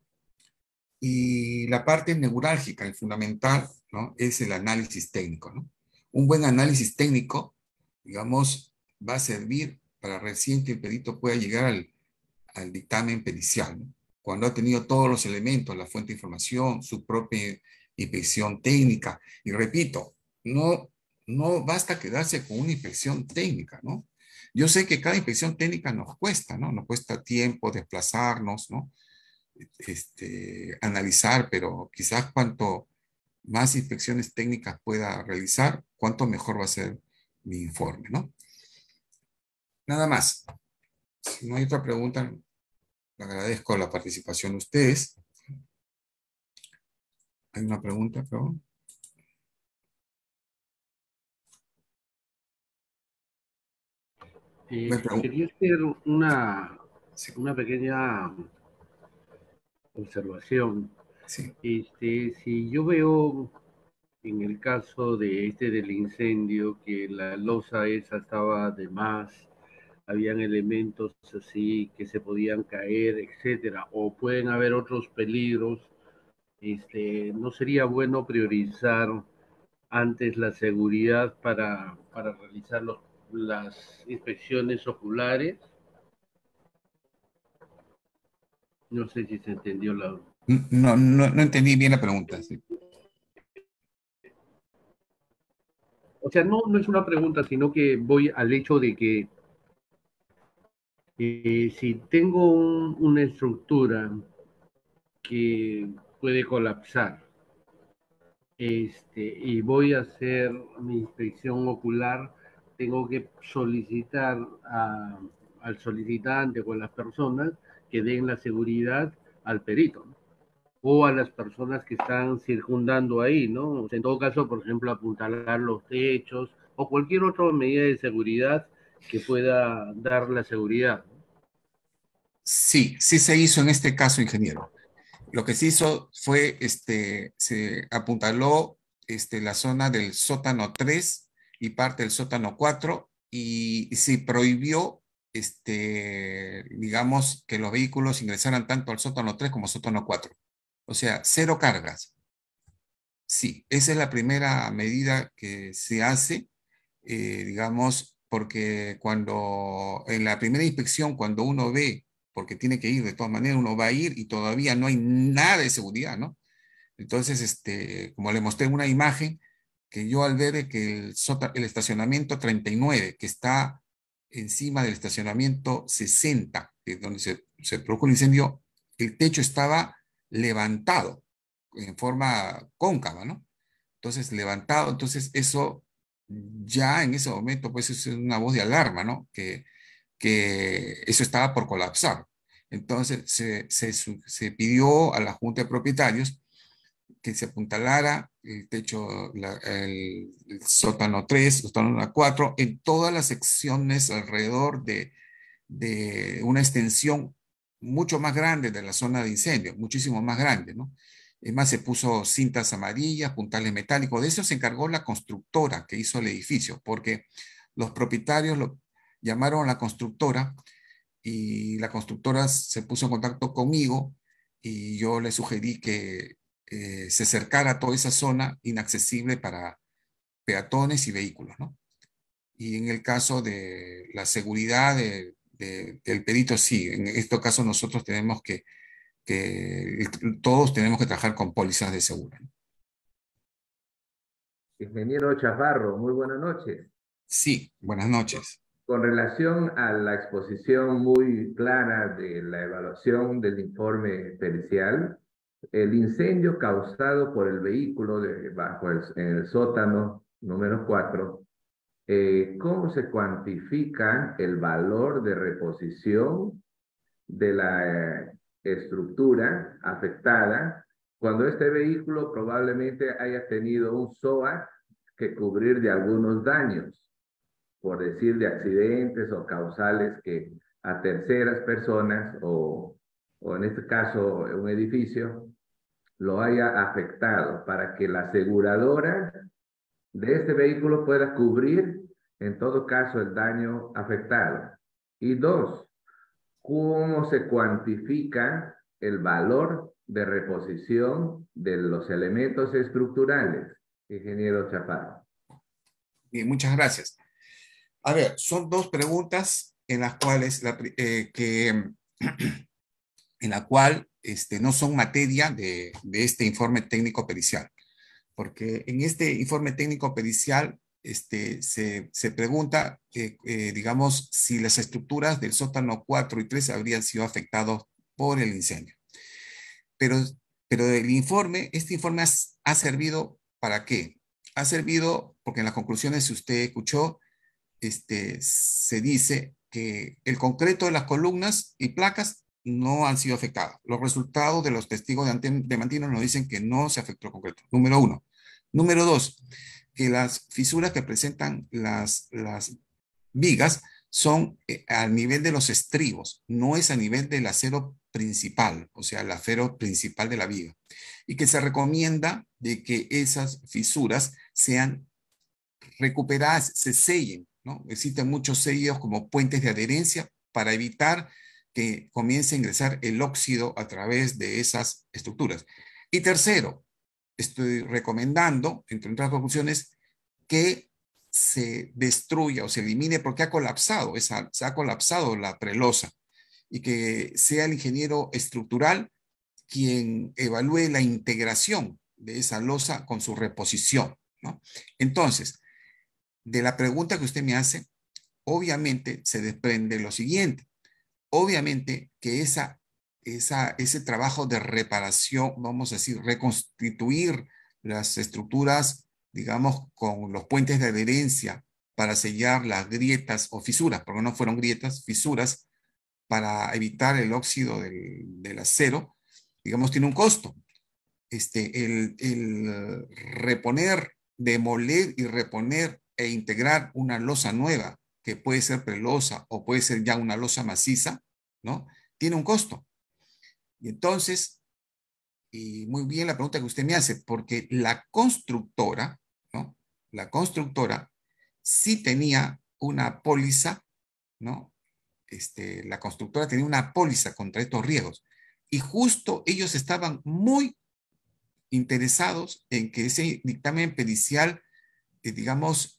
Y la parte neurálgica y fundamental, ¿no? Es el análisis técnico, ¿no? Un buen análisis técnico, digamos, va a servir para recién que el perito pueda llegar al, al dictamen pericial, ¿no? Cuando ha tenido todos los elementos, la fuente de información, su propia inspección técnica. Y repito, no, no basta quedarse con una inspección técnica, ¿no? Yo sé que cada inspección técnica nos cuesta, ¿no? Nos cuesta tiempo desplazarnos, ¿no? Este, analizar, pero quizás cuanto más inspecciones técnicas pueda realizar, cuanto mejor va a ser mi informe, ¿no? Nada más. Si no hay otra pregunta, le agradezco la participación de ustedes. ¿Hay una pregunta, por favor? Eh, quería hacer una, sí. una pequeña observación. Sí. Este, si yo veo en el caso de este del incendio que la losa esa estaba de más, habían elementos así que se podían caer, etcétera, o pueden haber otros peligros, este, ¿no sería bueno priorizar antes la seguridad para, para realizar los, las inspecciones oculares? No sé si se entendió la... No, no, no entendí bien la pregunta. Sí. O sea, no, no es una pregunta, sino que voy al hecho de que eh, si tengo un, una estructura que puede colapsar, este, y voy a hacer mi inspección ocular, tengo que solicitar a, al solicitante o a las personas que den la seguridad al perito, ¿no? O a las personas que están circundando ahí, ¿no? O sea, en todo caso, por ejemplo, apuntalar los techos o cualquier otra medida de seguridad que pueda dar la seguridad. Sí, sí se hizo en este caso, ingeniero. Lo que se hizo fue, este, se apuntaló este, la zona del sótano tres y parte del sótano cuatro y, y se prohibió, este, digamos, que los vehículos ingresaran tanto al sótano tres como al sótano cuatro. O sea, cero cargas. Sí, esa es la primera medida que se hace, eh, digamos, porque cuando en la primera inspección, cuando uno ve, porque tiene que ir de todas maneras, uno va a ir y todavía no hay nada de seguridad, ¿no? Entonces, este, como le mostré en una imagen, que yo al ver que el, sota, el estacionamiento treinta y nueve, que está encima del estacionamiento sesenta, que es donde se, se produjo el incendio, el techo estaba levantado en forma cóncava, ¿no? Entonces, levantado, entonces eso ya en ese momento, pues es una voz de alarma, ¿no? Que, que eso estaba por colapsar. Entonces, se, se, se pidió a la Junta de Propietarios que se apuntalara el techo, la, el, el sótano tres, el sótano cuatro, en todas las secciones alrededor de, de una extensión mucho más grande de la zona de incendio, muchísimo más grande, ¿no? Es más, se puso cintas amarillas, puntales metálicos. De eso se encargó la constructora que hizo el edificio, porque los propietarios lo llamaron a la constructora y la constructora se puso en contacto conmigo y yo le sugerí que eh, se acercara a toda esa zona inaccesible para peatones y vehículos, ¿no? Y en el caso de la seguridad de, de, del perito, sí, en este caso nosotros tenemos que, que, todos tenemos que trabajar con pólizas de seguro, ¿no? Ingeniero Chaparro, muy buenas noches. Sí, buenas noches. Con relación a la exposición muy clara de la evaluación del informe pericial, el incendio causado por el vehículo de, bajo el, en el sótano número cuatro, eh, ¿cómo se cuantifica el valor de reposición de la eh, estructura afectada cuando este vehículo probablemente haya tenido un S O A que cubrir de algunos daños, por decir de accidentes o causales que a terceras personas o, o en este caso un edificio lo haya afectado, para que la aseguradora de este vehículo pueda cubrir en todo caso el daño afectado? Y dos, ¿cómo se cuantifica el valor de reposición de los elementos estructurales, ingeniero Chaparro? Bien, muchas gracias. A ver, son dos preguntas en las cuales, la, eh, que, en la cual este, no son materia de, de este informe técnico pericial, porque en este informe técnico pericial este, se, se pregunta, eh, eh, digamos, si las estructuras del sótano cuatro y tres habrían sido afectados por el incendio. Pero, pero el informe, este informe ha, ha servido ¿para qué? Ha servido porque en las conclusiones, si usted escuchó, este, se dice que el concreto de las columnas y placas no han sido afectados. Los resultados de los testigos de, de Mantino nos dicen que no se afectó el concreto. Número uno. Número dos, que las fisuras que presentan las, las vigas son eh, al nivel de los estribos, no es a nivel del acero principal, o sea, el acero principal de la viga. Y que se recomienda de que esas fisuras sean recuperadas, se sellen, ¿no? Existen muchos sellos como puentes de adherencia para evitar que comience a ingresar el óxido a través de esas estructuras. Y tercero, estoy recomendando, entre otras conclusiones, que se destruya o se elimine porque ha colapsado, esa, se ha colapsado la prelosa, y que sea el ingeniero estructural quien evalúe la integración de esa losa con su reposición, ¿no? Entonces, de la pregunta que usted me hace, obviamente se desprende lo siguiente. Obviamente que esa, esa, ese trabajo de reparación, vamos a decir, reconstituir las estructuras, digamos, con los puentes de adherencia para sellar las grietas o fisuras, porque no fueron grietas, fisuras, para evitar el óxido del, del acero, digamos, tiene un costo. Este, el, el reponer, demoler y reponer e integrar una losa nueva, que puede ser prelosa o puede ser ya una losa maciza, ¿no? Tiene un costo. Y entonces, y muy bien la pregunta que usted me hace, porque la constructora, ¿no? La constructora sí tenía una póliza, ¿no? Este, la constructora tenía una póliza contra estos riesgos. Y justo ellos estaban muy interesados en que ese dictamen pericial, eh, digamos,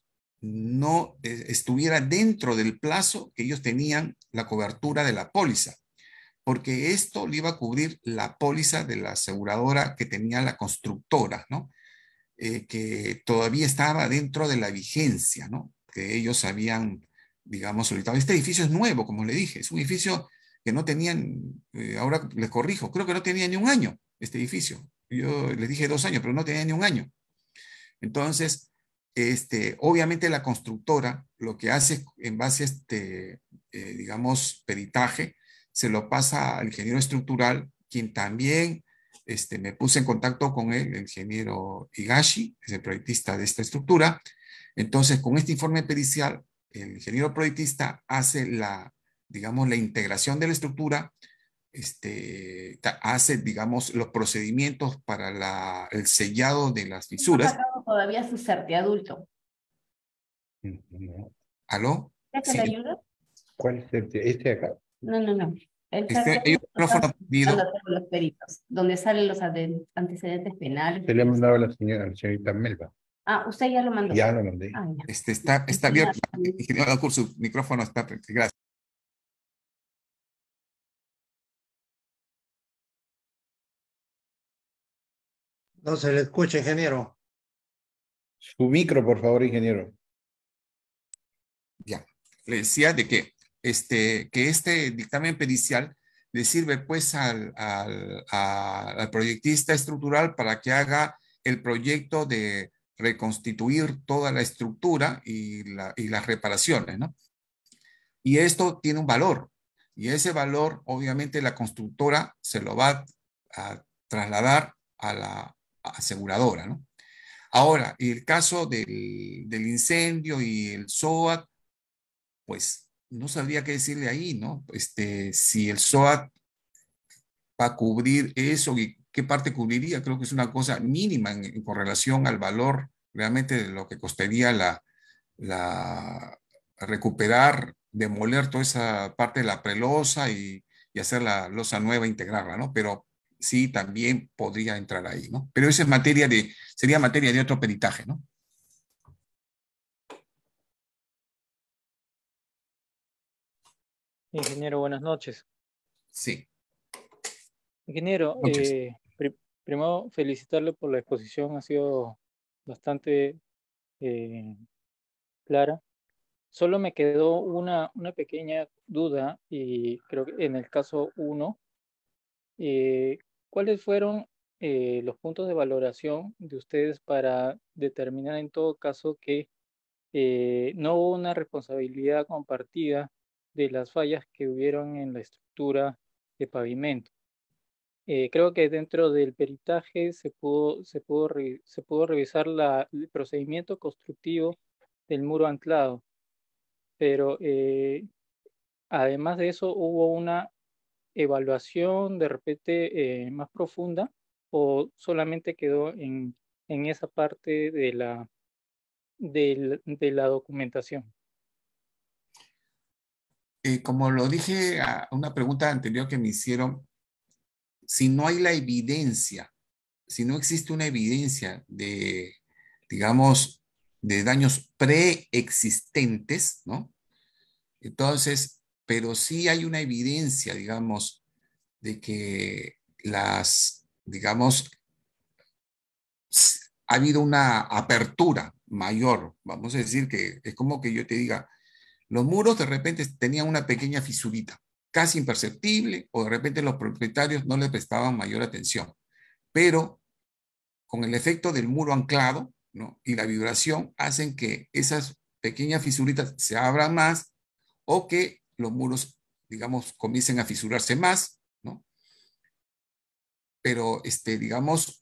no eh, estuviera dentro del plazo que ellos tenían la cobertura de la póliza, porque esto le iba a cubrir la póliza de la aseguradora que tenía la constructora, ¿no? Eh, que todavía estaba dentro de la vigencia, ¿no? Que ellos habían, digamos, solicitado. Este edificio es nuevo, como le dije, es un edificio que no tenían, eh, ahora les corrijo, creo que no tenía ni un año este edificio. Yo les dije dos años, pero no tenía ni un año. Entonces, este, obviamente la constructora lo que hace en base a este, eh, digamos, peritaje, se lo pasa al ingeniero estructural, quien también este, me puse en contacto con él, el ingeniero Higashi, es el proyectista de esta estructura. Entonces, con este informe pericial, el ingeniero proyectista hace la, digamos, la integración de la estructura, este, hace, digamos, los procedimientos para la, el sellado de las fisuras. No todavía su CERTI adulto. ¿Aló? ¿Quieres que Sí. te ayude? ¿Cuál es el, este acá? No, no, no. El Este, cartel hay un lo micrófono están prendido. dando todos los peritos, donde salen los ade- antecedentes penales. Se le ha mandado a la señora, a la señorita Melba. Ah, usted ya lo mandó. Ya lo mandé. Ah, ya. Este, está, está abierto. Ingeniero Dalcour, su micrófono está. Gracias. No se le escucha, ingeniero. Su micro, por favor, ingeniero. Ya. Le decía de que este, que este dictamen pericial le sirve pues al, al, a- al proyectista estructural para que haga el proyecto de reconstituir toda la estructura y, la, y las reparaciones, ¿no? Y esto tiene un valor. Y ese valor, obviamente, la constructora se lo va a trasladar a la aseguradora, ¿no? Ahora, el caso del, del incendio y el SOAT, pues no sabría qué decirle ahí, ¿no? Este, si el SOAT va a cubrir eso y qué parte cubriría, creo que es una cosa mínima en, en, con relación al valor realmente de lo que costaría la, la recuperar, demoler toda esa parte de la prelosa y, y hacer la losa nueva, integrarla, ¿no? Pero sí, también podría entrar ahí, ¿no? Pero eso es materia de, sería materia de otro peritaje, ¿no? Ingeniero, buenas noches. Sí. Ingeniero, eh, pr primero felicitarle por la exposición, ha sido bastante eh, clara. Solo me quedó una, una pequeña duda y creo que en el caso uno, eh, ¿cuáles fueron eh, los puntos de valoración de ustedes para determinar en todo caso que eh, no hubo una responsabilidad compartida de las fallas que hubieron en la estructura de pavimento? Eh, creo que dentro del peritaje se pudo, se pudo, re, se pudo revisar la, el procedimiento constructivo del muro anclado, pero eh, además de eso hubo una evaluación de repente eh, más profunda o solamente quedó en, en esa parte de la, de, de la documentación. Eh, como lo dije a una pregunta anterior que me hicieron, si no hay la evidencia, si no existe una evidencia de, digamos, de daños preexistentes, ¿no? Entonces, pero sí hay una evidencia, digamos, de que las, digamos, ha habido una apertura mayor. Vamos a decir que es como que yo te diga, los muros de repente tenían una pequeña fisurita, casi imperceptible, o de repente los propietarios no le prestaban mayor atención. Pero con el efecto del muro anclado, ¿no?, y la vibración hacen que esas pequeñas fisuritas se abran más o que los muros, digamos, comiencen a fisurarse más, ¿no? Pero, este, digamos,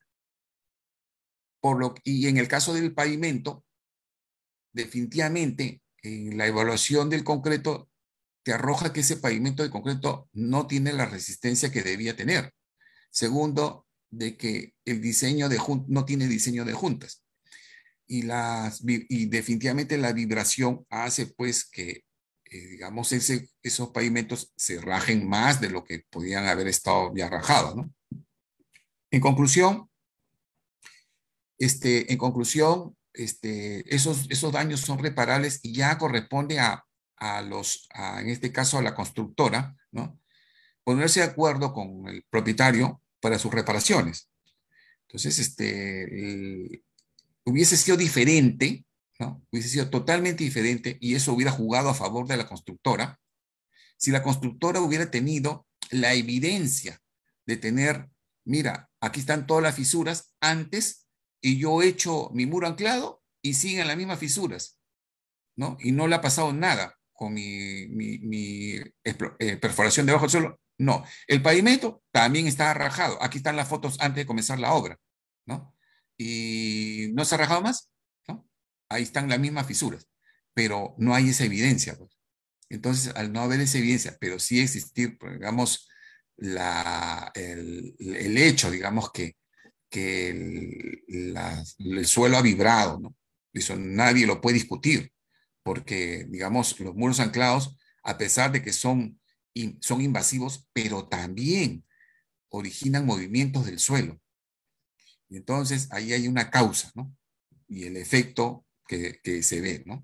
por lo, y en el caso del pavimento, definitivamente, en la evaluación del concreto te arroja que ese pavimento de concreto no tiene la resistencia que debía tener. Segundo, de que el diseño de no tiene diseño de juntas. Y, las, y definitivamente la vibración hace pues que, eh, digamos, ese, esos pavimentos se rajen más de lo que podían haber estado ya rajados, ¿no? En conclusión, este, en conclusión, este, esos, esos daños son reparables y ya corresponde a, a los, a, en este caso a la constructora, ¿no?, ponerse de acuerdo con el propietario para sus reparaciones. Entonces, este, el, hubiese sido diferente, ¿no?, hubiese sido totalmente diferente y eso hubiera jugado a favor de la constructora si la constructora hubiera tenido la evidencia de tener, mira, aquí están todas las fisuras antes y yo he hecho mi muro anclado y siguen las mismas fisuras, ¿no? Y no le ha pasado nada con mi, mi, mi eh, perforación debajo del suelo. No, el pavimento también está rajado. Aquí están las fotos antes de comenzar la obra, ¿no? Y no se ha rajado más, ¿no? Ahí están las mismas fisuras, pero no hay esa evidencia, pues. Entonces, al no haber esa evidencia, pero sí existir, digamos, la, el, el hecho, digamos, que, que el, la, el suelo ha vibrado, ¿no? Eso nadie lo puede discutir, porque, digamos, los muros anclados, a pesar de que son y son invasivos, pero también originan movimientos del suelo. Y entonces ahí hay una causa, ¿no? Y el efecto que, que se ve, ¿no?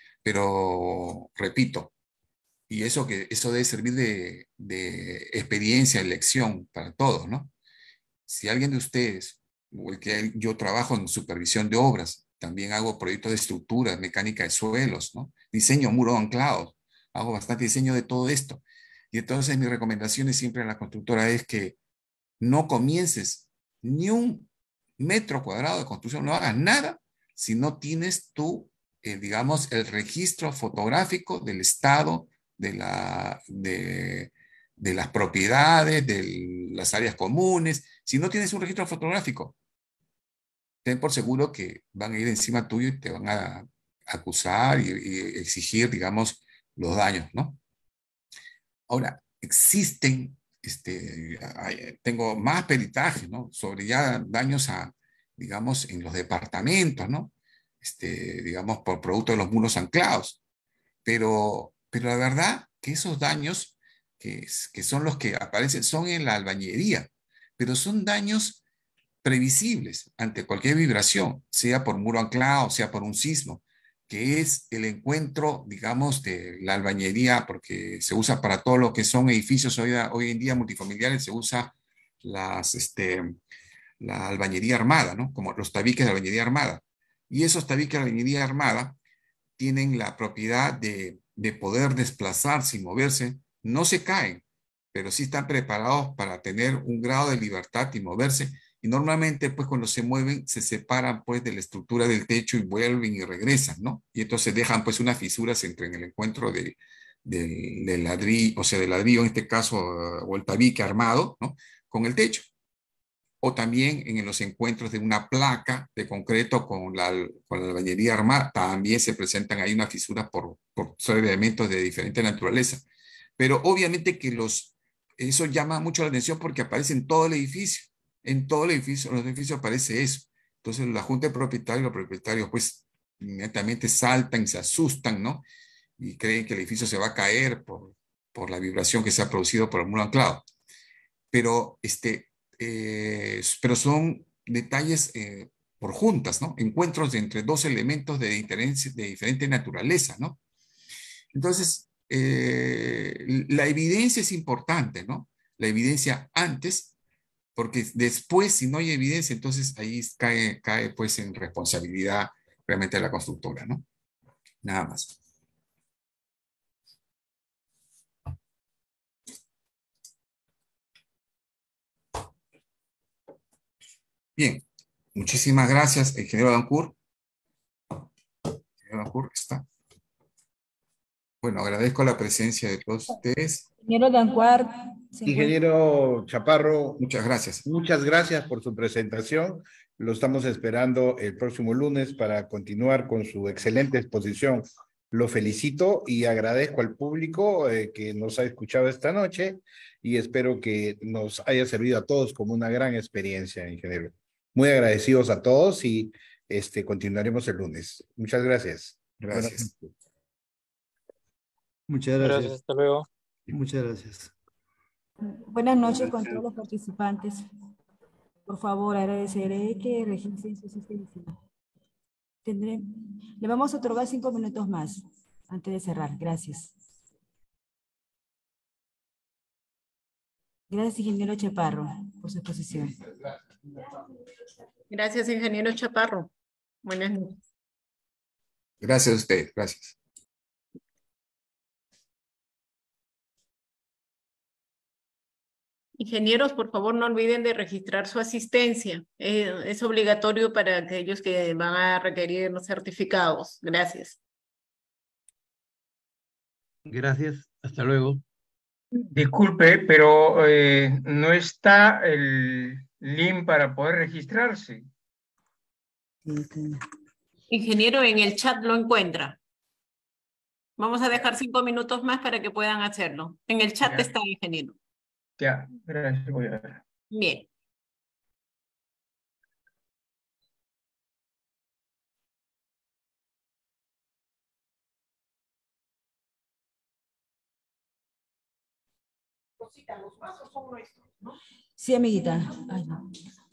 Pero, repito, y eso, que, eso debe servir de, de experiencia, de lección para todos, ¿no? Si alguien de ustedes, o el que yo trabajo en supervisión de obras, también hago proyectos de estructuras, mecánica de suelos, ¿no? Diseño muros anclados, hago bastante diseño de todo esto. Y entonces mi recomendación siempre a la constructora es que no comiences ni un metro cuadrado de construcción, no hagas nada si no tienes tú, eh, digamos, el registro fotográfico del estado de, la, de, de las propiedades, de las áreas comunes. Si no tienes un registro fotográfico, ten por seguro que van a ir encima tuyo y te van a acusar y, y exigir, digamos, los daños, ¿no? Ahora, existen, este, hay, tengo más peritaje, ¿no? Sobre ya daños a, digamos, en los departamentos, ¿no? Este, digamos, por producto de los muros anclados. Pero, pero la verdad que esos daños, que, que son los que aparecen, son en la albañería, pero son daños previsibles ante cualquier vibración, sea por muro anclado, sea por un sismo, que es el encuentro, digamos, de la albañería, porque se usa para todo lo que son edificios hoy, hoy en día multifamiliares, se usa las, este, la albañería armada, ¿no? Como los tabiques de albañería armada. Y esos tabiques de albañería armada tienen la propiedad de, de poder desplazarse y moverse, no se caen, pero sí están preparados para tener un grado de libertad y moverse. Y normalmente, pues cuando se mueven, se separan pues de la estructura del techo y vuelven y regresan, ¿no? Y entonces dejan pues unas fisuras entre en el encuentro de, de, de ladrillo, o sea, de ladrillo en este caso, o el tabique armado, ¿no? Con el techo. O también en los encuentros de una placa de concreto con la, con la albañería armada, también se presentan ahí unas fisuras por, por ser elementos de diferente naturaleza. Pero obviamente que los, eso llama mucho la atención porque aparece en todo el edificio. En todo el edificio, en los edificios aparece eso. Entonces la junta de propietarios, los propietarios pues inmediatamente saltan, se asustan, ¿no? Y creen que el edificio se va a caer por, por la vibración que se ha producido por el muro anclado. Pero, este, eh, pero son detalles eh, por juntas, ¿no? Encuentros de entre dos elementos de, de diferente naturaleza, ¿no? Entonces, eh, la evidencia es importante, ¿no? La evidencia antes, porque después, si no hay evidencia, entonces ahí cae, cae pues en responsabilidad realmente de la constructora, ¿no? Nada más. Bien, muchísimas gracias, ingeniero Dancourt. Ingeniero Dancourt, está. Bueno, agradezco la presencia de todos ustedes. Ingeniero Dancourt. Ingeniero Chaparro. Muchas gracias. Muchas gracias por su presentación. Lo estamos esperando el próximo lunes para continuar con su excelente exposición. Lo felicito y agradezco al público eh, que nos ha escuchado esta noche y espero que nos haya servido a todos como una gran experiencia, ingeniero. Muy agradecidos a todos y este, continuaremos el lunes. Muchas gracias. Gracias. Muchas gracias. Gracias, hasta luego. Muchas gracias. Buenas noches con todos los participantes. Por favor, agradeceré que registren su asistencia. Tendré, le vamos a otorgar cinco minutos más antes de cerrar. Gracias. Gracias, ingeniero Chaparro, por su exposición. Gracias, ingeniero Chaparro. Buenas noches. Gracias a usted, gracias. Ingenieros, por favor, no olviden de registrar su asistencia. Eh, es obligatorio para aquellos que van a requerir los certificados. Gracias. Gracias. Hasta luego. Disculpe, pero eh, no está el link para poder registrarse. Ingeniero, en el chat lo encuentra. Vamos a dejar cinco minutos más para que puedan hacerlo. En el chat Ya. está, ingeniero. Ya, gracias. Voy a ver. Bien. Rosita, los vasos son nuestros, ¿no? Sí, amiguita. Ay, no.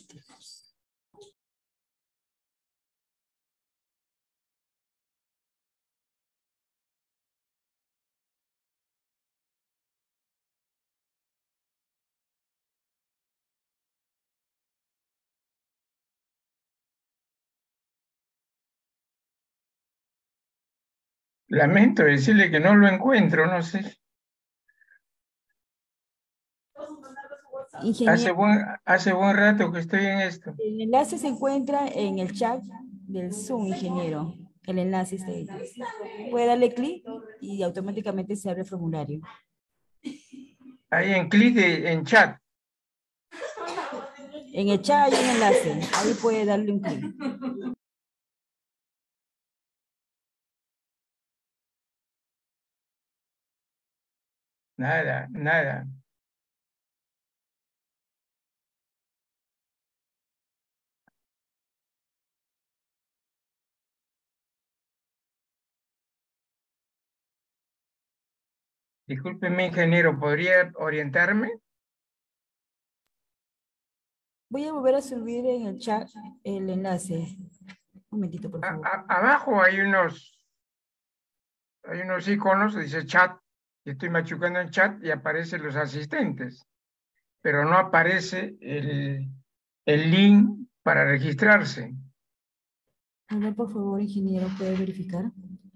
Lamento decirle que no lo encuentro, no sé. Hace Ingeniero, buen, hace buen rato que estoy en esto. el enlace se encuentra en el chat del Zoom, ingeniero. El enlace está ahí. Puede darle clic y automáticamente se abre el formulario. Ahí en clic de- en chat. En el chat hay un enlace. Ahí puede darle un clic. Nada, nada. Discúlpeme, ingeniero, ¿podría orientarme? Voy a volver a subir en el chat el enlace. Un momentito, por A- favor. a- abajo hay unos, hay unos iconos, dice chat, y estoy machucando en chat y aparecen los asistentes, pero no aparece el, el link para registrarse. A ver, por favor, ingeniero, ¿puede verificar?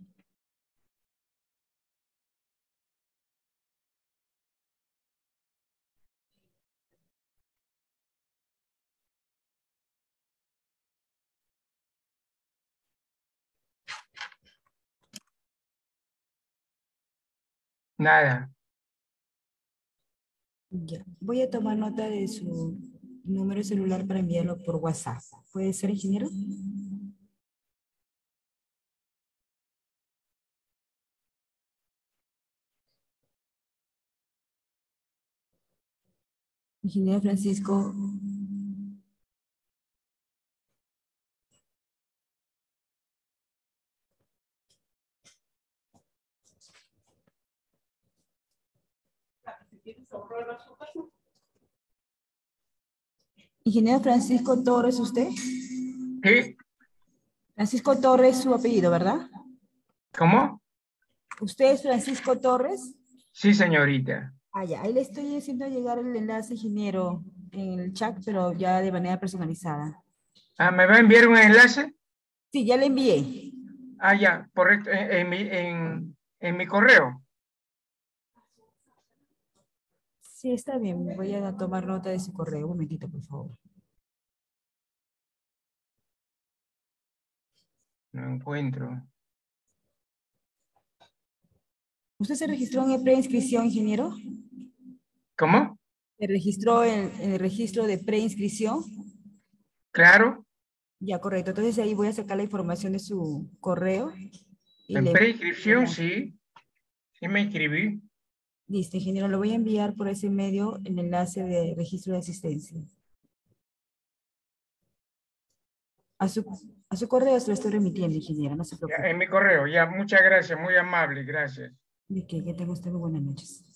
Nada. Ya. Voy a tomar nota de su número celular para enviarlo por WhatsApp. ¿Puede ser, ingeniero? Ingeniero Francisco. Ingeniero Francisco Torres, ¿usted? ¿Qué? Francisco Torres, su apellido, ¿verdad? ¿Cómo? ¿Usted es Francisco Torres? Sí, señorita. Ah, ya. Ahí le estoy haciendo llegar el enlace, ingeniero, en el chat, pero ya de manera personalizada. Ah, ¿me va a enviar un enlace? Sí, ya le envié. Ah, ya, correcto, en, en mi, en, en mi correo. Sí, está bien. Voy a tomar nota de su correo. Un momentito, por favor. No encuentro. ¿Usted se registró en el preinscripción, ingeniero? ¿Cómo? ¿Se registró en, en el registro de preinscripción? Claro, Ya, correcto. Entonces ahí voy a sacar la información de su correo. Y en le... preinscripción sí, sí me inscribí. Listo, ingeniero. Lo voy a enviar por ese medio el enlace de registro de asistencia. A su, a su correo se lo estoy remitiendo, ingeniero. No se Ya, preocupe. en mi correo, ya, muchas gracias, muy amable, gracias. De que, que tenga usted muy buenas noches.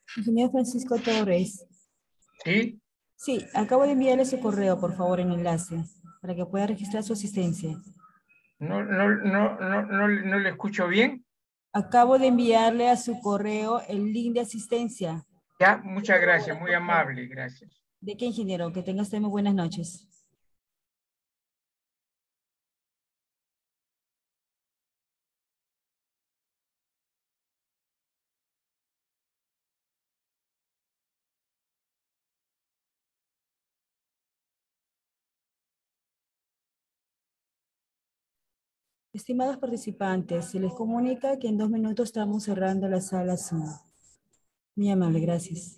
Ingeniero Francisco Torres. ¿Sí? Sí, acabo de enviarle su correo, por favor, en enlace, para que pueda registrar su asistencia. No, no, no, no, no, no le escucho bien. Acabo de enviarle a su correo el link de asistencia. Ya, muchas gracias, muy amable, gracias. ¿De qué, ingeniero? Que tenga usted muy buenas noches. Estimados participantes, se les comunica que en dos minutos estamos cerrando la sala Zoom. Muy amable, gracias.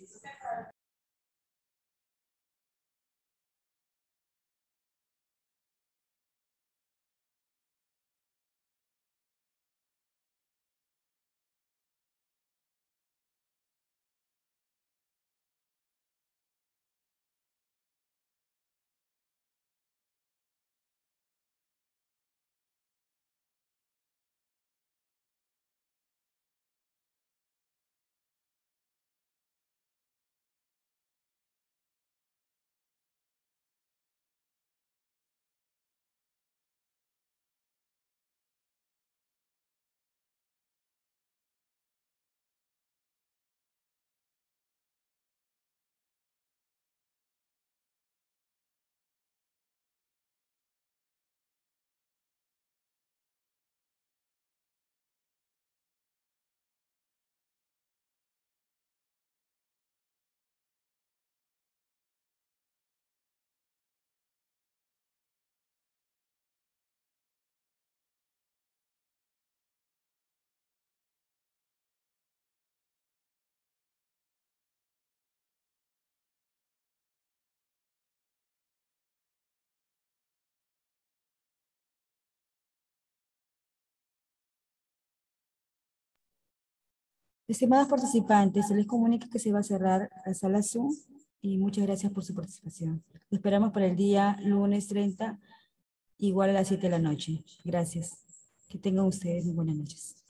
Estimados participantes, se les comunica que se va a cerrar la sala Zoom y muchas gracias por su participación. Lo esperamos para el día lunes treinta, igual a las siete de la noche. Gracias. Que tengan ustedes muy buenas noches.